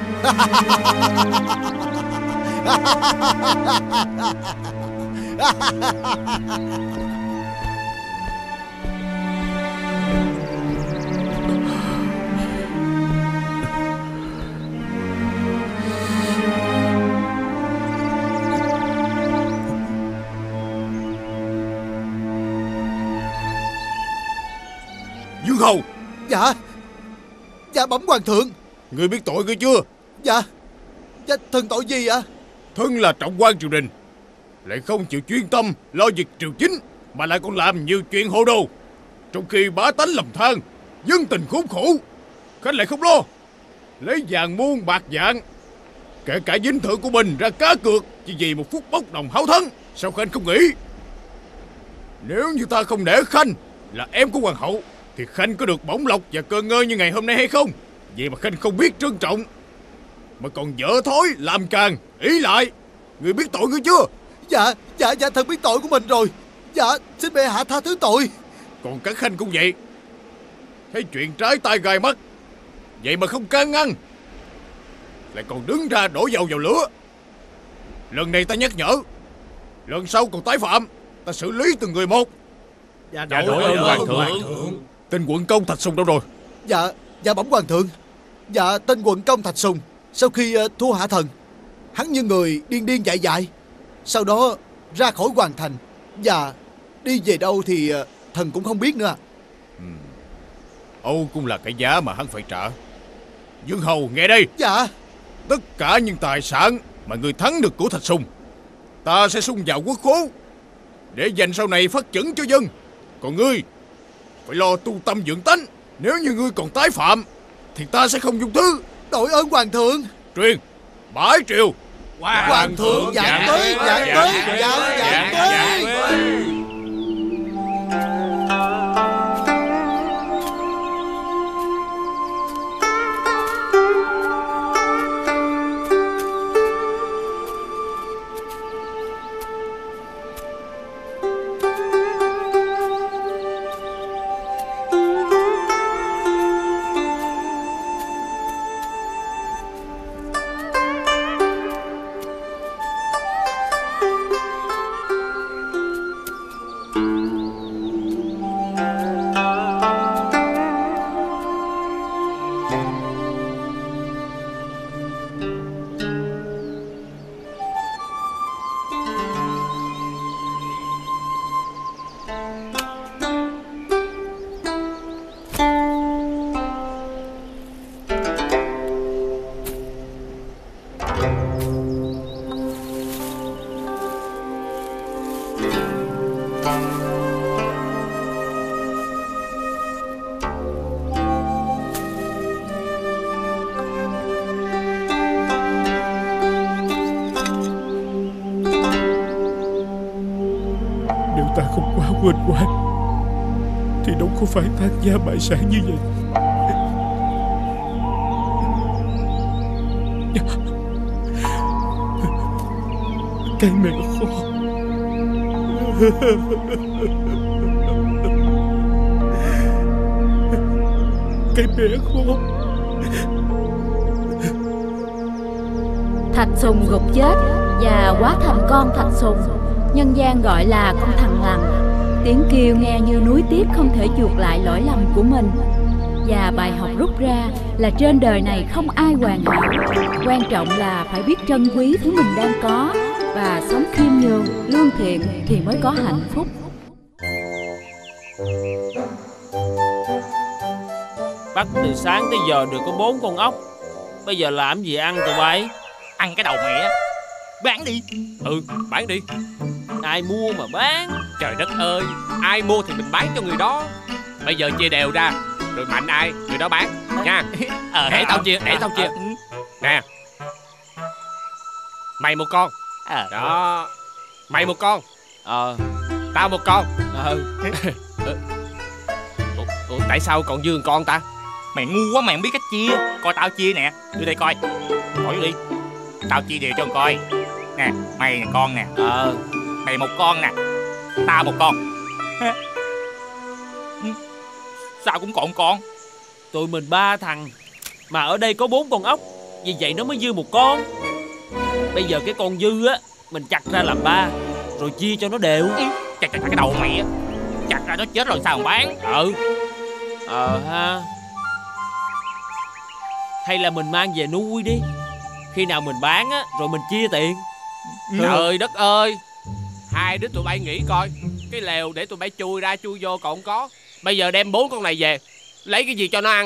Dương Hầu. Dạ. Dạ bẩm hoàng thượng. Ngươi biết tội ngươi chưa? Dạ. Dạ thân tội gì ạ? Thân là trọng quan triều đình, lại không chịu chuyên tâm lo việc triều chính, mà lại còn làm nhiều chuyện hồ đồ, trong khi bá tánh lầm than, dân tình khốn khổ, Khanh lại không lo, lấy vàng muôn bạc vạn, kể cả dinh thự của mình ra cá cược chỉ vì một phút bốc đồng háo thắng. Sao Khanh không nghĩ nếu như ta không để Khanh là em của hoàng hậu thì Khanh có được bổng lộc và cơ ngơi như ngày hôm nay hay không? Vậy mà Khanh không biết trân trọng, mà còn dở thói làm càng ý lại. Người biết tội ngươi chưa? Dạ thần biết tội của mình rồi. Dạ xin bệ hạ tha thứ tội. Còn các Khanh cũng vậy, thấy chuyện trái tai gai mắt vậy mà không can ngăn, lại còn đứng ra đổ dầu vào lửa. Lần này ta nhắc nhở, lần sau còn tái phạm ta xử lý từng người một. Dạ đổi ơn hoàng thượng. Tên quận công Thạch Sùng đâu rồi? Dạ bẩm hoàng thượng. Dạ tên quận công Thạch Sùng sau khi thua hạ thần, hắn như người điên điên dại dại, sau đó ra khỏi hoàng thành, và đi về đâu thì thần cũng không biết nữa. Âu cũng là cái giá mà hắn phải trả. Dương Hầu nghe đây. Dạ. Tất cả những tài sản mà người thắng được của Thạch Sùng, ta sẽ sung vào quốc khố để dành sau này phát triển cho dân. Còn ngươi phải lo tu tâm dưỡng tánh. Nếu như ngươi còn tái phạm thì ta sẽ không dung thứ. Đội ơn hoàng thượng. Truyền bãi triều. Hoàng thượng dạng tới, dạng tới, dạng tới. quên quan thì đâu có phải tán gia bại sản như vậy. Cái mẹ khó. Cái mẹ khó. Thạch Sùng gục chết và hóa thành con Thạch Sùng, nhân gian gọi là con thằn lằn. Tiếng kêu nghe như núi tiếc không thể chuộc lại lỗi lầm của mình. Và bài học rút ra là trên đời này không ai hoàn hảo. Quan trọng là phải biết trân quý thứ mình đang có và sống khiêm nhường, lương thiện thì mới có hạnh phúc. Bắt từ sáng tới giờ được có 4 con ốc. Bây giờ làm gì ăn tụi bay? Ăn cái đầu mẹ. Bán đi. Bán đi. Ai mua mà bán? Trời đất ơi, ai mua thì mình bán cho người đó. Bây giờ chia đều ra, rồi mạnh ai người đó bán nha. Để tao chia. Nè, mày một con. Đó. Mày một con. Tao một con. Ủa, tại sao còn dư con ta? Mày ngu quá, mày không biết cách chia. Coi tao chia nè. Đưa đây coi. Hỏi đi. Tao chia đều cho con coi. Nè, mày nè con nè. Mày một con nè. Tao một con. Sao cũng còn con? Tụi mình 3 thằng mà ở đây có 4 con ốc, vì vậy nó mới dư một con. Bây giờ cái con dư á mình chặt ra làm 3, rồi chia cho nó đều. Chặt cái đầu mày. Chặt ra nó chết rồi sao mà bán? Ha. Hay là mình mang về nuôi đi. Khi nào mình bán á rồi mình chia tiền. Trời đất ơi, hai đứa tụi bay nghĩ coi, cái lều để tụi bay chui ra chui vô còn không có. Bây giờ đem 4 con này về, lấy cái gì cho nó ăn?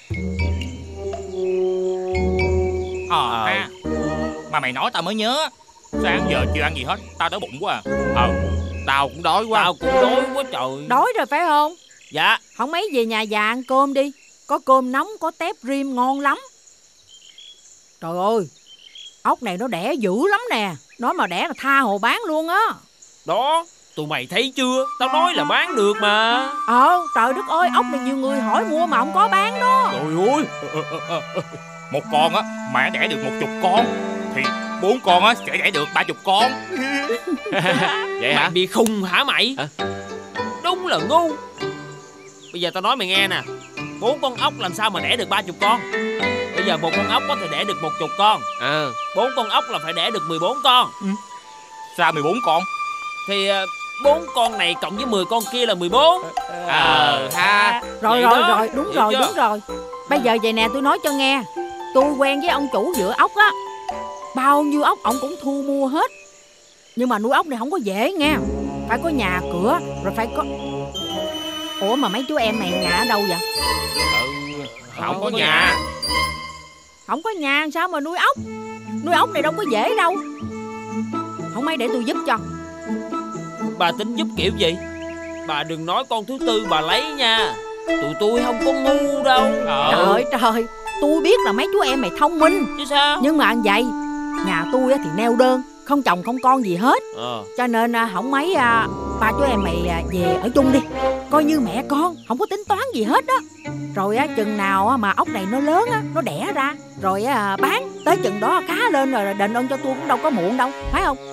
Mà mày nói tao mới nhớ, sáng giờ chưa ăn gì hết, tao đói bụng quá à. Tao cũng đói quá. Tao cũng đói quá trời. Đói rồi phải không? Dạ. Không mấy về nhà già ăn cơm đi. Có cơm nóng, có tép rim ngon lắm. Trời ơi, ốc này nó đẻ dữ lắm nè. Nó mà đẻ là tha hồ bán luôn á. Đó, tụi mày thấy chưa? Tao nói là bán được mà. Trời đất ơi, ốc này nhiều người hỏi mua mà không có bán đó. Trời ơi, một con á mà đẻ được 10 con thì 4 con á sẽ đẻ được 30 con. Vậy hả? Mày bị khùng hả mày? Đúng là ngu. Bây giờ tao nói mày nghe nè, 4 con ốc làm sao mà đẻ được 30 con? Bây giờ một con ốc có thể đẻ được 10 con. 4 con ốc là phải đẻ được 14 con. Sao 14 con? Thì 4 con này cộng với 10 con kia là 14. Rồi, đúng rồi. Bây giờ vậy nè, tôi nói cho nghe. Tôi quen với ông chủ vựa ốc á. Bao nhiêu ốc ổng cũng thu mua hết. Nhưng mà nuôi ốc này không có dễ nghe. Phải có nhà cửa, rồi phải có... Ủa mà mấy chú em mày nhà ở đâu vậy? Không có nhà. Không có nhà sao mà nuôi ốc? Nuôi ốc này đâu có dễ đâu. Không mấy để tôi giúp cho. Bà tính giúp kiểu gì? Bà đừng nói con thứ tư bà lấy nha. Tụi tôi không có ngu đâu. Trời, tôi biết là mấy chú em mày thông minh chứ sao. Nhưng mà vậy, nhà tôi thì neo đơn, không chồng không con gì hết. Cho nên không mấy ba chú em mày về ở chung đi. Coi như mẹ con, không có tính toán gì hết đó. Rồi chừng nào mà ốc này nó lớn nó đẻ ra, rồi bán. Tới chừng đó cá lên rồi đền ơn cho tôi cũng đâu có muộn đâu, phải không?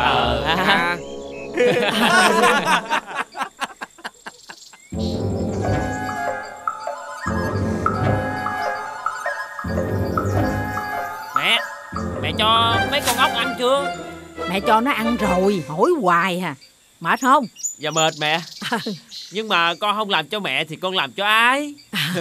Mẹ cho mấy con ốc ăn chưa? Mẹ cho nó ăn rồi, hỏi hoài à. Mệt không? Dạ mệt mẹ. Nhưng mà con không làm cho mẹ thì con làm cho ai?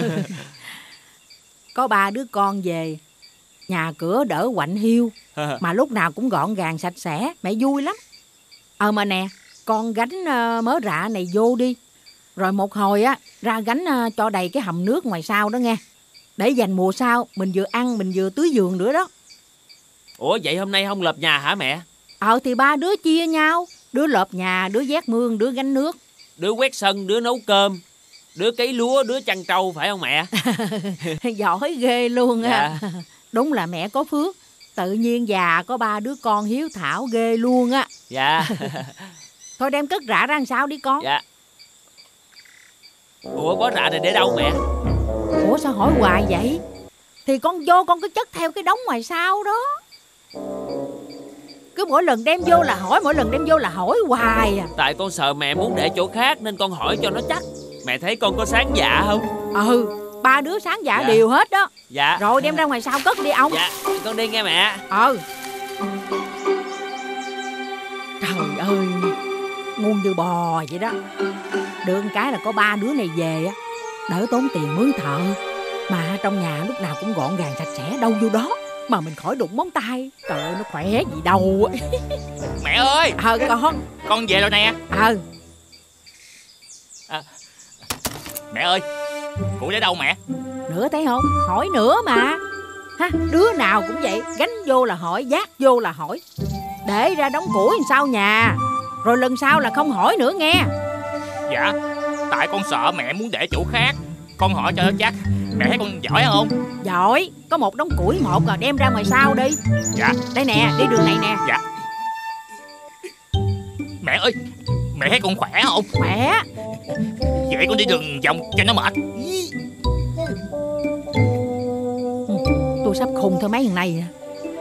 Có 3 đứa con về, nhà cửa đỡ quạnh hiu, mà lúc nào cũng gọn gàng sạch sẽ. Mẹ vui lắm. Mà nè, con gánh mớ rạ này vô đi. Rồi một hồi ra gánh cho đầy cái hầm nước ngoài sau đó nghe. Để dành mùa sau mình vừa ăn mình vừa tưới vườn nữa đó. Ủa vậy hôm nay không lợp nhà hả mẹ? Thì 3 đứa chia nhau. Đứa lợp nhà, đứa vét mương, đứa gánh nước. Đứa quét sân, đứa nấu cơm, đứa cấy lúa, đứa chăn trâu phải không mẹ? Giỏi ghê luôn á. Đúng là mẹ có phước. Tự nhiên già có 3 đứa con hiếu thảo ghê luôn á. Dạ. Thôi đem cất rạ ra làm sao đi con. Dạ. Ủa bó rạ này để đâu mẹ? Ủa sao hỏi hoài vậy? Thì con vô con cứ chất theo cái đống ngoài sau đó. Cứ mỗi lần đem vô là hỏi, mỗi lần đem vô là hỏi hoài à. Tại con sợ mẹ muốn để chỗ khác nên con hỏi cho nó chắc. Mẹ thấy con có sáng dạ không? Ừ, ba đứa sáng dạ đều hết đó. Dạ. Rồi đem ra ngoài sau cất đi ông. Dạ, con đi nghe mẹ. Trời ơi, ngon như bò vậy đó. Được cái là có ba đứa này về á, đỡ tốn tiền mướn thợ. Mà trong nhà lúc nào cũng gọn gàng sạch sẽ, đâu vô đó mà mình khỏi đụng móng tay. Trời ơi nó khỏe gì đâu. Mẹ ơi. Con về rồi nè. Mẹ ơi, củi để đâu mẹ? Nữa thấy không? Hỏi nữa mà. Ha, đứa nào cũng vậy, gánh vô là hỏi, vác vô là hỏi. Để ra đống củi làm sao nhà. Rồi lần sau là không hỏi nữa nghe. Dạ, tại con sợ mẹ muốn để chỗ khác. Con hỏi cho nó chắc. Mẹ thấy con giỏi không? Giỏi, có một đống củi một rồi đem ra ngoài sau đi. Dạ. Đây nè, đi đường này nè. Dạ. Mẹ ơi, mẹ thấy con khỏe không? Khỏe. Vậy con đi đường vòng cho nó mệt. Tôi sắp khùng theo mấy thằng này nè.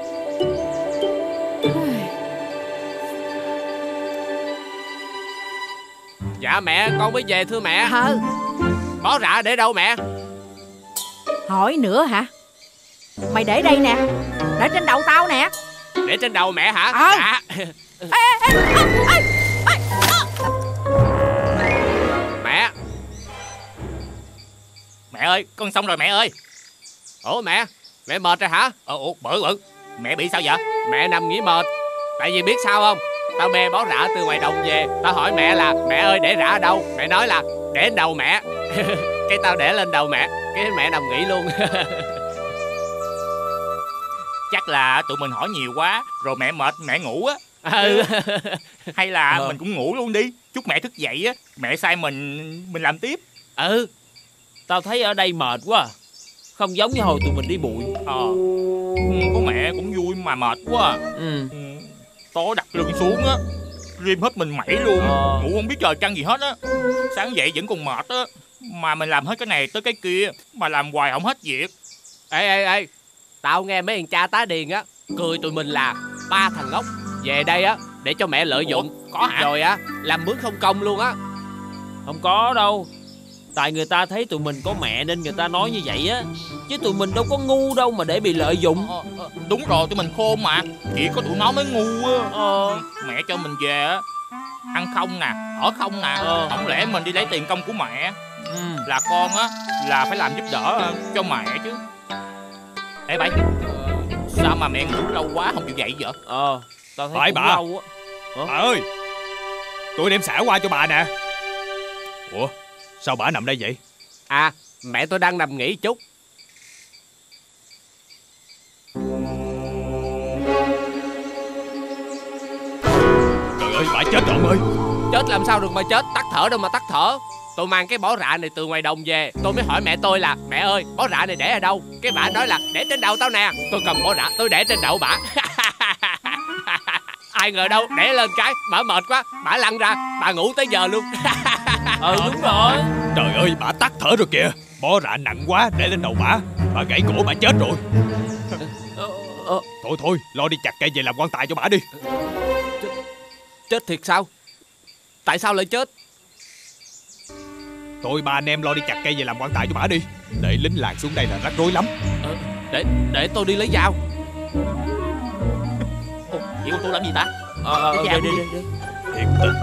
Dạ mẹ, con mới về thưa mẹ. Bó rạ để đâu mẹ? Hỏi nữa hả? Mày để đây nè, để trên đầu tao nè. Để trên đầu mẹ hả? Dạ. Mẹ. Mẹ ơi, con xong rồi mẹ ơi. Ủa mẹ, mẹ mệt rồi hả? Ủa bự. Mẹ bị sao vậy? Mẹ nằm nghỉ mệt. Tại vì biết sao không? Tao bê bó rạ từ ngoài đồng về. Tao hỏi mẹ là mẹ ơi để rạ ở đâu? Mẹ nói là để lên đầu mẹ. Cái tao để lên đầu mẹ, cái mẹ nằm nghỉ luôn. Chắc là tụi mình hỏi nhiều quá rồi mẹ mệt mẹ ngủ á. Hay là mình cũng ngủ luôn đi. Chúc mẹ thức dậy á, mẹ sai mình làm tiếp. Tao thấy ở đây mệt quá. Không giống như hồi tụi mình đi bụi. Có mẹ cũng vui mà mệt quá. Tối đặt lưng xuống á, rim hết mình mẩy luôn. Ngủ không biết trời trăng gì hết á. Sáng dậy vẫn còn mệt á. Mà mình làm hết cái này tới cái kia mà làm hoài không hết việc. Ê, tao nghe mấy thằng cha tá điền á cười tụi mình là ba thằng ngốc về đây á để cho mẹ lợi dụng. Có hả? Rồi á làm mướn không công luôn á. Không có đâu. Tại người ta thấy tụi mình có mẹ nên người ta nói như vậy á. Chứ tụi mình đâu có ngu đâu mà để bị lợi dụng. Đúng rồi, tụi mình khôn mà. Chỉ có tụi nó mới ngu á. Mẹ cho mình về á, ăn không nè, ở không nè. Không lẽ mình đi lấy tiền công của mẹ. Là con á là phải làm giúp đỡ cho mẹ chứ. Ê bảy, sao mà mẹ ngủ lâu quá không chịu dậy vậy? Tao thấy phải bà lâu á. Bà ơi, tôi đem xả qua cho bà nè. Ủa, sao bà nằm đây vậy? À, mẹ tôi đang nằm nghỉ chút. Trời ơi, bà chết rồi ông ơi. Chết làm sao được mà chết, tắt thở đâu mà tắt thở. Tôi mang cái bó rạ này từ ngoài đồng về. Tôi mới hỏi mẹ tôi là mẹ ơi bó rạ này để ở đâu. Cái bà nói là để trên đầu tao nè. Tôi cầm bó rạ tôi để trên đầu bả. Ai ngờ đâu để lên cái bả mệt quá, bả lăn ra, bà ngủ tới giờ luôn. Đúng rồi. Trời ơi bà tắt thở rồi kìa. Bó rạ nặng quá để lên đầu bà gãy cổ bà chết rồi. Thôi lo đi chặt cây về làm quan tài cho bả đi. Chết thiệt sao? Tại sao lại chết? Thôi ba anh em lo đi chặt cây về làm quan tài cho bả đi. Để lính làng xuống đây là rắc rối lắm. Để tôi đi lấy dao. Vậy tôi làm gì ta? Đi. Thiệt tình.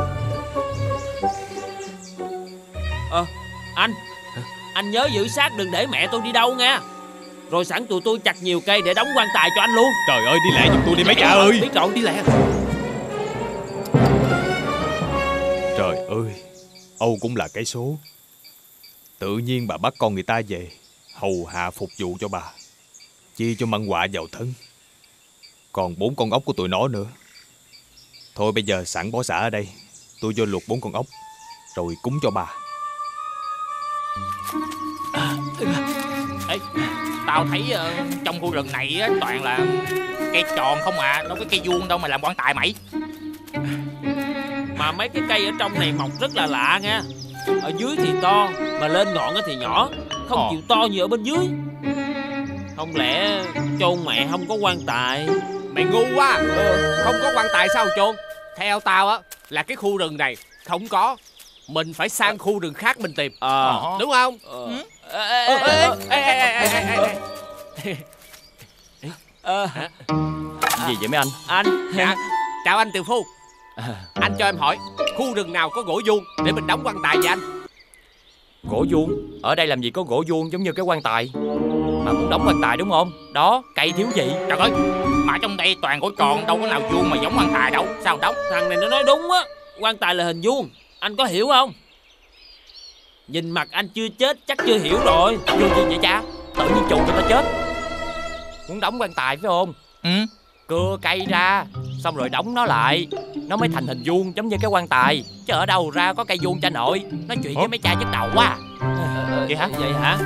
Anh nhớ giữ sát đừng để mẹ tôi đi đâu nha. Rồi sẵn tụi tôi chặt nhiều cây để đóng quan tài cho anh luôn. Trời ơi đi lẹ giùm tôi đi mấy cha ơi. Biết rồi đi lẹ. Trời ơi, Âu cũng là cái số. Tự nhiên bà bắt con người ta về hầu hạ phục vụ cho bà, chi cho măng họa vào thân. Còn 4 con ốc của tụi nó nữa. Thôi bây giờ sẵn bó xả ở đây, tôi vô luộc 4 con ốc rồi cúng cho bà. Ê, tao thấy trong khu rừng này toàn là cây tròn không à, đâu có cây vuông đâu mà làm quan tài mày. Mà mấy cái cây ở trong này mọc rất là lạ nha. Ở dưới thì to, mà lên ngọn thì nhỏ, không chịu to như ở bên dưới. Không lẽ chôn mẹ không có quan tài? Mày ngu quá. Không có quan tài sao chôn? Theo tao á là cái khu rừng này không có, mình phải sang khu rừng khác mình tìm. Đúng không? Gì vậy mấy anh? Anh. Dạ. Chào anh Tiều Phu. Anh cho em hỏi, khu rừng nào có gỗ vuông để mình đóng quan tài vậy anh? Gỗ vuông? Ở đây làm gì có gỗ vuông giống như cái quan tài? Mà muốn đóng quan tài đúng không? Đó, cây thiếu gì? Trời ơi, mà trong đây toàn gỗ tròn, đâu có nào vuông mà giống quan tài đâu. Sao đóng? Thằng này nó nói đúng á, quan tài là hình vuông. Anh có hiểu không? Nhìn mặt anh chưa chết chắc chưa hiểu rồi. Vuông gì vậy cha? Tự nhiên chù người ta chết. Muốn đóng quan tài phải không? Cưa cây ra, xong rồi đóng nó lại, nó mới thành hình vuông giống như cái quan tài. Chứ ở đâu ra có cây vuông cha nội. Nói chuyện với mấy cha nhức đầu quá. Vậy hả? Vậy hả?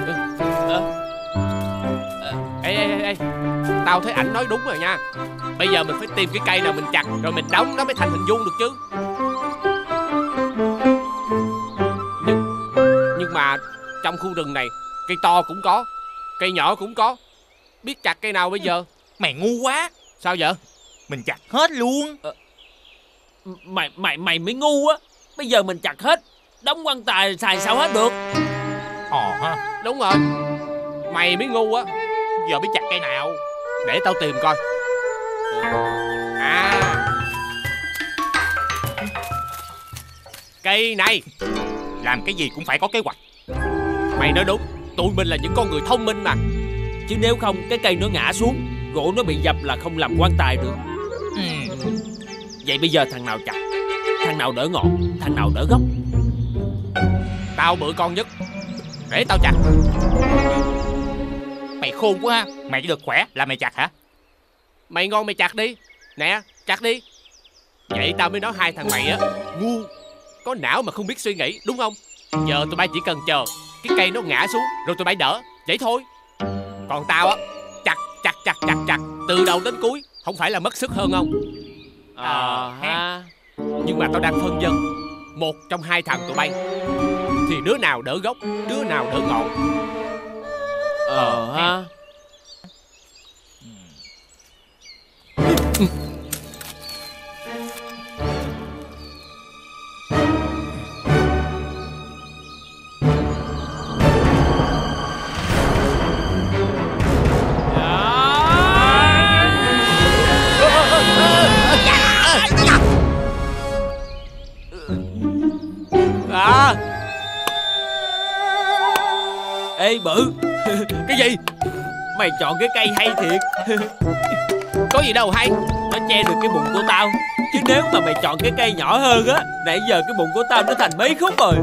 Ê, tao thấy ảnh nói đúng rồi nha. Bây giờ mình phải tìm cái cây nào mình chặt, rồi mình đóng nó mới thành hình vuông được chứ. Nhưng mà trong khu rừng này, cây to cũng có, cây nhỏ cũng có. Biết chặt cây nào bây giờ? Mày ngu quá. Sao vậy? Mình chặt hết luôn. Mày mới ngu á. Bây giờ mình chặt hết, đóng quan tài xài sao hết được. Ha. Đúng rồi, mày mới ngu á. Giờ biết chặt cây nào? Để tao tìm coi. Cây này. Làm cái gì cũng phải có kế hoạch. Mày nói đúng, tụi mình là những con người thông minh mà. Chứ nếu không cái cây nó ngã xuống, gỗ nó bị dập là không làm quan tài được. Vậy bây giờ thằng nào chặt, thằng nào đỡ ngọn, thằng nào đỡ gốc? Tao bự con nhất, để tao chặt. Mày khôn quá ha. Mày chỉ được khỏe là mày chặt hả? Mày ngon mày chặt đi. Nè, chặt đi. Vậy tao mới nói hai thằng mày á ngu, có não mà không biết suy nghĩ, đúng không? Giờ tụi bay chỉ cần chờ cái cây nó ngã xuống rồi tụi bay đỡ, vậy thôi. Còn tao á, chặt từ đầu đến cuối, không phải là mất sức hơn không? Nhưng mà tao đang phân vân, một trong hai thằng tụi bay thì đứa nào đỡ gốc, đứa nào đỡ ngọn. Ê Bự. Cái gì? Mày chọn cái cây hay thiệt. Có gì đâu hay, nó che được cái bụng của tao. Chứ nếu mà mày chọn cái cây nhỏ hơn á, nãy giờ cái bụng của tao nó thành mấy khúc rồi.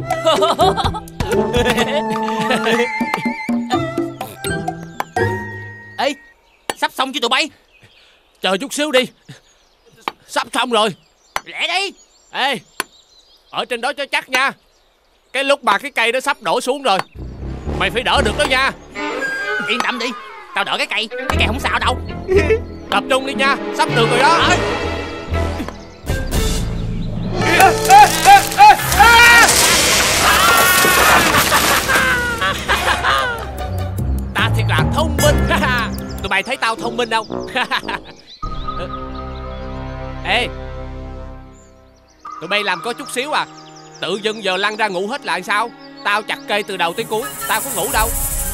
Ê, sắp xong chưa tụi bay? Chờ chút xíu đi. Sắp xong rồi. Lẹ đi. Ê, ở trên đó cho chắc nha. Cái lúc mà cái cây nó sắp đổ xuống rồi, mày phải đỡ được đó nha. Yên tâm đi, tao đỡ cái cây không sao đâu. Tập trung đi nha, sắp được rồi đó. Ta thiệt là thông minh. Tụi mày thấy tao thông minh không? Ê, tụi bay làm có chút xíu à, tự dưng giờ lăn ra ngủ hết lại sao? Tao chặt cây từ đầu tới cuối, tao có ngủ đâu.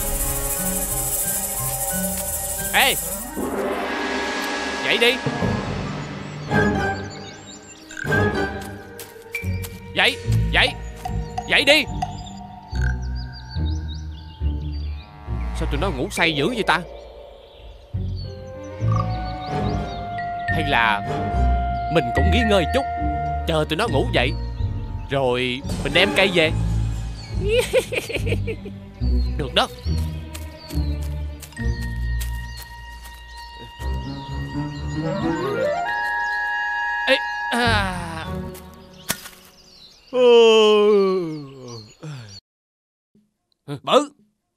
Ê, dậy đi. Dậy đi. Sao tụi nó ngủ say dữ vậy ta? Hay là mình cũng nghỉ ngơi chút, chờ tụi nó ngủ dậy rồi mình đem cây về. Được đó. Ê, Bự.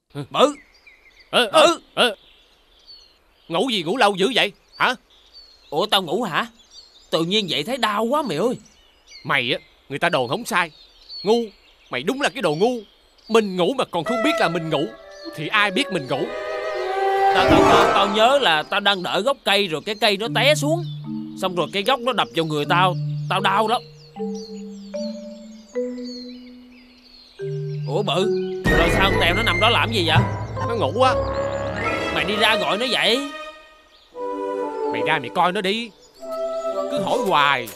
Ngủ gì ngủ lâu dữ vậy hả? Ủa tao ngủ hả? Tự nhiên vậy thấy đau quá mày ơi. Mày á, người ta đồn không sai, ngu Mày đúng là cái đồ ngu. Mình ngủ mà còn không biết là mình ngủ thì ai biết mình ngủ. Tao nhớ là tao đang đợi gốc cây rồi cái cây nó té xuống, xong rồi cái gốc nó đập vào người tao. Tao đau lắm. Ủa Bự, rồi sao con Tèo nó nằm đó làm gì vậy? Nó ngủ á. Mày đi ra gọi nó dậy. Mày ra mày coi nó đi. Cứ hỏi hoài.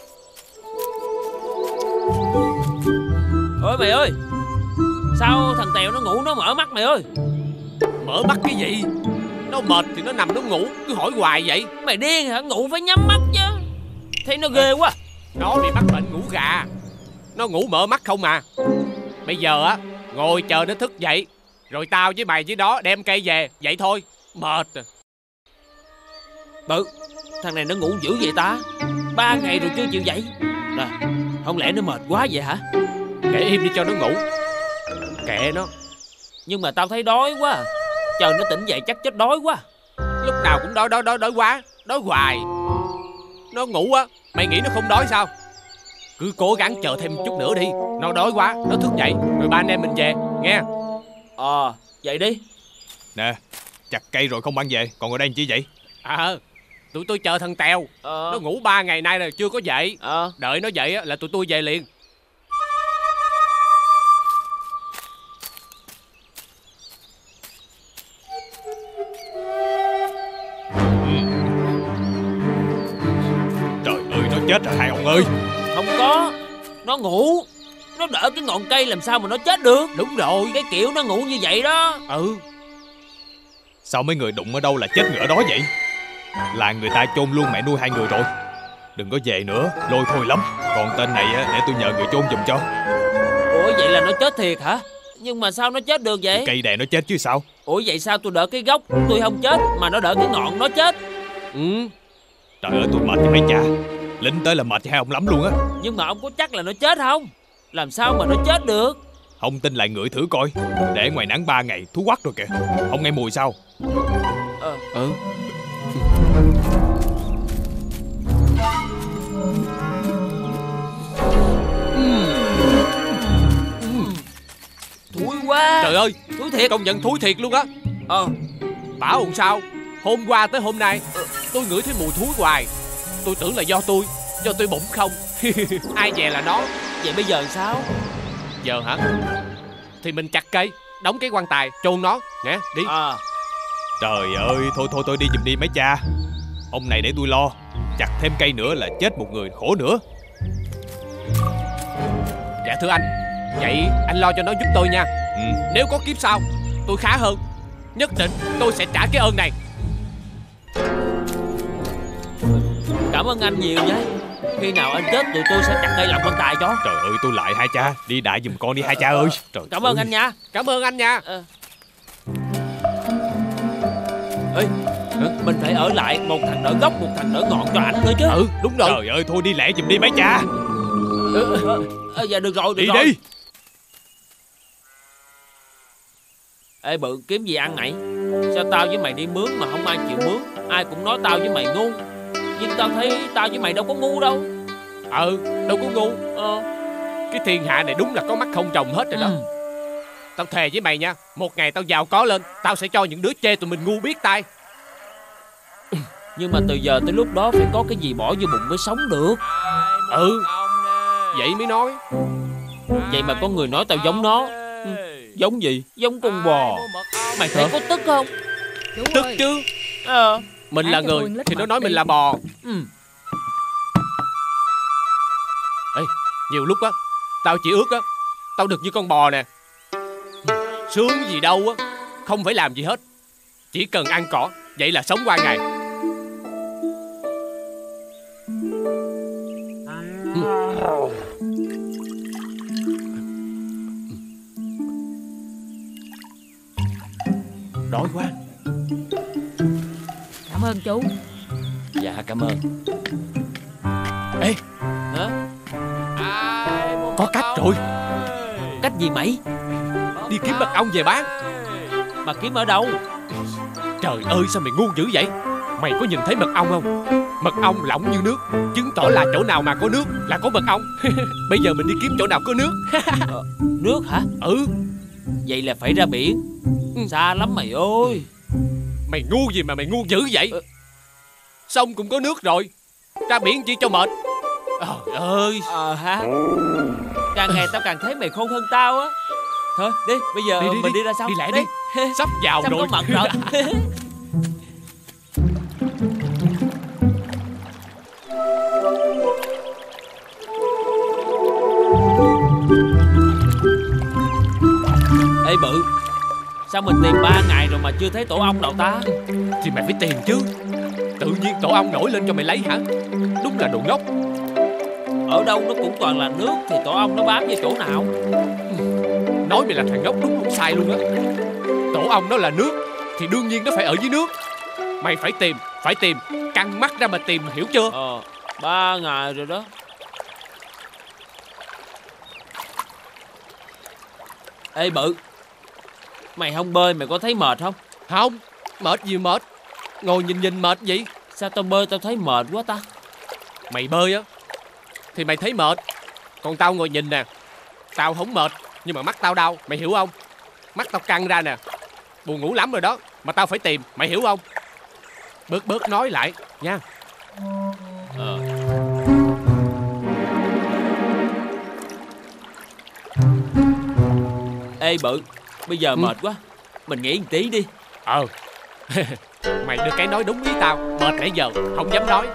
Ôi mày ơi, sao thằng Tèo nó ngủ nó mở mắt mày ơi? Mở mắt cái gì? Nó mệt thì nó nằm nó ngủ. Cứ hỏi hoài vậy. Mày điên hả? Ngủ phải nhắm mắt chứ. Thấy nó ghê quá. Nó bị mắc bệnh ngủ gà. Nó ngủ mở mắt không à. Bây giờ á, ngồi chờ nó thức dậy, rồi tao với mày với nó đem cây về. Vậy thôi. Mệt à. Bự, thằng này nó ngủ dữ vậy ta? 3 ngày rồi chưa chịu dậy. Nè, không lẽ nó mệt quá vậy hả? Kệ im đi cho nó ngủ. Kệ nó. Nhưng mà tao thấy đói quá. Chờ nó tỉnh dậy chắc chết đói quá. Lúc nào cũng đói quá. Đói hoài. Nó ngủ á, mày nghĩ nó không đói sao? Cứ cố gắng chờ thêm chút nữa đi. Nó đói quá, nó thức dậy, rồi ba anh em mình về, nghe? Vậy đi. Nè, chặt cây rồi không mang về, còn ngồi đây làm chi vậy? Tụi tôi chờ thằng Tèo. Nó ngủ 3 ngày nay rồi chưa có dậy. Đợi nó dậy là tụi tôi về liền. Trời ơi, nó chết rồi hai ông ơi. Không có, nó ngủ. Nó đỡ cái ngọn cây làm sao mà nó chết được. Đúng rồi, cái kiểu nó ngủ như vậy đó. Sao mấy người đụng ở đâu là chết ngựa đó vậy? Là người ta chôn luôn mẹ nuôi hai người rồi. Đừng có về nữa, lôi thôi lắm. Còn tên này để tôi nhờ người chôn giùm cho. Ủa vậy là nó chết thiệt hả? Nhưng mà sao nó chết được vậy? Cây đè nó chết chứ sao. Ủa vậy sao tôi đỡ cái gốc tôi không chết, mà nó đỡ cái ngọn nó chết? Trời ơi, tôi mệt cho mấy cha. Lính tới là mệt cho hai ông lắm luôn á. Nhưng mà ông có chắc là nó chết không? Làm sao mà nó chết được? Không tin lại ngửi thử coi. Để ngoài nắng 3 ngày thú quắc rồi kìa. Không nghe mùi sao? Thúi quá. Trời ơi, thúi thiệt. Công nhận thúi thiệt luôn á. Bảo làm sao? Hôm qua tới hôm nay tôi ngửi thấy mùi thúi hoài. Tôi tưởng là do tôi bụng không. Ai dè là nó. Vậy bây giờ sao? Giờ hả? Thì mình chặt cây, đóng cái quan tài, chôn nó. Nè, đi. Trời ơi, thôi đi giùm đi mấy cha. Ông này để tôi lo. Chặt thêm cây nữa là chết một người, khổ nữa. Dạ thưa anh, vậy anh lo cho nó giúp tôi nha. Nếu có kiếp sau tôi khá hơn, nhất định tôi sẽ trả cái ơn này. Cảm ơn anh nhiều nhé. Khi nào anh chết tụi tôi sẽ chặt cây làm quan tài cho. Trời ơi, tôi lại hai cha. Đi đại giùm con đi hai cha ơi. Trời Cảm ơn anh nha. Cảm ơn anh nha. Ê, mình phải ở lại, một thằng đỡ gốc, một thằng đỡ ngọn cho ảnh nữa chứ. Đúng rồi. Trời ơi, thôi đi lẹ giùm đi mấy cha. Dạ được rồi, đi đi. Ê Bự, kiếm gì ăn này? Sao tao với mày đi mướn mà không ai chịu mướn? Ai cũng nói tao với mày ngu. Nhưng tao thấy tao với mày đâu có ngu đâu. Đâu có ngu. Cái thiên hạ này đúng là có mắt không trồng hết rồi đó. Tao thề với mày nha, một ngày tao giàu có lên, tao sẽ cho những đứa chê tụi mình ngu biết tai. Nhưng mà từ giờ tới lúc đó phải có cái gì bỏ vô bụng mới sống được. Vậy mới nói. Vậy mà có người nói tao giống nó. Giống gì? Giống con bò. Mày thấy có tức không? Tức chứ. Mình là người thì nó nói mình là bò. Ê, nhiều lúc á tao chỉ ước á tao được như con bò nè. Sướng gì đâu á. Không phải làm gì hết, chỉ cần ăn cỏ, vậy là sống qua ngày. Đói quá. Cảm ơn chú. Dạ cảm ơn. Ê, có cách rồi. Cách gì mày? Đi kiếm mật ong về bán. Mà kiếm ở đâu? Trời ơi sao mày ngu dữ vậy? Mày có nhìn thấy mật ong không? Mật ong lỏng như nước, chứng tỏ là chỗ nào mà có nước là có mật ong. Bây giờ mình đi kiếm chỗ nào có nước. Nước hả? Ừ. Vậy là phải ra biển. Xa lắm mày ơi. Mày ngu gì mà mày ngu dữ vậy? Sông cũng có nước rồi, ra biển chi cho mệt. Trời ơi. Hả? Càng ngày tao càng thấy mày khôn hơn tao á. Thôi đi, bây giờ mình đi ra sông. Đi lẹ đi. Sắp vào rồi. Có mật rồi. Ê Bự, sao mình tìm 3 ngày rồi mà chưa thấy tổ ong đâu ta? Thì mày phải tìm chứ. Tự nhiên tổ ong nổi lên cho mày lấy hả? Đúng là đồ ngốc. Ở đâu nó cũng toàn là nước, thì tổ ong nó bám về chỗ nào? Nói mày là thằng ngốc đúng không sai luôn á. Tổ ong nó là nước thì đương nhiên nó phải ở dưới nước. Mày phải tìm, căng mắt ra mà tìm, hiểu chưa? 3 ngày rồi đó. Ê Bự, mày không bơi mày có thấy mệt không? Không, mệt gì mệt. Ngồi nhìn mệt gì? Sao tao bơi tao thấy mệt quá ta? Mày bơi á thì mày thấy mệt, còn tao ngồi nhìn nè, tao không mệt nhưng mà mắt tao đau, mày hiểu không? Mắt tao căng ra nè, buồn ngủ lắm rồi đó, mà tao phải tìm, mày hiểu không? Bớt nói lại nha. Ê Bự, bây giờ mệt quá, mình nghỉ một tí đi. Mày đưa cái nói đúng ý tao, mệt nãy giờ không dám nói.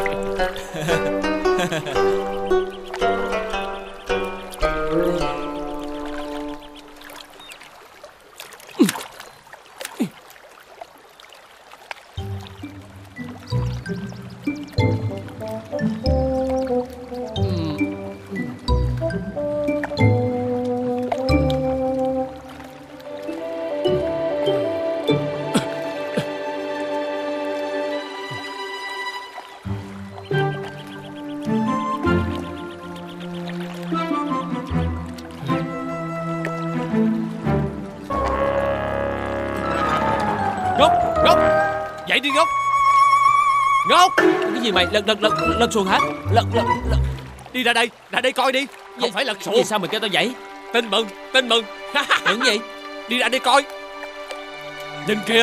Ngốc, dậy đi Ngốc. Ngốc. Cái gì mày, lật xuồng hả? Lật. Đi ra đây coi đi. Không phải lật xuồng. Vì sao mày kêu tao dậy? Tin mừng. Mừng gì? Đi ra đây coi. Nhìn kìa.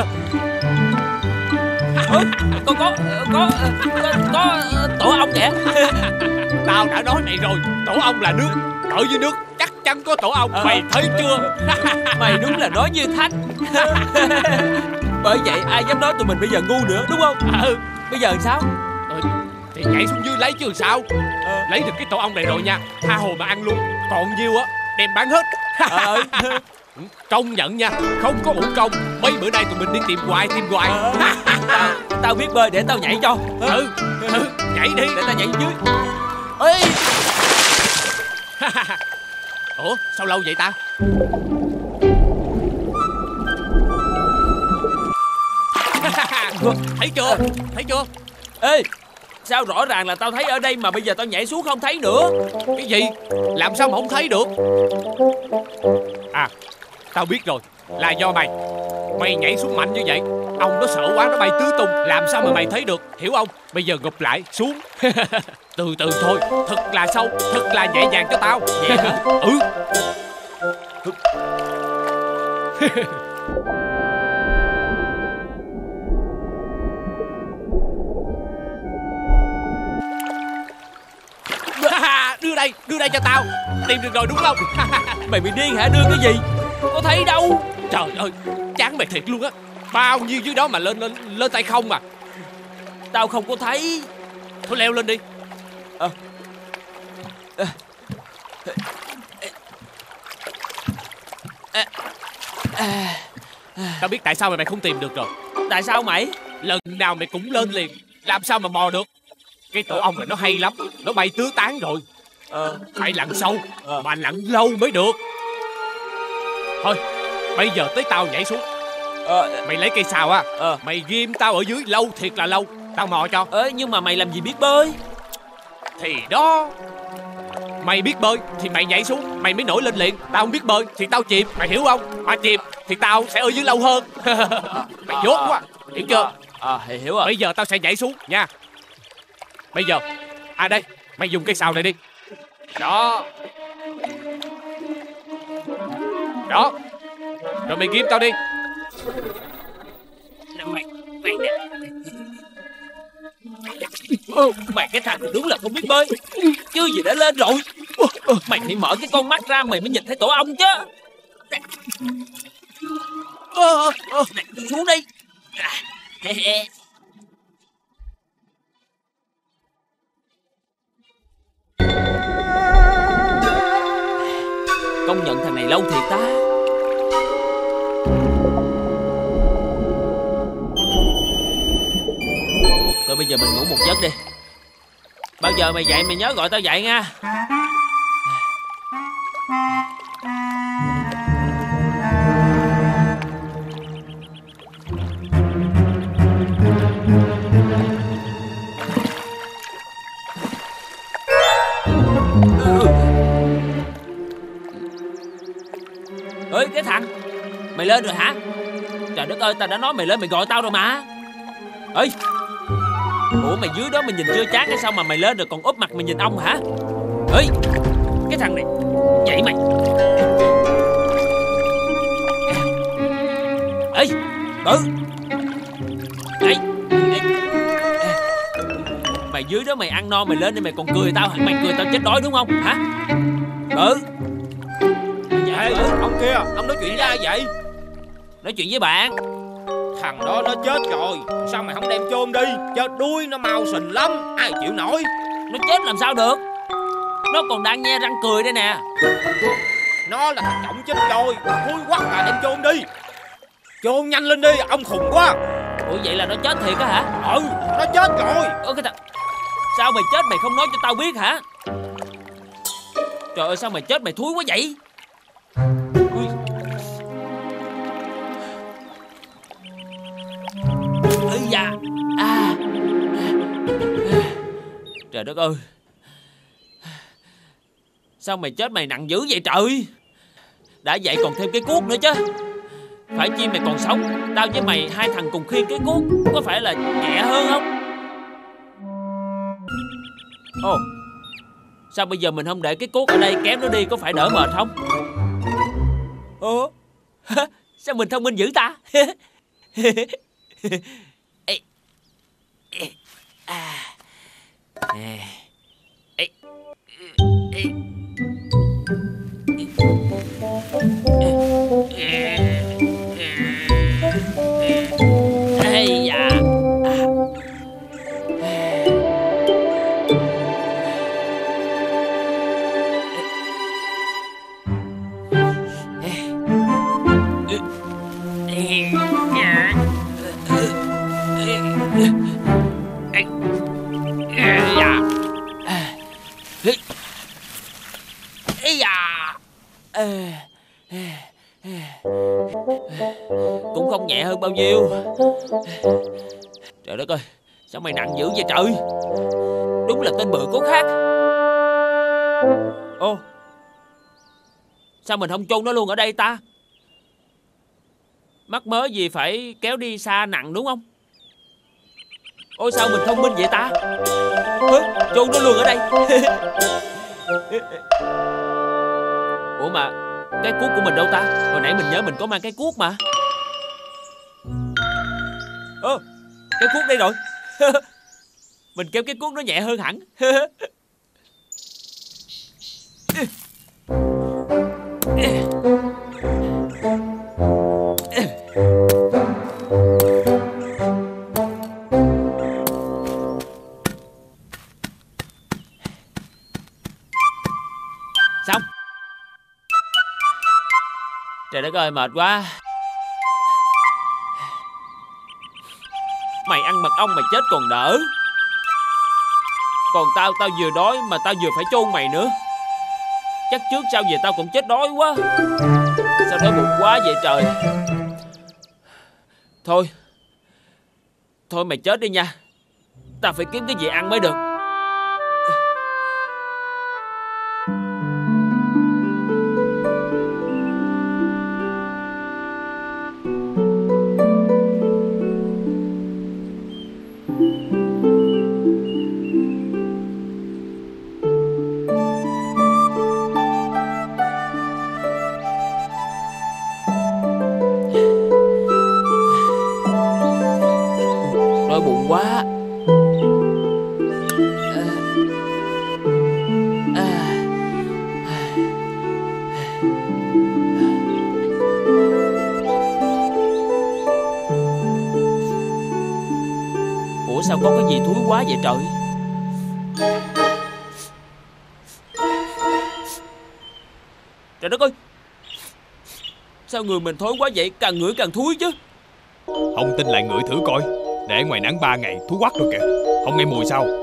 Có tổ ong kìa. Tao đã nói mày rồi, tổ ong là nước, ở dưới nước chắc chắn có tổ ong. Mày thấy chưa? Mày đúng là nói như thánh. Bởi vậy ai dám nói tụi mình bây giờ ngu nữa, đúng không? Bây giờ sao? Thì nhảy xuống dưới lấy chứ sao. Lấy được cái tổ ong này rồi nha, tha hồ mà ăn luôn. Còn nhiêu á đem bán hết. Công nhận nha, không có uổng công. Mấy bữa nay tụi mình đi tìm hoài. Tao biết bơi, để tao nhảy cho. Nhảy đi. Để tao nhảy dưới. Ê. Ủa sao lâu vậy ta? Thấy chưa? Ê, sao rõ ràng là tao thấy ở đây mà bây giờ tao nhảy xuống không thấy nữa? Cái gì? Làm sao mà không thấy được? À, tao biết rồi, là do mày nhảy xuống mạnh như vậy, ong nó sợ quá nó bay tứ tung, làm sao mà mày thấy được, hiểu không? Bây giờ gục lại xuống. Từ từ thôi, thật là sâu, thật là nhẹ nhàng cho tao. Vậy hả? Đưa đây cho tao. Tìm được rồi đúng không? Mày bị điên hả? Đưa cái gì? Có thấy đâu. Trời ơi, chán mày thiệt luôn á. Bao nhiêu dưới đó mà lên tay không à. Tao không có thấy. Thôi leo lên đi. Tao biết tại sao mày không tìm được rồi. Tại sao mày? Lần nào mày cũng lên liền, làm sao mà mò được. Cái tổ ong này nó hay lắm, nó bay tứ tán rồi. Phải lặn sâu, mà lặn lâu mới được. Thôi, bây giờ tới tao nhảy xuống. Mày lấy cây sào á, mày ghim tao ở dưới lâu thiệt là lâu, tao mò cho. Nhưng mà mày làm gì biết bơi? Thì đó, mày biết bơi thì mày nhảy xuống, mày mới nổi lên liền. Tao không biết bơi thì tao chìm, mày hiểu không? Mà chìm thì tao sẽ ở dưới lâu hơn. Mày dốt quá, hiểu chưa? Hiểu rồi. Bây giờ tao sẽ nhảy xuống nha. Bây giờ đây, mày dùng cây sào này đi. Đó. Rồi mày kiếm tao đi. Mày cái thằng đúng là không biết bơi. Chưa gì đã lên rồi. Mày phải mở cái con mắt ra mày mới nhìn thấy tổ ong chứ. Xuống đi. Công nhận thằng này lâu thiệt ta. Thôi bây giờ mình ngủ một giấc đi. Bao giờ mày dậy mày nhớ gọi tao dậy nha. Ê cái thằng, mày lên rồi hả? Trời đất ơi, tao đã nói mày lên mày gọi tao rồi mà. Ê, ủa mày dưới đó mày nhìn chưa chán hay sao mà mày lên rồi còn úp mặt mày nhìn ông hả? Ê, cái thằng này, dậy mày. Ê, Bự. Ê, mày dưới đó mày ăn no mày lên đây mày còn cười tao hả? Mày cười tao chết đói đúng không hả? Bự. Ê, ông kia, ông nói chuyện với ai vậy? Nói chuyện với bạn. Thằng đó nó chết rồi, sao mày không đem chôn đi? Chết đuôi nó mau sình lắm, ai chịu nổi. Nó chết làm sao được? Nó còn đang nhe răng cười đây nè. Nó là thằng Trọng chết rồi, thui quắc là đem chôn đi. Chôn nhanh lên đi, ông khùng quá. Ủa vậy là nó chết thiệt á hả? Ừ, nó chết rồi. Ơ cái thằng, sao mày chết mày không nói cho tao biết hả? Trời ơi sao mày chết mày thúi quá vậy? Ây da. Trời đất ơi, sao mày chết mày nặng dữ vậy trời? Đã vậy còn thêm cái cuốc nữa chứ. Phải chi mày còn sống, tao với mày hai thằng cùng khiêng cái cuốc, có phải là nhẹ hơn không? Ồ, sao bây giờ mình không để cái cuốc ở đây kéo nó đi, có phải đỡ mệt không? Ồ, sao mình thông minh dữ ta? Ây da. Cũng không nhẹ hơn bao nhiêu. Trời đất ơi, sao mày nặng dữ vậy trời? Đúng là tên bự có khác. Ô, sao mình không chôn nó luôn ở đây ta? Mắc mớ gì phải kéo đi xa nặng đúng không? Ôi sao mình thông minh vậy ta? Chôn nó luôn ở đây. Ủa mà cái cuốc của mình đâu ta? Hồi nãy mình nhớ mình có mang cái cuốc mà. Cái cuốc đây rồi. Mình kéo cái cuốc nó nhẹ hơn hẳn. Xong. Trời đất ơi mệt quá. Mày ăn mật ong mày chết còn đỡ. Còn tao vừa đói mà tao vừa phải chôn mày nữa. Chắc trước sau về tao cũng chết đói quá. Sao đói bụng quá vậy trời. Thôi mày chết đi nha. Tao phải kiếm cái gì ăn mới được. quá. Ủa sao có cái gì thúi quá vậy trời? Trời đất ơi, sao người mình thối quá vậy? Càng ngửi càng thúi chứ. Không tin lại ngửi thử coi. Để ngoài nắng 3 ngày thúi quắc rồi kìa. Không nghe mùi sao?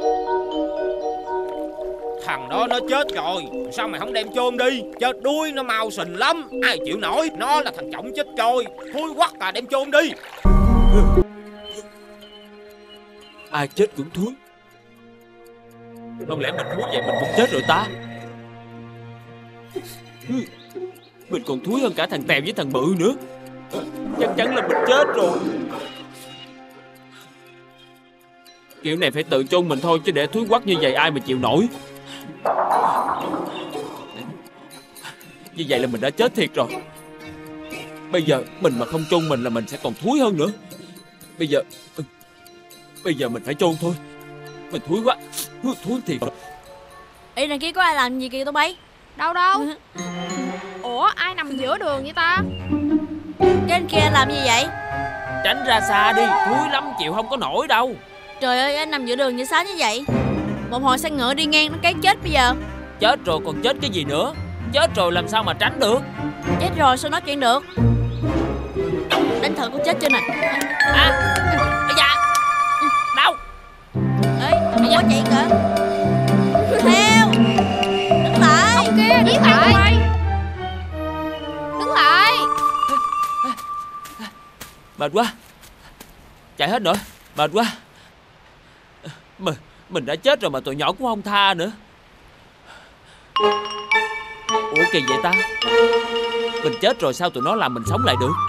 Thằng đó nó chết rồi, sao mày không đem chôn đi? Chết đuôi nó mau sình lắm, ai chịu nổi. Nó là thằng chổng chết trôi, thui quắc à, đem chôn đi. Ai chết cũng thúi. Không lẽ mình thúi vậy mình cũng chết rồi ta? Mình còn thúi hơn cả thằng Tèo với thằng Bự nữa. Chắc chắn là mình chết rồi. Kiểu này phải tự chôn mình thôi, chứ để thúi quắc như vậy ai mà chịu nổi. Như vậy là mình đã chết thiệt rồi. Bây giờ mình mà không chôn mình là mình sẽ còn thúi hơn nữa. Bây giờ mình phải chôn thôi. Mình thúi quá, thúi thiệt rồi. Ê đằng kia có ai làm gì kìa tụi bay? Đâu đâu. Ủa ai nằm giữa đường vậy ta? Trên kia làm gì vậy? Tránh ra xa đi, thúi lắm chịu không có nổi đâu. Trời ơi, anh nằm giữa đường như sao như vậy? Một hồi xe ngựa đi ngang nó cái chết bây giờ. Chết rồi còn chết cái gì nữa? Chết rồi làm sao mà tránh được? Chết rồi sao nói chuyện được? Đánh thử con chết chưa nè. Dạ. Đâu? Ê, không có chuyện hả? Theo. Đứng lại. Ông kia, đứng lại. Đứng lại. Mệt quá. Chạy hết rồi, mệt quá. Mình đã chết rồi mà tụi nhỏ cũng không tha nữa. Ủa kỳ vậy ta? Mình chết rồi sao tụi nó làm mình sống lại được?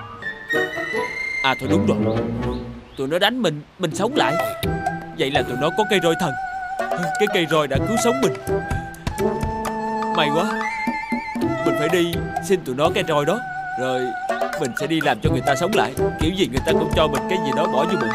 À thôi đúng rồi, tụi nó đánh mình sống lại. Vậy là tụi nó có cây roi thần. Cái cây roi đã cứu sống mình. May quá. Mình phải đi xin tụi nó cây roi đó. Rồi mình sẽ đi làm cho người ta sống lại. Kiểu gì người ta cũng cho mình cái gì đó bỏ vô bụng.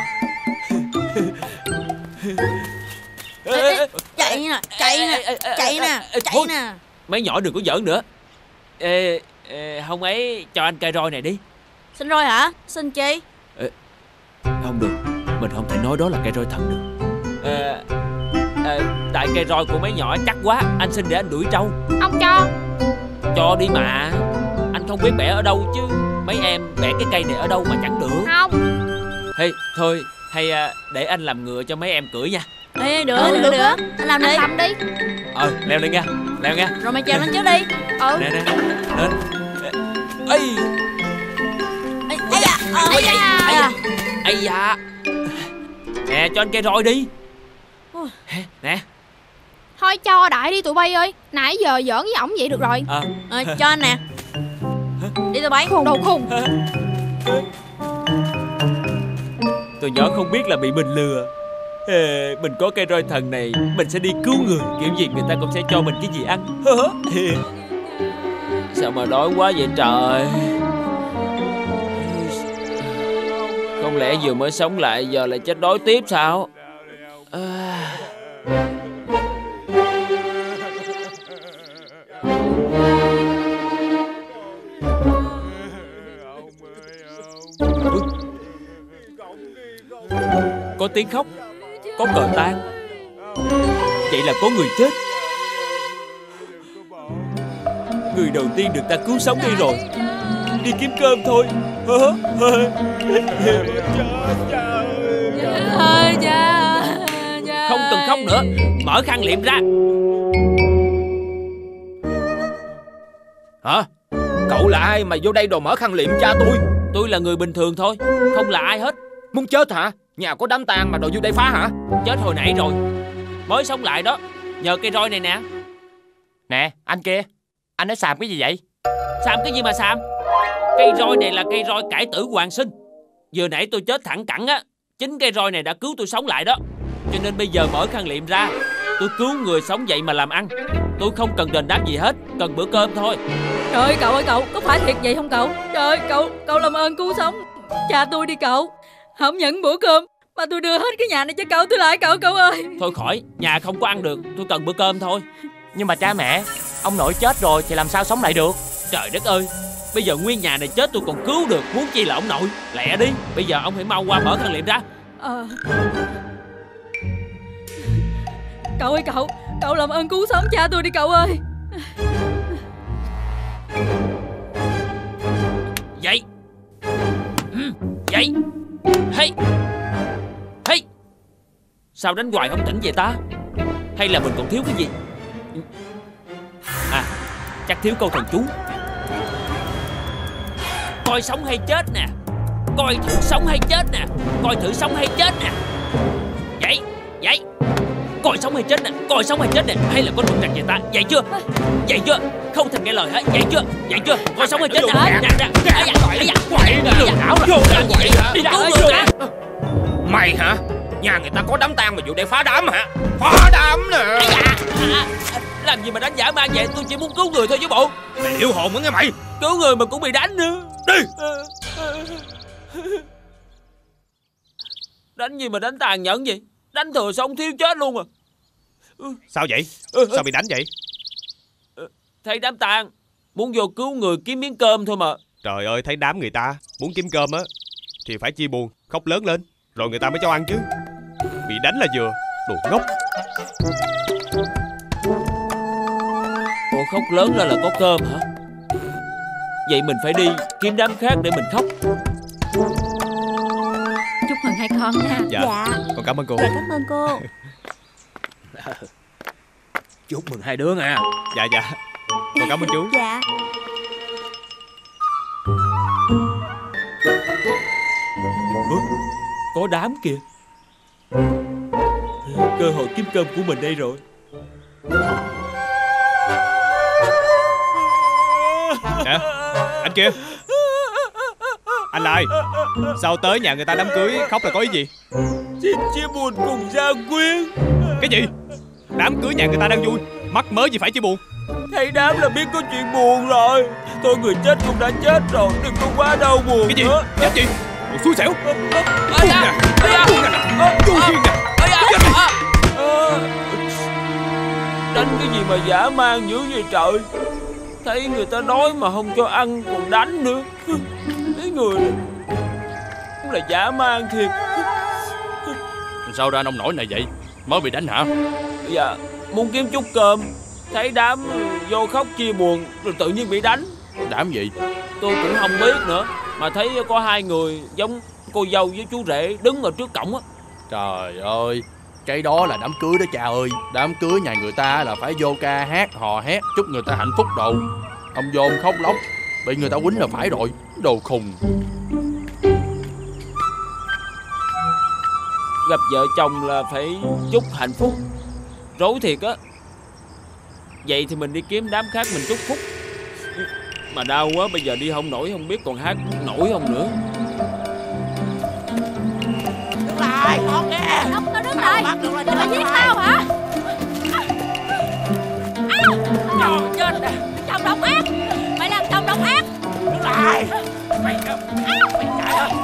Chạy nè, chạy nè. Mấy nhỏ đừng có giỡn nữa. Không ấy cho anh cây roi này đi. Xin roi hả? Xin chi? Không được, mình không thể nói đó là cây roi thần được. Tại cây roi của mấy nhỏ chắc quá, anh xin để anh đuổi trâu. Không cho. Cho đi mà. Anh không biết bẻ ở đâu chứ. Mấy em bẻ cái cây này ở đâu mà chẳng được. Không. Thôi hay để anh làm ngựa cho mấy em cưỡi nha. Ê, được. Anh làm đi. Anh làm đi. Leo lên nha, leo nha. Rồi mày trèo lên trước đi. Nè, lên. Ây da. Nè, cho anh cây roi đi. Nè. Thôi cho đại đi tụi bay ơi. Nãy giờ giỡn với ổng vậy được rồi. Cho anh nè. Đi tụi bay. Đồ khùng. Tụi nhỏ không biết là bị mình lừa. Mình có cây roi thần này, mình sẽ đi cứu người. Kiểu gì người ta cũng sẽ cho mình cái gì ăn. Sao mà đói quá vậy trời? Không lẽ vừa mới sống lại giờ lại chết đói tiếp sao? Có tiếng khóc, có cờ tang. Vậy là có người chết. Người đầu tiên được ta cứu sống đi rồi. Đi kiếm cơm thôi. Không cần khóc nữa. Mở khăn liệm ra. Hả? Cậu là ai mà vô đây đồ mở khăn liệm cha tôi? Tôi là người bình thường thôi, không là ai hết. Muốn chết hả? Nhà có đám tang mà đồ vô đây phá hả? Chết hồi nãy rồi, mới sống lại đó. Nhờ cây roi này nè. Nè anh kia, anh nói xàm cái gì vậy? Xàm cái gì mà xàm? Cây roi này là cây roi cải tử hoàng sinh. Vừa nãy tôi chết thẳng cẳng á, chính cây roi này đã cứu tôi sống lại đó. Cho nên bây giờ mở khăn liệm ra, tôi cứu người sống dậy mà làm ăn. Tôi không cần đền đáp gì hết, cần bữa cơm thôi. Trời ơi cậu ơi, cậu có phải thiệt vậy không cậu? Trời ơi cậu làm ơn cứu sống cha tôi đi cậu. Không nhận bữa cơm Mà tôi đưa hết cái nhà này cho cậu, tôi lại cậu ơi. Thôi khỏi, nhà không có ăn được, tôi cần bữa cơm thôi. Nhưng mà cha mẹ, ông nội chết rồi thì làm sao sống lại được? Trời đất ơi, bây giờ nguyên nhà này chết tôi còn cứu được, huống chi là ông nội. Lẹ đi, bây giờ ông hãy mau qua mở khăn liệm ra. Cậu ơi cậu làm ơn cứu sống cha tôi đi cậu ơi. Dậy. Dậy. Hey. Hey. Sao đánh hoài không tỉnh vậy ta? Hay là mình còn thiếu cái gì? À, chắc thiếu câu thần chú. Coi sống hay chết nè, coi thử sống hay chết nè, coi thử sống hay chết nè. Dậy. Dậy. Coi sống hay chết nè, coi sống hay chết nè. Hay là có trục trặc vậy ta? Dậy chưa? Dậy chưa? Không thèm nghe lời hết. Dậy chưa? Dậy chưa? Coi sống hay chết nè. Mày hả? Nhà người ta có đám tang mà vụ để phá đám hả? Phá đám nè. Làm gì mà đánh dã man vậy? Tôi chỉ muốn cứu người thôi chứ bộ. Mày hiểu hồn nghe mày. Cứu người mà cũng bị đánh nữa. Đi. Đánh gì mà đánh tàn nhẫn vậy? Đánh thừa xong thiếu chết luôn à. Sao vậy? Sao bị đánh vậy? Thấy đám tang muốn vô cứu người kiếm miếng cơm thôi mà. Trời ơi, thấy đám người ta muốn kiếm cơm á thì phải chia buồn, khóc lớn lên rồi người ta mới cho ăn chứ. Bị đánh là vừa. Đồ ngốc. Ủa, khóc lớn lên là có cơm hả? Vậy mình phải đi kiếm đám khác để mình khóc. Chúc mừng hai con nha. Dạ. Con cảm ơn cô. Dạ, cảm ơn cô. Chúc mừng hai đứa nha. Dạ. Con cảm ơn chú. Dạ. Có đám kìa. Cơ hội kiếm cơm của mình đây rồi. Nè, anh kia. Anh là ai? Sao tới nhà người ta đám cưới khóc là có ý gì? Xin chia buồn cùng gia quyến. Cái gì? Đám cưới nhà người ta đang vui, mắc mớ gì phải chia buồn? Thấy đám là biết có chuyện buồn rồi. Thôi người chết cũng đã chết rồi, đừng có quá đau buồn. Cái gì? Nữa. Chết gì? Đồ xui xẻo. Đánh cái gì mà dã man dữ vậy trời? Thấy người ta đói mà không cho ăn còn đánh nữa. Mấy người này cũng là dã man thiệt. Sao ra nông nổi này vậy? Mới bị đánh hả? Dạ, muốn kiếm chút cơm. Thấy đám vô khóc chia buồn rồi tự nhiên bị đánh. Đám gì? Tôi cũng không biết nữa. Mà thấy có hai người giống cô dâu với chú rể đứng ở trước cổng á. Trời ơi, cái đó là đám cưới đó cha ơi. Đám cưới nhà người ta là phải vô ca hát hò hét chúc người ta hạnh phúc đồ. Ông vô ông khóc lóc bị người ta quýnh là phải rồi. Đồ khùng. Gặp vợ chồng là phải chúc hạnh phúc. Rối thiệt á. Vậy thì mình đi kiếm đám khác mình chúc phúc. Mà đau quá, bây giờ đi không nổi, không biết còn hát nổi không nữa. Đứng lại, con nghe. Không có đứng lại. Mày là giết tao hả? Trời chết nè. Chồng độc ác. Mày làm chồng độc ác. Đứng lại. Mày chạy ơi.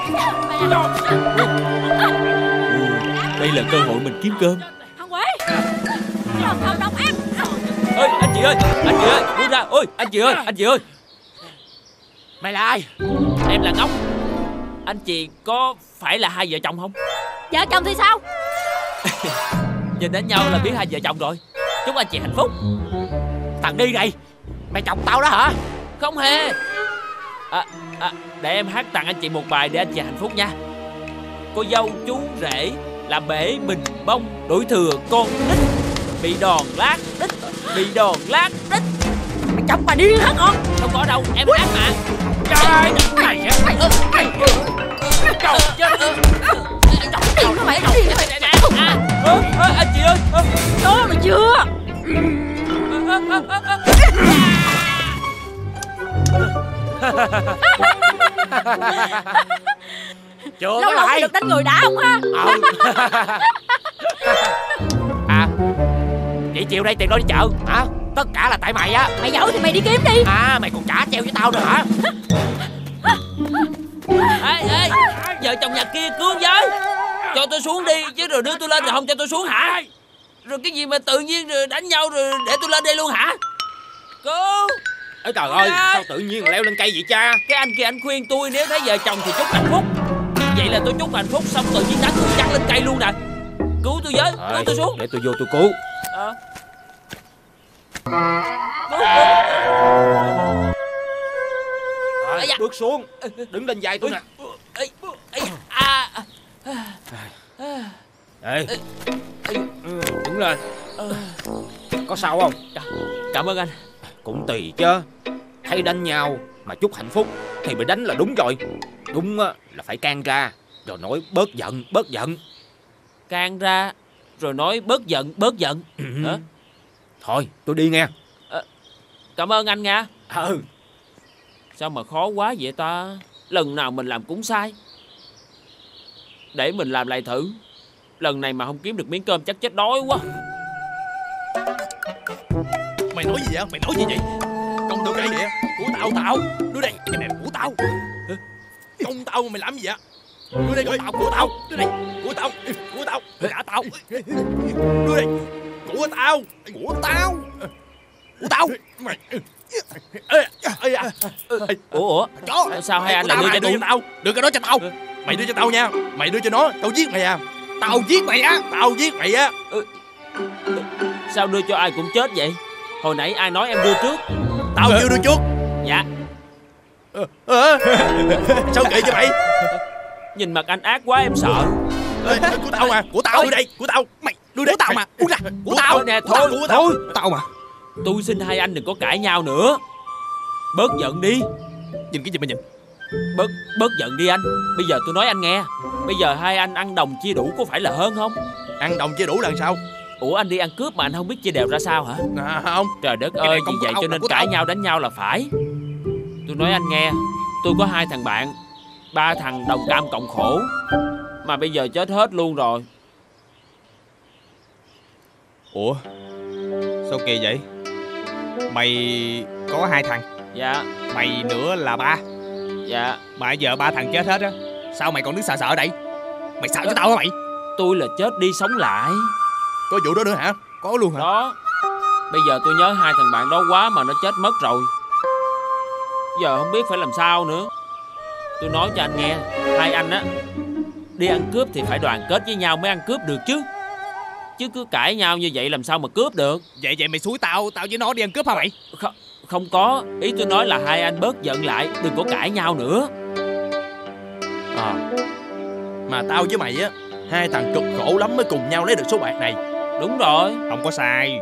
Đây là cơ hội mình kiếm cơm. Thằng quỷ. Chồng độc ác. Ơi anh chị ơi, buông ra. Ôi anh chị ơi. Mày là ai? Em là Ngốc. Anh chị có phải là hai vợ chồng không? Vợ chồng thì sao? Nhìn đến nhau là biết hai vợ chồng rồi. Chúc anh chị hạnh phúc. Thằng đi này, mày chọc tao đó hả? Không hề. Để em hát tặng anh chị một bài để anh chị hạnh phúc nha. Cô dâu chú rể là bể bình bông, đổi thừa con nít, bị đòn lát đít, bị đòn lát đít. Mày chọc bà điên hả con? Không có đâu, em hát mà. Trời mày á. Trời chết. Điên nó mày, điên mày. Anh chị ơi. Đó mày chưa? Chưa lâu lâu được đánh người đã không ha? Chị chịu đây tiền đó đi chợ hả? Tất cả là tại mày á. Mày giỏi thì mày đi kiếm đi. Mày còn trả treo với tao nữa hả? Ê, vợ chồng nhà kia cứu với. Cho tôi xuống đi, chứ rồi đưa tôi lên rồi không cho tôi xuống hả? Rồi cái gì mà tự nhiên rồi đánh nhau rồi để tôi lên đây luôn hả? Cứu! Ê trời ơi, sao tự nhiên leo lên cây vậy cha? Cái anh kia anh khuyên tôi nếu thấy vợ chồng thì chúc hạnh phúc. Vậy là tôi chúc hạnh phúc xong tự nhiên đánh tôi chặt lên cây luôn nè. Cứu tôi với, cứu tôi xuống. Để tôi vô tôi cứu. Bước xuống, đứng lên vai tôi nè. Ê, đứng lên. Có sao không? Cảm ơn anh. Cũng tùy chứ. Thấy đánh nhau mà chúc hạnh phúc thì bị đánh là đúng rồi. Đúng là phải can ra rồi nói bớt giận, bớt giận. Can ra rồi nói bớt giận, bớt giận. Hả? Thôi tôi đi nghe. Cảm ơn anh nha. Sao mà khó quá vậy ta? Lần nào mình làm cũng sai. Để mình làm lại thử. Lần này mà không kiếm được miếng cơm chắc chết đói quá. Mày nói gì vậy? Mày nói gì vậy? Công tao cái vậy? Của tao. Đưa đây. Cái này là của tao. Công tao mà mày làm gì vậy? Đưa đây của tao, của tao. Đưa đây. Của tao. Cả tao. Đưa đây. Của tao. Của tao. Của tao. Mày. Ủa? Sao hai anh lại đưa cho tôi? Đưa cái đó cho tao. Mày đưa cho tao nha. Mày đưa cho nó. Tao giết mày à. Tao giết mày á. Sao đưa cho ai cũng chết vậy? Hồi nãy ai nói em đưa trước? Tao chưa đưa trước. Dạ. Sao kệ cho mày? Nhìn mặt anh ác quá em sợ. Của tao mà. Của tao. Đưa đây. Của tao. Mày đưa đây. Của tao mà. Uống ra. Của tao nè. Thôi. Tao mà. Tôi xin hai anh đừng có cãi nhau nữa. Bớt giận đi. Nhìn cái gì mà nhìn? Bớt giận đi anh. Bây giờ tôi nói anh nghe. Bây giờ hai anh ăn đồng chia đủ có phải là hơn không? Ăn đồng chia đủ là sao? Ủa anh đi ăn cướp mà anh không biết chia đều ra sao hả? Không. Trời đất ơi, vì vậy cho nên cãi nhau đánh nhau là phải. Tôi nói anh nghe, tôi có 2 thằng bạn, 3 thằng đồng cam cộng khổ, mà bây giờ chết hết luôn rồi. Ủa sao kỳ vậy? Mày có 2 thằng? Dạ. Mày nữa là 3? Dạ. Mà giờ 3 thằng chết hết á, sao mày còn đứng sợ ở đây? Mày sợ cho tao hả mày? Tôi là chết đi sống lại. Có vụ đó nữa hả? Có luôn hả? Đó. Bây giờ tôi nhớ 2 thằng bạn đó quá mà nó chết mất rồi. Giờ không biết phải làm sao nữa. Tôi nói cho anh nghe, hai anh á đi ăn cướp thì phải đoàn kết với nhau mới ăn cướp được chứ. Chứ cứ cãi nhau như vậy làm sao mà cướp được. Vậy mày xúi tao với nó đi ăn cướp hả mày? Không có. Ý tôi nói là hai anh bớt giận lại, đừng có cãi nhau nữa. Mà tao với mày á, 2 thằng cực khổ lắm mới cùng nhau lấy được số bạc này. Đúng rồi. Không có sai.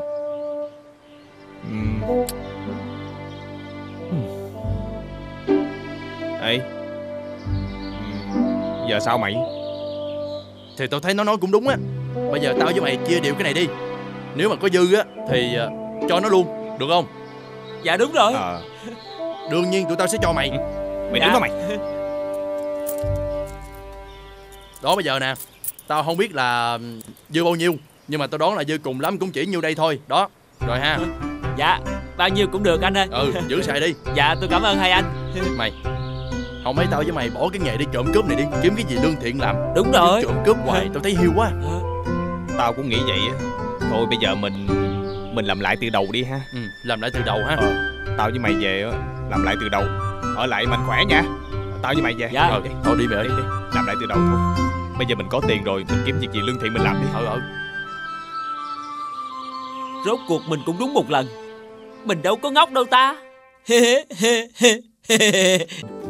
Ê, giờ sao mày? Thì tao thấy nó nói cũng đúng á. Bây giờ tao với mày chia đều cái này đi. Nếu mà có dư á thì cho nó luôn, được không? Dạ đúng rồi. Đương nhiên tụi tao sẽ cho mày. Mày đứng đó mày. Đó bây giờ nè, tao không biết là dư bao nhiêu, nhưng mà tao đoán là dư cùng lắm cũng chỉ nhiêu đây thôi. Đó, rồi ha. Dạ, bao nhiêu cũng được anh ơi. Giữ xài đi. Dạ, tôi cảm ơn hai anh. Mày, không mấy tao với mày bỏ cái nghề đi trộm cướp này đi, kiếm cái gì lương thiện làm. Đúng rồi. Trộm cướp hoài, tao thấy hiu quá. Tao cũng nghĩ vậy á. Thôi bây giờ mình làm lại từ đầu đi ha. Làm lại từ đầu ha. Tao với mày về á, làm lại từ đầu. Ở lại mạnh khỏe nha. Tao với mày về. Dạ. Thôi đi mày ơi. Đi. Làm lại từ đầu thôi. Bây giờ mình có tiền rồi, mình kiếm việc gì lương thiện mình làm đi. Rốt cuộc mình cũng đúng một lần. Mình đâu có ngốc đâu ta.